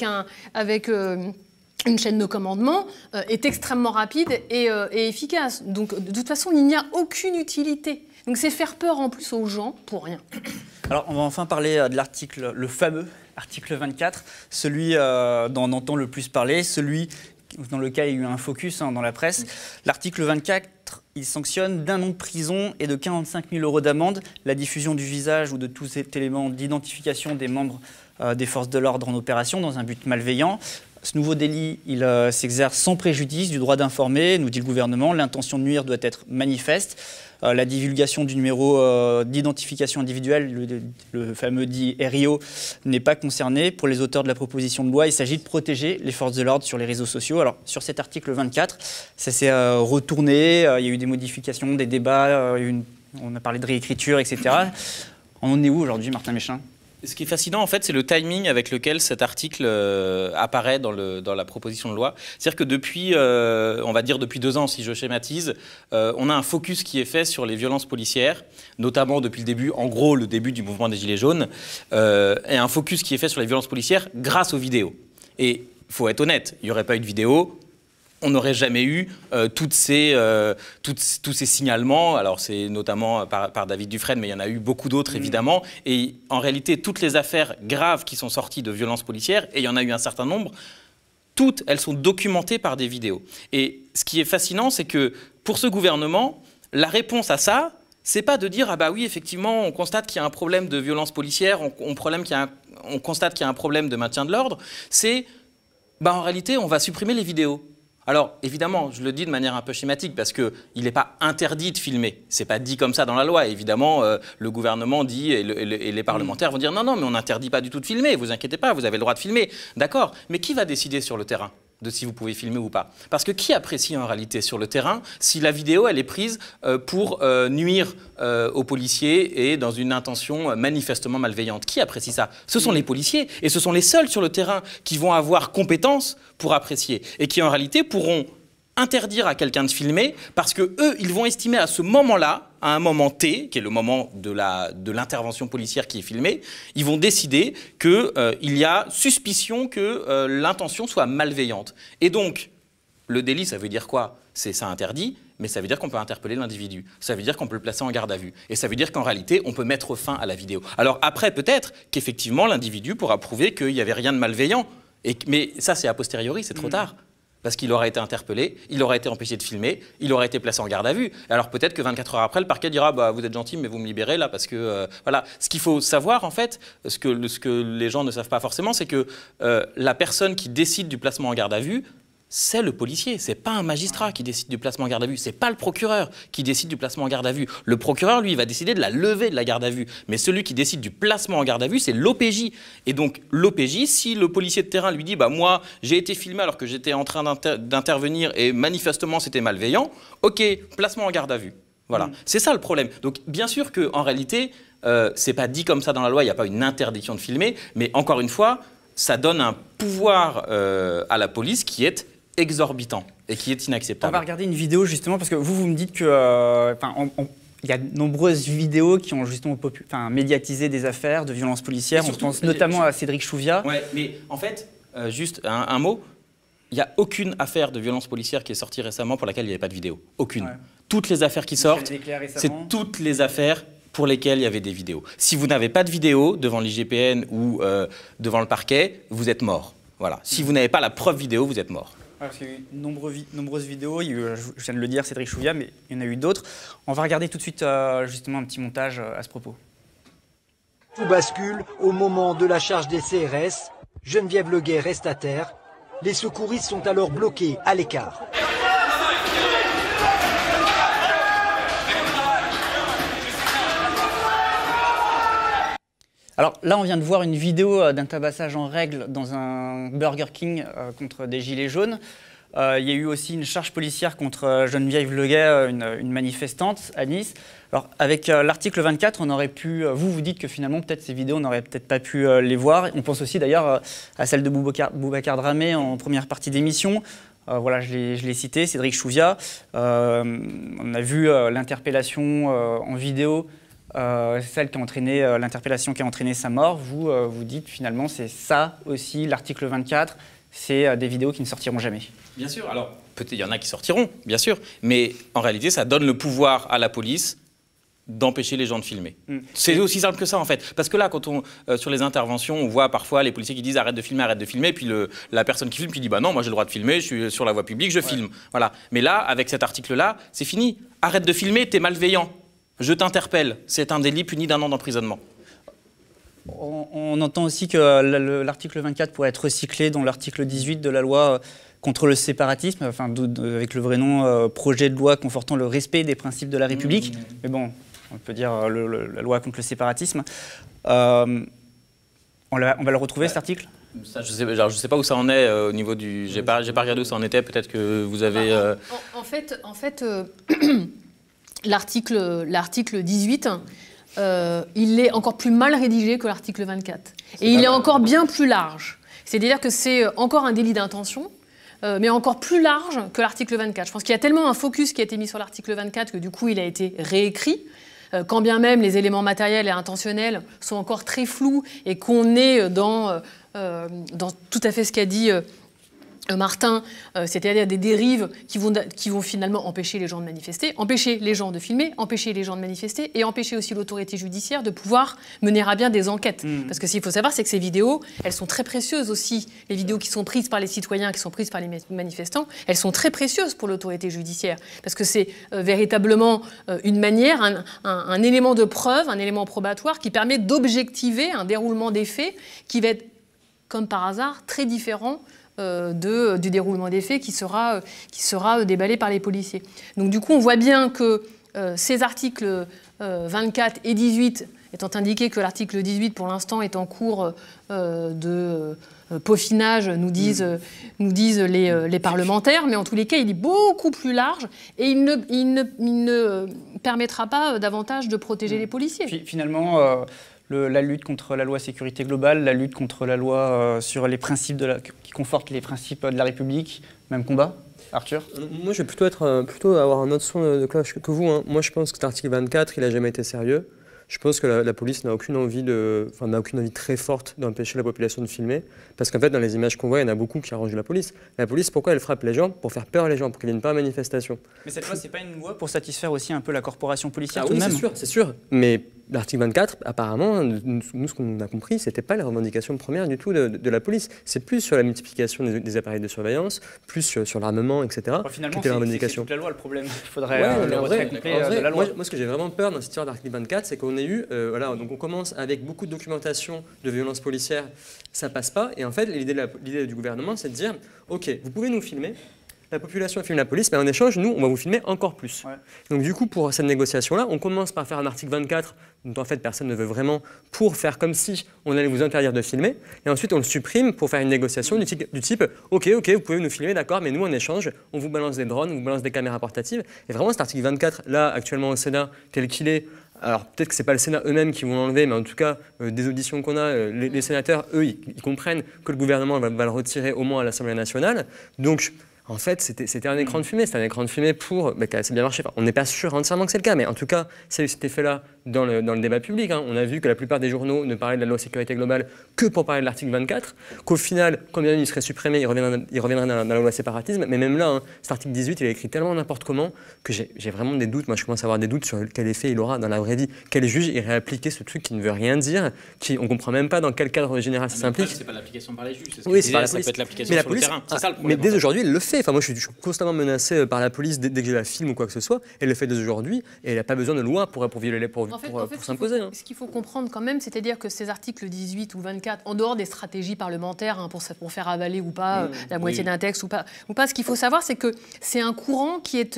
une chaîne de commandement, est extrêmement rapide et efficace. Donc, de toute façon, il n'y a aucune utilité. Donc, c'est faire peur en plus aux gens pour rien. Alors, on va enfin parler de l'article, le fameux article 24, celui dont on entend le plus parler, celui dans lequel il y a eu un focus dans la presse. L'article 24, il sanctionne d'1 an de prison et de 45 000 € d'amende la diffusion du visage ou de tout cet élément d'identification des membres des forces de l'ordre en opération dans un but malveillant. Ce nouveau délit, il s'exerce sans préjudice du droit d'informer, nous dit le gouvernement. L'intention de nuire doit être manifeste. La divulgation du numéro d'identification individuelle, le fameux dit RIO, n'est pas concernée. Pour les auteurs de la proposition de loi, il s'agit de protéger les forces de l'ordre sur les réseaux sociaux. Alors, sur cet article 24, ça s'est retourné. Il y a eu des modifications, des débats, on a parlé de réécriture, etc. On en est où aujourd'hui, Martin Méchin ? Ce qui est fascinant, en fait, c'est le timing avec lequel cet article apparaît dans la proposition de loi. C'est-à-dire que depuis, on va dire depuis 2 ans, si je schématise, on a un focus qui est fait sur les violences policières, notamment depuis le début, en gros, le début du mouvement des Gilets jaunes, et un focus qui est fait sur les violences policières grâce aux vidéos. Et il faut être honnête, il n'y aurait pas eu de vidéo, on n'aurait jamais eu tous ces signalements. Alors, c'est notamment par David Dufresne, mais il y en a eu beaucoup d'autres, évidemment. Et en réalité, toutes les affaires graves qui sont sorties de violences policières, et il y en a eu un certain nombre, toutes, elles sont documentées par des vidéos. Et ce qui est fascinant, c'est que pour ce gouvernement, la réponse à ça, c'est pas de dire « Ah bah oui, effectivement, on constate qu'il y a un problème de violence policière, on constate qu'il y a un problème de maintien de l'ordre », c'est « Bah en réalité, on va supprimer les vidéos ». Alors, évidemment, je le dis de manière un peu schématique parce qu'il n'est pas interdit de filmer. Ce n'est pas dit comme ça dans la loi. Évidemment, le gouvernement dit et les parlementaires vont dire « Non, non, mais on n'interdit pas du tout de filmer. Vous inquiétez pas, vous avez le droit de filmer. » D'accord, mais qui va décider sur le terrain de si vous pouvez filmer ou pas? Parce que qui apprécie en réalité sur le terrain si la vidéo elle est prise pour nuire aux policiers et dans une intention manifestement malveillante? Qui apprécie ça? Ce sont les policiers et ce sont les seuls sur le terrain qui vont avoir compétence pour apprécier et qui en réalité pourront interdire à quelqu'un de filmer parce que eux, ils vont estimer à ce moment-là, à un moment T, qui est le moment de l'intervention policière qui est filmée, ils vont décider qu'il y a suspicion que l'intention soit malveillante. Et donc, le délit, ça veut dire quoi? C'est ça interdit, mais ça veut dire qu'on peut interpeller l'individu. Ça veut dire qu'on peut le placer en garde à vue. Et ça veut dire qu'en réalité, on peut mettre fin à la vidéo. Alors après, peut-être qu'effectivement, l'individu pourra prouver qu'il n'y avait rien de malveillant. Mais ça, c'est a posteriori, c'est trop tard. Parce qu'il aurait été interpellé, il aurait été empêché de filmer, il aurait été placé en garde à vue. Alors peut-être que 24 heures après, le parquet dira bah, « vous êtes gentil, mais vous me libérez là » parce que voilà. Ce qu'il faut savoir en fait, ce que les gens ne savent pas forcément, c'est que la personne qui décide du placement en garde à vue, c'est le policier, c'est pas un magistrat qui décide du placement en garde à vue, c'est pas le procureur qui décide du placement en garde à vue. Le procureur, lui, il va décider de la levée de la garde à vue, mais celui qui décide du placement en garde à vue, c'est l'OPJ. Et donc l'OPJ, si le policier de terrain lui dit bah moi j'ai été filmé alors que j'étais en train d'intervenir et manifestement c'était malveillant, ok, placement en garde à vue. Voilà, c'est ça le problème. Donc bien sûr qu'en réalité, c'est pas dit comme ça dans la loi, il n'y a pas une interdiction de filmer, mais encore une fois, ça donne un pouvoir à la police qui est exorbitant et qui est inacceptable. On va regarder une vidéo justement parce que vous me dites que il y a de nombreuses vidéos qui ont justement médiatisé des affaires de violences policières. Surtout, on pense notamment à Cédric Chouviat. Ouais, mais en fait, juste un mot, il n'y a aucune affaire de violence policière qui est sortie récemment pour laquelle il n'y avait pas de vidéo. Aucune. Ouais. Toutes les affaires qui sortent, c'est toutes les affaires pour lesquelles il y avait des vidéos. Si vous n'avez pas de vidéo devant l'IGPN ou devant le parquet, vous êtes mort. Voilà. Si vous n'avez pas la preuve vidéo, vous êtes mort. Parce qu'il y a eu nombreuses vidéos, il y a eu, je viens de le dire, Cédric Chouviat, mais il y en a eu d'autres. On va regarder tout de suite justement un petit montage à ce propos. Tout bascule au moment de la charge des CRS. Geneviève Leguet reste à terre. Les secouristes sont alors bloqués à l'écart. Alors là, on vient de voir une vidéo d'un tabassage en règle dans un Burger King contre des gilets jaunes. Il y a eu aussi une charge policière contre Geneviève Leguet, une manifestante à Nice. Alors avec l'article 24, on aurait pu, vous dites que finalement peut-être ces vidéos, on n'aurait peut-être pas pu les voir. On pense aussi d'ailleurs à celle de Boubacar Dramé en première partie d'émission. Voilà, je l'ai cité, Cédric Chouviat. On a vu l'interpellation en vidéo. Celle qui a entraîné l'interpellation qui a entraîné sa mort, vous dites finalement c'est ça aussi l'article 24, c'est des vidéos qui ne sortiront jamais. Bien sûr, alors peut-être il y en a qui sortiront, bien sûr, mais en réalité ça donne le pouvoir à la police d'empêcher les gens de filmer. C'est aussi simple que ça en fait, parce que là quand sur les interventions on voit parfois les policiers qui disent arrête de filmer, puis la personne qui filme qui dit bah non moi j'ai le droit de filmer, je suis sur la voie publique, je filme. Voilà. Mais là avec cet article là c'est fini, arrête de filmer, t'es malveillant. Je t'interpelle, c'est un délit puni d'1 an d'emprisonnement. On entend aussi que l'article 24 pourrait être recyclé dans l'article 18 de la loi contre le séparatisme, enfin, avec le vrai nom projet de loi confortant le respect des principes de la République. Mais bon, on peut dire la loi contre le séparatisme. On va le retrouver cet article ? Ça, je sais pas où ça en est au niveau du... J'ai pas regardé où ça en était, peut-être que vous avez... En fait l'article 18, il est encore plus mal rédigé que l'article 24. Et il est encore bien plus large. C'est-à-dire que c'est encore un délit d'intention, mais encore plus large que l'article 24. Je pense qu'il y a tellement un focus qui a été mis sur l'article 24 que du coup il a été réécrit, quand bien même les éléments matériels et intentionnels sont encore très flous et qu'on est dans tout à fait ce qu'a dit Martin, c'est-à-dire des dérives qui vont finalement empêcher les gens de manifester, empêcher les gens de filmer, empêcher les gens de manifester et empêcher aussi l'autorité judiciaire de pouvoir mener à bien des enquêtes. Parce que ce qu'il faut savoir, c'est que ces vidéos, elles sont très précieuses aussi. Les vidéos qui sont prises par les citoyens, qui sont prises par les manifestants, elles sont très précieuses pour l'autorité judiciaire. Parce que c'est véritablement une manière, un élément de preuve, un élément probatoire qui permet d'objectiver un déroulement des faits qui va être, comme par hasard, très différent du déroulement des faits qui sera déballé par les policiers. Donc du coup, on voit bien que ces articles 24 et 18, étant indiqué que l'article 18, pour l'instant, est en cours de peaufinage, nous disent les parlementaires, mais en tous les cas, il est beaucoup plus large et il ne permettra pas davantage de protéger les policiers. Finalement, la lutte contre la loi sécurité globale, la lutte contre la loi sur les principes qui confortent les principes de la République, même combat. Arthur ? Moi, je vais plutôt avoir un autre son de cloche que vous. Moi, je pense que cet article 24, il n'a jamais été sérieux. Je pense que la police n'a aucune envie très forte d'empêcher la population de filmer. Parce qu'en fait, dans les images qu'on voit, il y en a beaucoup qui arrangent la police. La police, pourquoi elle frappe les gens ? Pour faire peur les gens, pour qu'ils ne viennent pas à manifestation. Mais cette loi, c'est pas une loi pour satisfaire aussi un peu la corporation policière tout oui, de même ? c'est sûr. Mais l'article 24, apparemment, nous, ce qu'on a compris, c'était pas la revendication première du tout de la police. C'est plus sur la multiplication des appareils de surveillance, plus sur l'armement, etc. Finalement, c'est toute la loi le problème. Il faudrait le retrait complet de la loi. Moi, ce que j'ai vraiment peur dans cette histoire d'article 24, c'est qu'on ait eu, donc on commence avec beaucoup de documentation de violences policières, ça passe pas. Et en fait, l'idée du gouvernement, c'est de dire, ok, vous pouvez nous filmer. La population filme la police, mais en échange, nous, on va vous filmer encore plus. Donc du coup, pour cette négociation-là, on commence par faire un article 24, dont en fait personne ne veut vraiment, pour faire comme si on allait vous interdire de filmer, et ensuite on le supprime pour faire une négociation du type ok, vous pouvez nous filmer, d'accord, mais nous, en échange, on vous balance des drones, on vous balance des caméras portatives. Et vraiment, cet article 24, là, actuellement au Sénat, tel qu'il est, alors peut-être que ce n'est pas le Sénat eux-mêmes qui vont l'enlever, mais en tout cas, des auditions qu'on a, les sénateurs, eux, ils comprennent que le gouvernement va le retirer au moins à l'Assemblée nationale. Donc, en fait, c'était un écran de fumée. C'était un écran de fumée pour... ça a bien marché. Enfin, on n'est pas sûr entièrement que c'est le cas, mais en tout cas, ça a eu cet effet-là dans le débat public. On a vu que la plupart des journaux ne parlaient de la loi sécurité globale que pour parler de l'article 24, qu'au final, quand bien il serait supprimé, il reviendrait dans la loi séparatisme. Mais même là, cet article 18, il est écrit tellement n'importe comment que j'ai vraiment des doutes. Moi, je commence à avoir des doutes sur quel effet il aura dans la vraie vie. Quel juge irait appliquer ce truc qui ne veut rien dire, on ne comprend même pas dans quel cadre général ça s'implique. C'est pas l'application par les juges. Oui, c'est par la police. Ça peut être l'application sur le terrain. C'est ça le problème. Mais dès aujourd'hui, il le fait. fait. Enfin, moi, je suis constamment menacé par la police dès que j'ai la film ou quoi que ce soit. Elle le fait dès aujourd'hui et elle n'a pas besoin de loi pour s'imposer. Ce qu'il faut comprendre quand même, c'est-à-dire que ces articles 18 ou 24, en dehors des stratégies parlementaires pour faire avaler ou pas la moitié d'un texte ou pas, ce qu'il faut savoir, c'est que c'est un courant qui est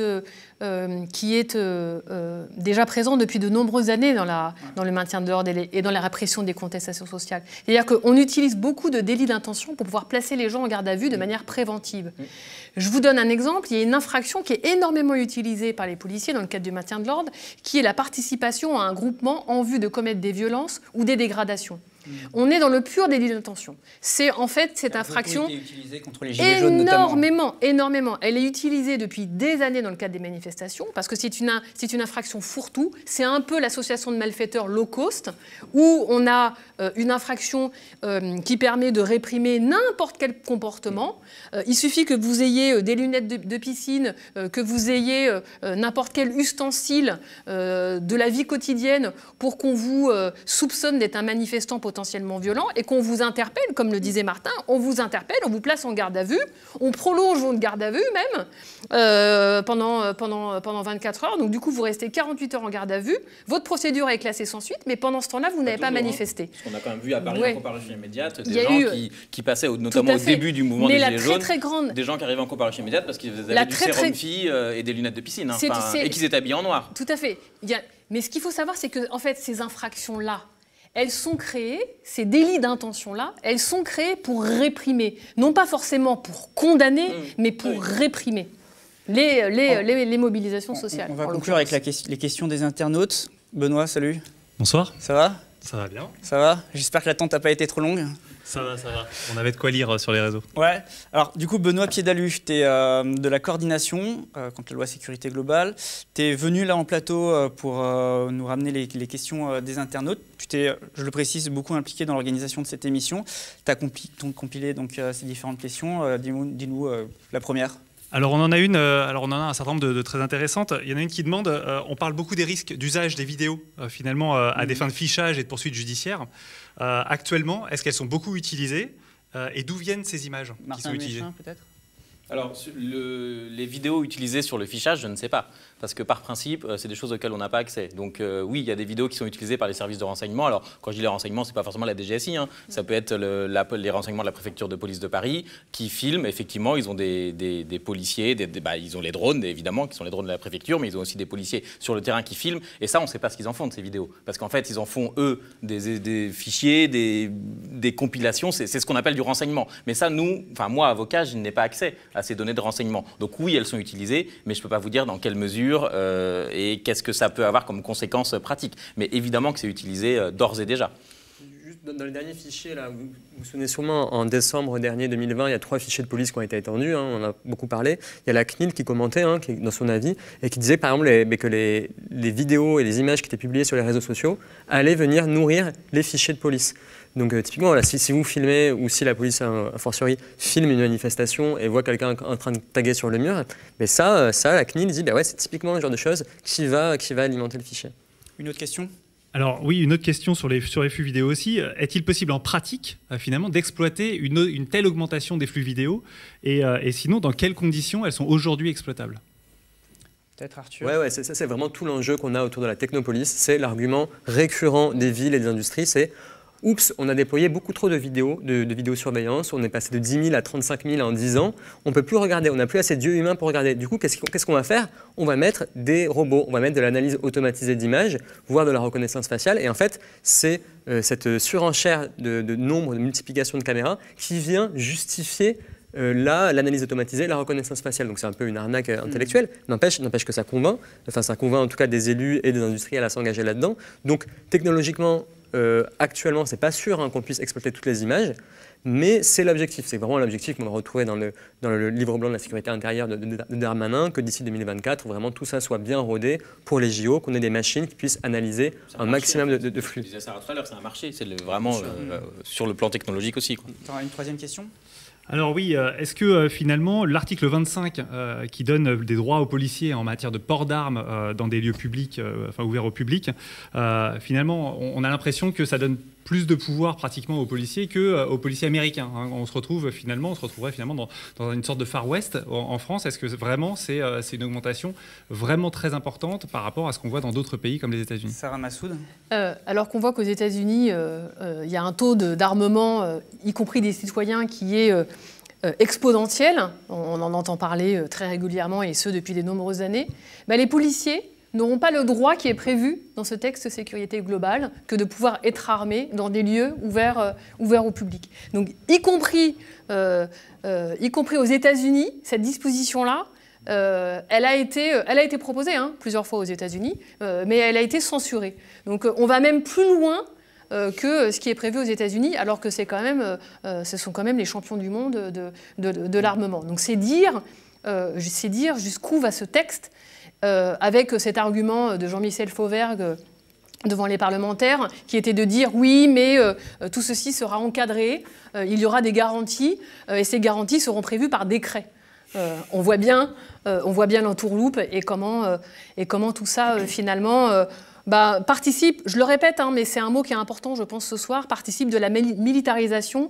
déjà présent depuis de nombreuses années dans le maintien de l'ordre et dans la répression des contestations sociales. C'est-à-dire qu'on utilise beaucoup de délits d'intention pour pouvoir placer les gens en garde à vue de manière préventive. Je vous donne un exemple, il y a une infraction qui est énormément utilisée par les policiers dans le cadre du maintien de l'ordre, qui est la participation à un groupement en vue de commettre des violences ou des dégradations. On est dans le pur délit d'intention. C'est en fait cette infraction contre les gilets jaunes, énormément. Elle est utilisée depuis des années dans le cadre des manifestations parce que c'est une infraction fourre-tout. C'est un peu l'association de malfaiteurs low cost où on a une infraction qui permet de réprimer n'importe quel comportement. Il suffit que vous ayez des lunettes de piscine, que vous ayez n'importe quel ustensile de la vie quotidienne pour qu'on vous soupçonne d'être un manifestant potentiellement violent et qu'on vous interpelle, comme le disait Martin, on vous interpelle, on vous place en garde à vue, on prolonge votre garde à vue même pendant 24 heures. Donc du coup, vous restez 48 heures en garde à vue, votre procédure est classée sans suite, mais pendant ce temps-là, vous n'avez pas manifesté. Parce qu'on a quand même vu à Paris en comparution immédiate des gens qui passaient notamment au début du mouvement des Gilets jaunes, des gens qui arrivaient en comparution immédiate parce qu'ils avaient du sérum fille et des lunettes de piscine et qu'ils étaient habillés en noir. Tout à fait. Mais ce qu'il faut savoir, c'est que en fait, ces infractions-là, elles sont créées, ces délits d'intention-là, elles sont créées pour réprimer. Non pas forcément pour condamner, mais pour réprimer les mobilisations sociales. On va conclure avec les questions des internautes. Benoît, salut. Bonsoir. Ça va ? Ça va bien. Ça va ? J'espère que l'attente n'a pas été trop longue. Ça va, ça va. On avait de quoi lire sur les réseaux. Ouais. Alors, du coup, Benoît Piédalu, tu es de la coordination contre la loi sécurité globale. Tu es venu là en plateau pour nous ramener les questions des internautes. Tu t'es, je le précise, beaucoup impliqué dans l'organisation de cette émission. Tu as compilé donc, ces différentes questions. Dis-nous la première. Alors on en a une, on en a un certain nombre de très intéressantes. Il y en a une qui demande, on parle beaucoup des risques d'usage des vidéos finalement à des fins de fichage et de poursuite judiciaire. Actuellement, est-ce qu'elles sont beaucoup utilisées et d'où viennent ces images qui sont utilisées ? Peut-être ? Alors, les vidéos utilisées sur le fichage, je ne sais pas. Parce que par principe, c'est des choses auxquelles on n'a pas accès. Donc oui, il y a des vidéos qui sont utilisées par les services de renseignement. Alors, quand je dis les renseignements, ce n'est pas forcément la DGSI. Hein. Ça peut être les renseignements de la préfecture de police de Paris qui filment. Effectivement, ils ont des policiers, ils ont les drones, évidemment, qui sont les drones de la préfecture, mais ils ont aussi des policiers sur le terrain qui filment. Et ça, on ne sait pas ce qu'ils en font de ces vidéos. Parce qu'en fait, ils en font, eux, des fichiers, des compilations. C'est ce qu'on appelle du renseignement. Mais ça, moi, avocat, je n'ai pas accès à ces données de renseignement. Donc oui, elles sont utilisées, mais je ne peux pas vous dire dans quelle mesure et qu'est-ce que ça peut avoir comme conséquences pratiques. Mais évidemment que c'est utilisé d'ores et déjà. Juste dans les derniers fichiers, là, vous vous souvenez sûrement, en décembre dernier 2020, il y a 3 fichiers de police qui ont été étendus, on en a beaucoup parlé. Il y a la CNIL qui commentait dans son avis et qui disait par exemple que les vidéos et les images qui étaient publiées sur les réseaux sociaux allaient venir nourrir les fichiers de police. Donc typiquement, voilà, si vous filmez ou si la police, a fortiori, filme une manifestation et voit quelqu'un en train de taguer sur le mur, mais ça la CNIL dit ouais, c'est typiquement le genre de choses qui va alimenter le fichier. Une autre question ? Alors oui, une autre question sur les flux vidéo aussi. Est-il possible en pratique, finalement, d'exploiter une telle augmentation des flux vidéo et sinon, dans quelles conditions elles sont aujourd'hui exploitables ? Peut-être Arthur. Ouais, ça c'est vraiment tout l'enjeu qu'on a autour de la technopolice. C'est l'argument récurrent des villes et des industries, c'est oups, on a déployé beaucoup trop de vidéosurveillance, on est passé de 10 000 à 35 000 en 10 ans, on ne peut plus regarder, on n'a plus assez d'yeux humains pour regarder. Du coup, qu'est-ce qu'on va faire ? On va mettre des robots, on va mettre de l'analyse automatisée d'images, voire de la reconnaissance faciale. Et en fait, c'est cette surenchère de nombre, de multiplication de caméras qui vient justifier l'analyse automatisée, la reconnaissance faciale. Donc c'est un peu une arnaque intellectuelle, n'empêche que ça convainc, ça convainc en tout cas des élus et des industriels à s'engager là-dedans. Donc technologiquement, actuellement, ce n'est pas sûr qu'on puisse exploiter toutes les images, mais c'est l'objectif. C'est vraiment l'objectif qu'on va retrouver dans le livre blanc de la sécurité intérieure de Darmanin, que d'ici 2024, vraiment tout ça soit bien rodé pour les JO, qu'on ait des machines qui puissent analyser un maximum de flux. Je disais ça tout à l'heure, c'est un marché, c'est vraiment sur le plan technologique aussi. Tu auras une troisième question ? Alors oui, est-ce que finalement l'article 25 qui donne des droits aux policiers en matière de port d'armes dans des lieux publics, ouverts au public, finalement on a l'impression que ça donne plus de pouvoir pratiquement aux policiers qu'aux policiers américains. Hein. On se retrouverait finalement dans une sorte de Far West en France. Est-ce que vraiment c'est une augmentation vraiment très importante par rapport à ce qu'on voit dans d'autres pays comme les États-Unis? Sarah Massoud. Alors qu'on voit qu'aux États-Unis, il y a un taux d'armement, y compris des citoyens, qui est exponentiel. On en entend parler très régulièrement, et ce depuis de nombreuses années. Les policiers n'auront pas le droit qui est prévu dans ce texte sécurité globale que de pouvoir être armés dans des lieux ouverts au public. Donc, y compris aux États-Unis, cette disposition-là, elle a été proposée plusieurs fois aux États-Unis, mais elle a été censurée. Donc, on va même plus loin que ce qui est prévu aux États-Unis, alors que ce sont quand même les champions du monde de l'armement. Donc, c'est dire jusqu'où va ce texte. Avec cet argument de Jean-Michel Fauvergue devant les parlementaires, qui était de dire oui, mais tout ceci sera encadré, il y aura des garanties, et ces garanties seront prévues par décret. On voit bien l'entourloupe et comment tout ça, finalement, participe, je le répète, mais c'est un mot qui est important, je pense, ce soir, participe de la militarisation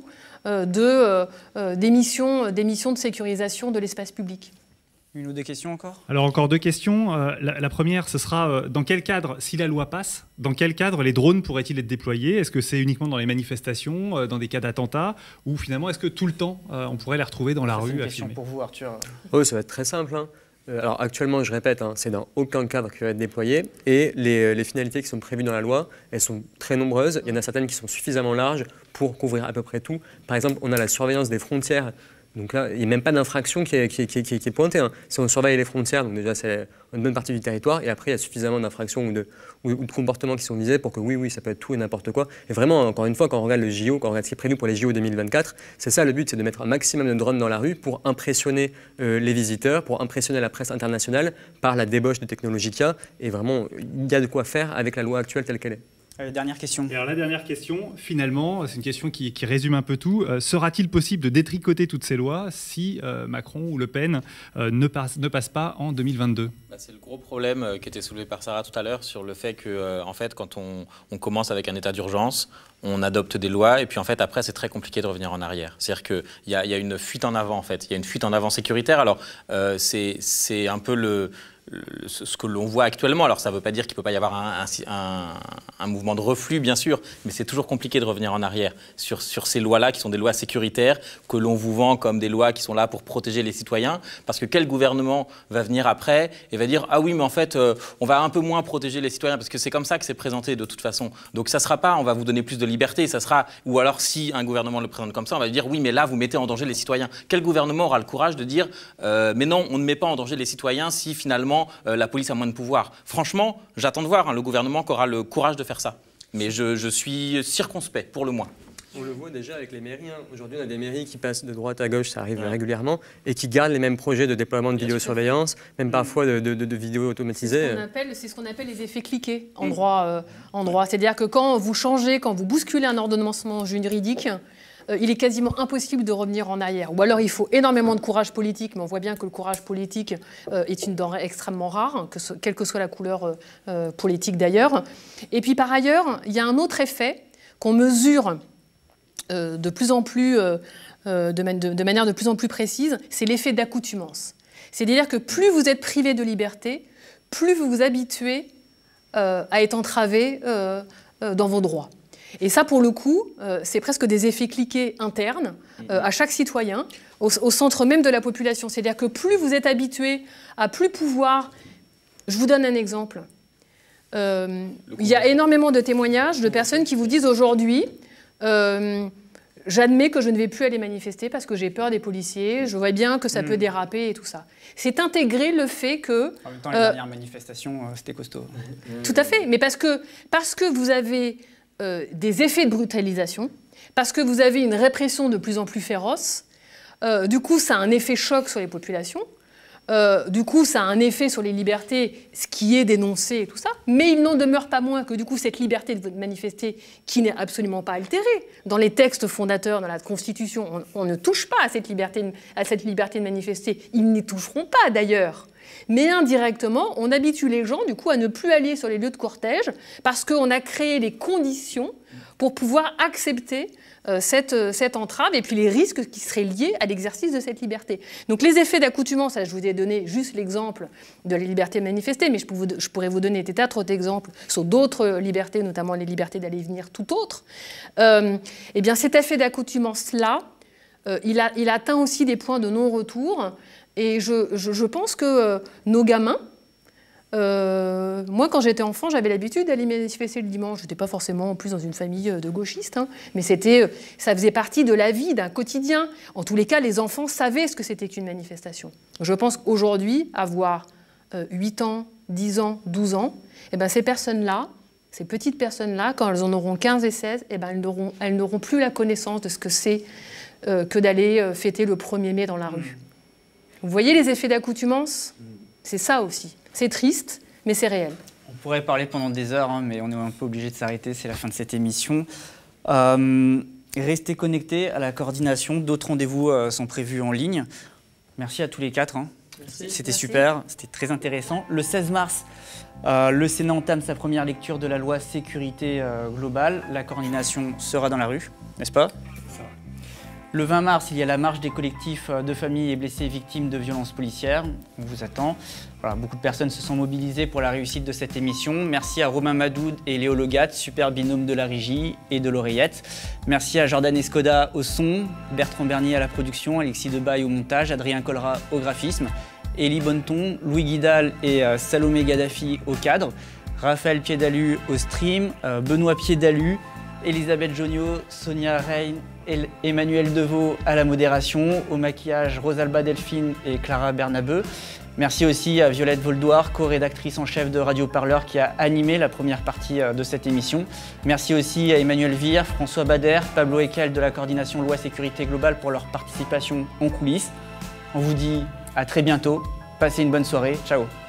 des missions de sécurisation de l'espace public. Une ou deux questions encore? Alors encore deux questions. La première, ce sera dans quel cadre, si la loi passe, dans quel cadre les drones pourraient-ils être déployés? Est-ce que c'est uniquement dans les manifestations, dans des cas d'attentats, ou finalement est-ce que tout le temps on pourrait les retrouver dans la rue? C'est une question pour vous, Arthur. Oui, ça va être très simple. Alors actuellement, je répète, c'est dans aucun cadre qui va être déployé, et les finalités qui sont prévues dans la loi, elles sont très nombreuses. Il y en a certaines qui sont suffisamment larges pour couvrir à peu près tout. Par exemple, on a la surveillance des frontières. Donc là, il n'y a même pas d'infraction qui est pointée. Si on surveille les frontières, donc déjà c'est une bonne partie du territoire, et après il y a suffisamment d'infractions ou de comportements qui sont visés pour que oui, ça peut être tout et n'importe quoi. Et vraiment, encore une fois, quand on regarde le JO, quand on regarde ce qui est prévu pour les JO 2024, c'est ça le but, c'est de mettre un maximum de drones dans la rue pour impressionner les visiteurs, pour impressionner la presse internationale par la débauche de technologie qu'il y a. Et vraiment, il y a de quoi faire avec la loi actuelle telle qu'elle est. Dernière question. Alors la dernière question, finalement, c'est une question qui résume un peu tout. Sera-t-il possible de détricoter toutes ces lois si Macron ou Le Pen ne passe pas en 2022 ? C'est le gros problème qui était soulevé par Sarah tout à l'heure sur le fait que, en fait, quand on commence avec un état d'urgence, on adopte des lois et puis en fait après c'est très compliqué de revenir en arrière. C'est-à-dire qu'il y a une fuite en avant en fait. Il y a une fuite en avant sécuritaire. Alors c'est un peu ce que l'on voit actuellement. Alors ça ne veut pas dire qu'il ne peut pas y avoir un mouvement de reflux, bien sûr, mais c'est toujours compliqué de revenir en arrière sur ces lois-là qui sont des lois sécuritaires, que l'on vous vend comme des lois qui sont là pour protéger les citoyens, parce que quel gouvernement va venir après et va dire « Ah oui, mais en fait, on va un peu moins protéger les citoyens, parce que c'est comme ça que c'est présenté de toute façon. » Donc ça ne sera pas « On va vous donner plus de liberté », ça sera, ou alors si un gouvernement le présente comme ça, on va dire « Oui, mais là, vous mettez en danger les citoyens. » Quel gouvernement aura le courage de dire « Mais non, on ne met pas en danger les citoyens si finalement la police a moins de pouvoir ». Franchement, j'attends de voir le gouvernement qui aura le courage de faire ça. Mais je suis circonspect, pour le moins. On le voit déjà avec les mairies. Aujourd'hui, on a des mairies qui passent de droite à gauche, ça arrive régulièrement, et qui gardent les mêmes projets de déploiement de vidéosurveillance, même parfois de vidéos automatisées. C'est ce qu'on appelle les effets cliqués en droit. C'est-à-dire que quand vous changez, quand vous bousculez un ordonnancement juridique, il est quasiment impossible de revenir en arrière. Ou alors il faut énormément de courage politique, mais on voit bien que le courage politique est une denrée extrêmement rare, quelle que soit la couleur politique d'ailleurs. Et puis par ailleurs, il y a un autre effet qu'on mesure de plus en plus, de manière de plus en plus précise, c'est l'effet d'accoutumance. C'est-à-dire que plus vous êtes privé de liberté, plus vous vous habituez à être entravé dans vos droits. Et ça, pour le coup, c'est presque des effets cliqués internes à chaque citoyen, au centre même de la population. C'est-à-dire que plus vous êtes habitué à plus pouvoir... Je vous donne un exemple. Il y a énormément de témoignages de personnes qui vous disent aujourd'hui j'admets que je ne vais plus aller manifester parce que j'ai peur des policiers, je vois bien que ça peut déraper et tout ça. C'est intégrer le fait que... En même temps, les dernières manifestations, c'était costaud. Tout à fait, mais parce que vous avez des effets de brutalisation, parce que vous avez une répression de plus en plus féroce, du coup, ça a un effet choc sur les populations. Du coup, ça a un effet sur les libertés, ce qui est dénoncé et tout ça, mais il n'en demeure pas moins que du coup, cette liberté de manifester, qui n'est absolument pas altérée, dans les textes fondateurs, dans la Constitution, on ne touche pas à cette liberté de manifester. Ils n'y toucheront pas d'ailleurs. Mais indirectement, on habitue les gens du coup à ne plus aller sur les lieux de cortège parce qu'on a créé les conditions pour pouvoir accepter cette entrave et puis les risques qui seraient liés à l'exercice de cette liberté. Donc les effets d'accoutumance, je vous ai donné juste l'exemple de la liberté de manifester, mais je pourrais vous donner des tas d'autres exemples sur d'autres libertés, notamment les libertés d'aller et venir tout autre. Eh bien cet effet d'accoutumance-là, il atteint aussi des points de non-retour. Et je pense que nos gamins, moi quand j'étais enfant, j'avais l'habitude d'aller manifester le dimanche. Je n'étais pas forcément en plus dans une famille de gauchistes, hein, mais ça faisait partie de la vie, d'un quotidien. En tous les cas, les enfants savaient ce que c'était qu'une manifestation. Je pense qu'aujourd'hui, avoir 8 ans, 10 ans, 12 ans, eh ben, ces personnes-là, ces petites personnes-là, quand elles en auront 15 et 16, eh ben, elles n'auront plus la connaissance de ce que c'est que d'aller fêter le 1er mai dans la rue. Vous voyez les effets d'accoutumance? C'est ça aussi. C'est triste, mais c'est réel. On pourrait parler pendant des heures, hein, mais on est un peu obligé de s'arrêter, c'est la fin de cette émission. Restez connectés à la coordination, d'autres rendez-vous sont prévus en ligne. Merci à tous les 4. Hein. C'était super, c'était très intéressant. Le 16 mars, le Sénat entame sa première lecture de la loi sécurité globale. La coordination sera dans la rue, n'est-ce pas ? Le 20 mars, il y a la marche des collectifs de familles et blessés victimes de violences policières. On vous attend. Voilà, beaucoup de personnes se sont mobilisées pour la réussite de cette émission. Merci à Romain Madoud et Léo Logat, super binôme de la régie et de l'oreillette. Merci à Jordan Escoda au son, Bertrand Bernier à la production, Alexis Debaille au montage, Adrien Collera au graphisme, Élie Bonneton, Louis Guidal et Salomé Gaddafi au cadre, Raphaël Piedalu au stream, Benoît Piedalu, Elisabeth Jonio, Sonia Reine, Emmanuel Deveau à la modération, au maquillage Rosalba Delphine et Clara Bernabeu. Merci aussi à Violette Voldoir, co-rédactrice en chef de Radio Parleur qui a animé la première partie de cette émission. Merci aussi à Emmanuel Vire, François Bader, Pablo Ekel de la coordination Loi Sécurité Globale pour leur participation en coulisses. On vous dit à très bientôt, passez une bonne soirée, ciao.